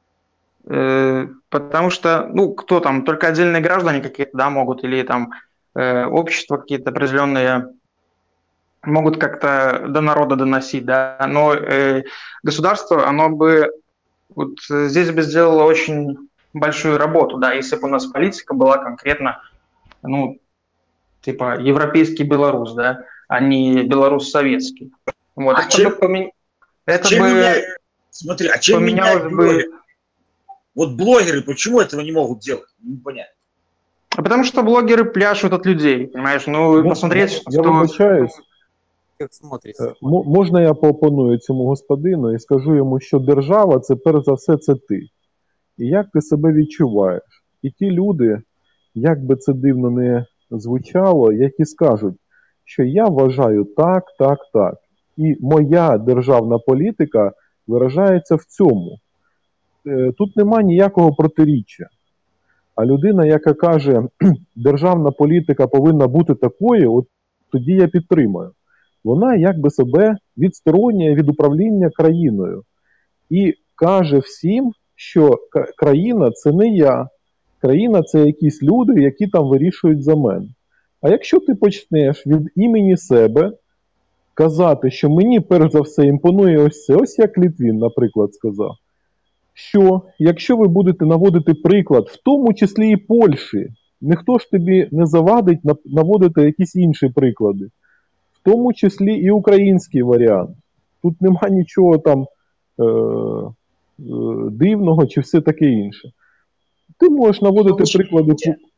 Э, потому что, ну, кто там, только отдельные граждане какие-то, да, могут, или там э, общества какие-то определенные могут как-то до народа доносить, да, но э, государство, оно бы вот здесь бы сделало очень большую работу, да, если бы у нас политика была конкретно, ну, типа европейский Беларусь, да, а не Беларусь советский. Вот, а это чем, бы, помен... это чем бы меня... Смотри, а чем поменялось бы... Блогеры? Вот блогеры почему этого не могут делать? Не понятно. А потому что блогеры пляшут от людей, понимаешь, ну, ну посмотреть, я, что... Я вибачаюсь. Як смотриться? Можна я поопоную цьому господину і скажу йому, що держава – це перш за все це ти. І як ти себе відчуваєш? І ті люди, як би це дивно не звучало, які скажуть, що я вважаю так, так, так. І моя державна політика виражається в цьому. Тут нема ніякого протиріччя. А людина, яка каже, державна політика повинна бути такою, от тоді я підтримую. Вона якби себе відсторонює від управління країною. І каже всім, що країна – це не я. Країна – це якісь люди, які там вирішують за мене. А якщо ти почнеш від імені себе казати, що мені перш за все імпонує ось це, ось як Літвін, наприклад, сказав, що якщо ви будете наводити приклад, в тому числі і Польщі, ніхто ж тобі не завадить наводити якісь інші приклади. В тому числі і український варіант. Тут нема нічого там е- е- дивного чи все таке інше. Ти можеш наводити приклади...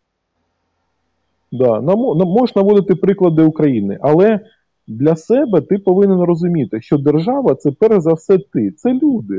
Да, можеш наводити приклади України, але для себе ти повинен розуміти, що держава – це перш за все ти, це люди.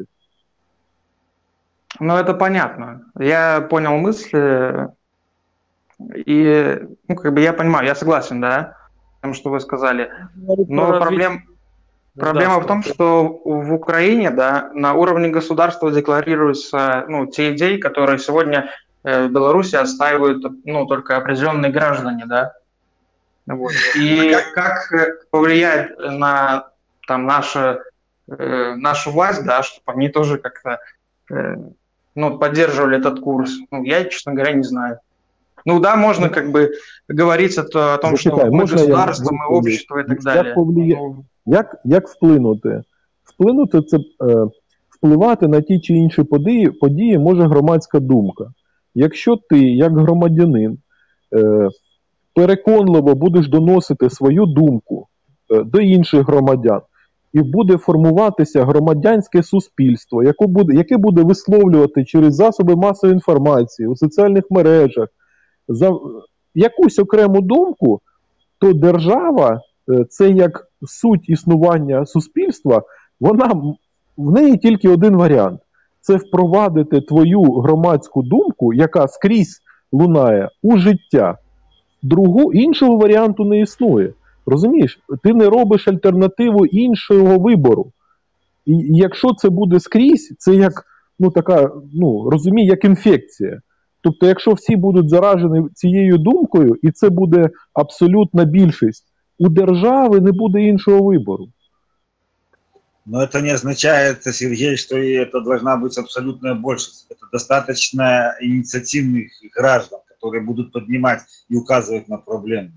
Ну, это понятно. Я понял мысль, и, ну, как бы я понимаю, я согласен, да, с тем, что вы сказали. Но проблем, проблема в том, что в Украине, да, на уровне государства декларируются, ну, те идеи, которые сегодня в Беларуси отстаивают, ну, только определенные граждане, да. Вот. И как повлиять на, там, нашу, э, нашу власть, да, чтобы они тоже как-то... Э, ну, поддерживали этот курс. Ну, я, честно говоря, не знаю. Ну да, можно как бы говорить о, о том, Зачекай, что мы можна я государство, мы відповім? общество і так Як, далі. повлия... Ну, як, як вплинути? Вплинути це е, впливати на ті чи інші події, події може громадська думка. Якщо ти, як громадянин, е, переконливо будеш доносити свою думку е, до інших громадян, і буде формуватися громадянське суспільство, яке буде, яке буде висловлювати через засоби масової інформації, у соціальних мережах, за якусь окрему думку, то держава, це як суть існування суспільства, вона, в неї тільки один варіант. Це впровадити твою громадську думку, яка скрізь лунає, у життя. Другу, іншого варіанту не існує. Розумієш? Ти не робиш альтернативу іншого вибору. І якщо це буде скрізь, це як, ну така, ну, розумій, як інфекція. Тобто, якщо всі будуть заражені цією думкою, і це буде абсолютна більшість, у держави не буде іншого вибору. Но это не означает, Сергей, что и это должна быть абсолютная большинство. Это достаточно инициативных граждан, которые будут поднимать и указывать на проблемы.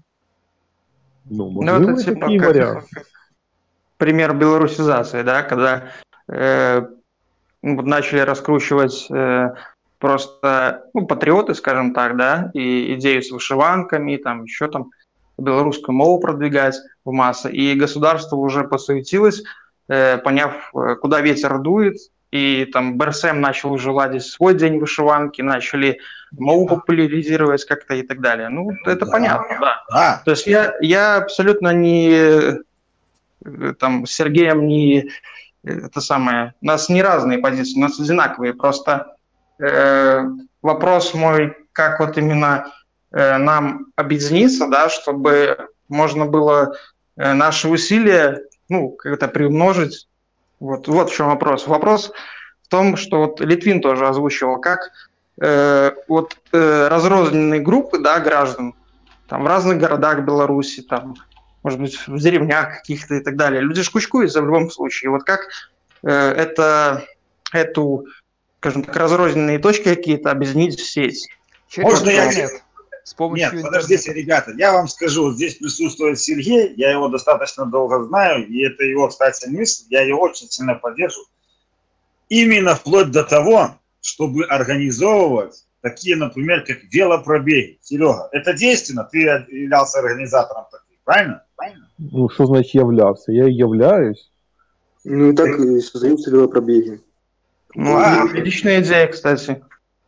Ну, ну это типа такие как, варианты. Пример белорусизации, да, когда э, начали раскручивать э, просто ну, патриоты, скажем так, да, и идею с вышиванками, там еще там белорусскую мову продвигать в массы, и государство уже посуетилось, э, поняв, куда ветер дует, и там БРСМ начал уже ладить свой день вышиванки, начали мову популяризировать как-то и так далее. Ну, это да. понятно, да. А. То есть я, я абсолютно не там с Сергеем не это самое. У нас не разные позиции, у нас одинаковые. Просто э, вопрос мой, как вот именно э, нам объединиться, да, чтобы можно было э, наши усилия, ну, как-то приумножить. Вот, вот в чем вопрос. Вопрос в том, что вот Литвин тоже озвучивал, как э, вот э, разрозненные группы, да, граждан, там в разных городах Беларуси, там, может быть, в деревнях каких-то и так далее. Люди ж кучкуются в любом случае. Вот как э, это, эту, скажем так, разрозненные точки какие-то объединить в сеть? Можно я... С помощью Нет, подождите, ребята, я вам скажу, здесь присутствует Сергей, я его достаточно долго знаю, и это его, кстати, мысль, я ее очень сильно поддерживаю. Именно вплоть до того, чтобы организовывать такие, например, как велопробеги. Серега, это действенно? Ты являлся организатором таких, правильно? правильно? Ну, что значит являлся? Я и являюсь. Ну, так и создаются велопробеги. Ну, а, отличная идея, кстати.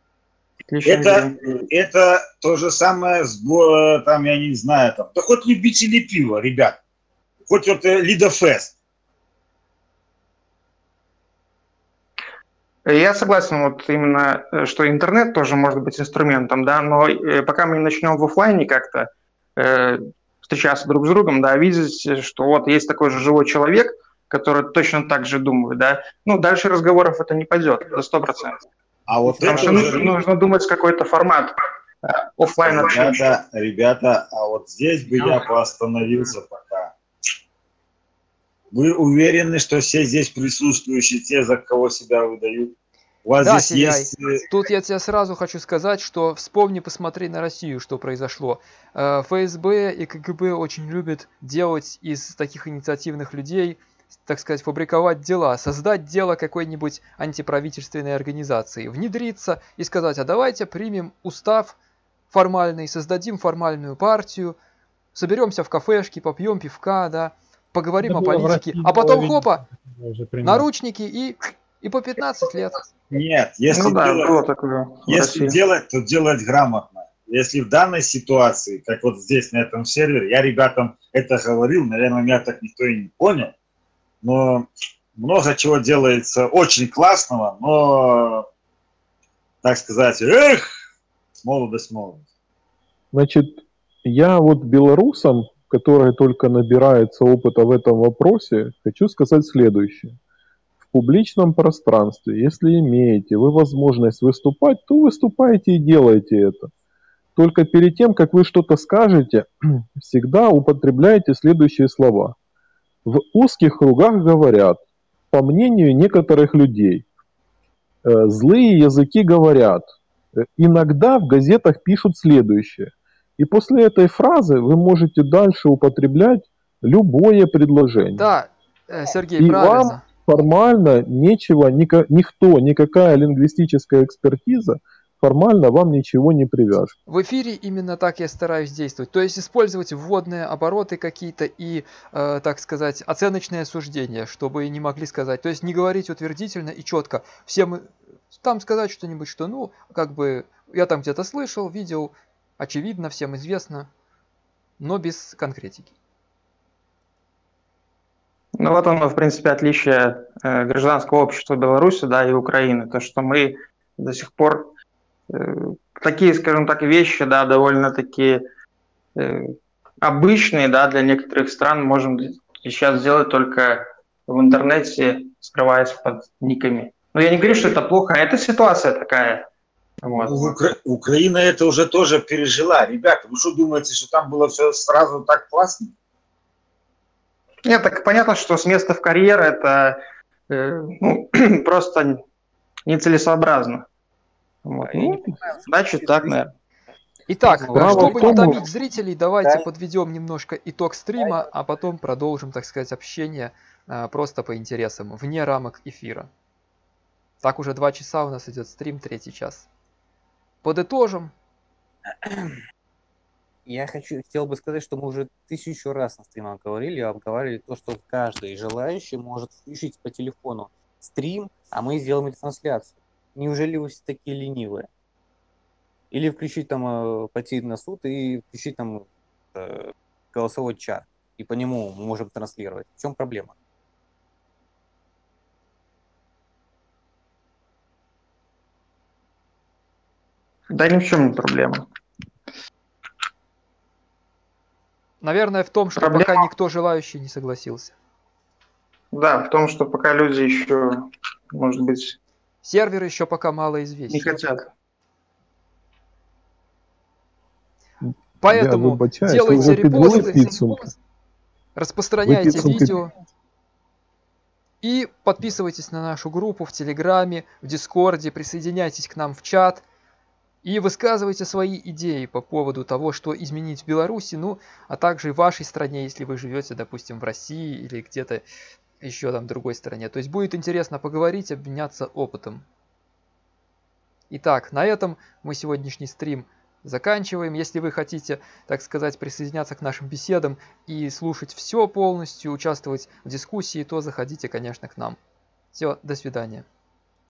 Это, это то же самое, с, там, я не знаю, там, да хоть любители пива, ребят, хоть вот Лидофест. Я согласен, вот именно, что интернет тоже может быть инструментом, да, но пока мы не начнем в офлайне как-то э, встречаться друг с другом, да, видеть, что вот есть такой же живой человек, который точно так же думает, да, ну, дальше разговоров это не пойдет, за сто процентов. А вот Потому что нужно, нужно думать какой-то формат офлайн общения. Ребята, ребята, а вот здесь бы я поостановился пока. Вы уверены, что все здесь присутствующие, те, за кого себя выдают? У вас да, здесь есть... Тут я тебе сразу хочу сказать, что вспомни, посмотри на Россию, что произошло. ФСБ и КГБ очень любят делать из таких инициативных людей, так сказать, фабриковать дела, создать дело какой-нибудь антиправительственной организации, внедриться и сказать, а давайте примем устав формальный, создадим формальную партию, соберемся в кафешке, попьем пивка, да, поговорим Это о политике, а потом хопа, наручники и, и по пятнадцать лет. Нет, если, ну, да, делать, такое если делать, то делать грамотно. Если в данной ситуации, как вот здесь на этом сервере, я ребятам это говорил, наверное, меня так никто и не понял, но много чего делается очень классного, но, так сказать, эх, молодость, молодость. Значит, я вот белорусам, которые только набираются опыта в этом вопросе, хочу сказать следующее. В публичном пространстве, если имеете вы возможность выступать, то выступайте и делайте это. Только перед тем, как вы что-то скажете, всегда употребляйте следующие слова. В узких кругах говорят, по мнению некоторых людей, э, злые языки говорят, Э, Иногда в газетах пишут следующее. И после этой фразы вы можете дальше употреблять любое предложение. Да, э, Сергей, И правильно. вам формально ничего, ника- никто, никакая лингвистическая экспертиза формально вам ничего не привяжет. В эфире именно так я стараюсь действовать. То есть использовать вводные обороты какие-то и, э, так сказать, оценочные суждения, чтобы не могли сказать. То есть не говорить утвердительно и четко. Всем там сказать что-нибудь, что ну, как бы я там где-то слышал, видел, очевидно, всем известно, но без конкретики. Ну вот оно, в принципе, отличие э, гражданского общества Беларуси, да, и Украины. То, что мы до сих пор э, такие, скажем так, вещи, да, довольно-таки э, обычные, да, для некоторых стран можем сейчас сделать только в интернете, скрываясь под никами. Но я не говорю, что это плохо, а это ситуация такая. Вот. Ну, Укра... Украина это уже тоже пережила. Ребята, вы что думаете, что там было все сразу так классно? Нет, так понятно, что с места в карьер это э, ну, просто нецелесообразно. Вот. Ну, значит, так, наверное. Итак, Право чтобы в том- не томить зрителей, давайте подведем немножко итог стрима, а потом продолжим, так сказать, общение э, просто по интересам, вне рамок эфира. Так уже два часа у нас идет стрим, третий час. Подытожим. Я хочу, хотел бы сказать, что мы уже тысячу раз на стримах говорили, обговаривали то, что каждый желающий может включить по телефону стрим, а мы сделаем трансляцию. Неужели вы все такие ленивые? Или включить там, э, пойти на суд и включить там э, голосовой чат, и по нему мы можем транслировать. В чем проблема? Да ни в чем не проблема. Наверное, в том, что Проблема- пока никто желающий не согласился. Да, в том, что пока люди еще, может быть, Сервер еще пока мало не известен. хотят. Поэтому Я вибачаюсь, делайте ви вже підвели репосты, підсумки? распространяйте Вы підсумки- видео и подписывайтесь на нашу группу в Телеграме, в Дискорде, присоединяйтесь к нам в чат и высказывайте свои идеи по поводу того, что изменить в Беларуси, ну, а также и в вашей стране, если вы живете, допустим, в России или где-то еще там в другой стране. То есть будет интересно поговорить, обменяться опытом. Итак, на этом мы сегодняшний стрим заканчиваем. Если вы хотите, так сказать, присоединяться к нашим беседам и слушать все полностью, участвовать в дискуссии, то заходите, конечно, к нам. Все, до свидания.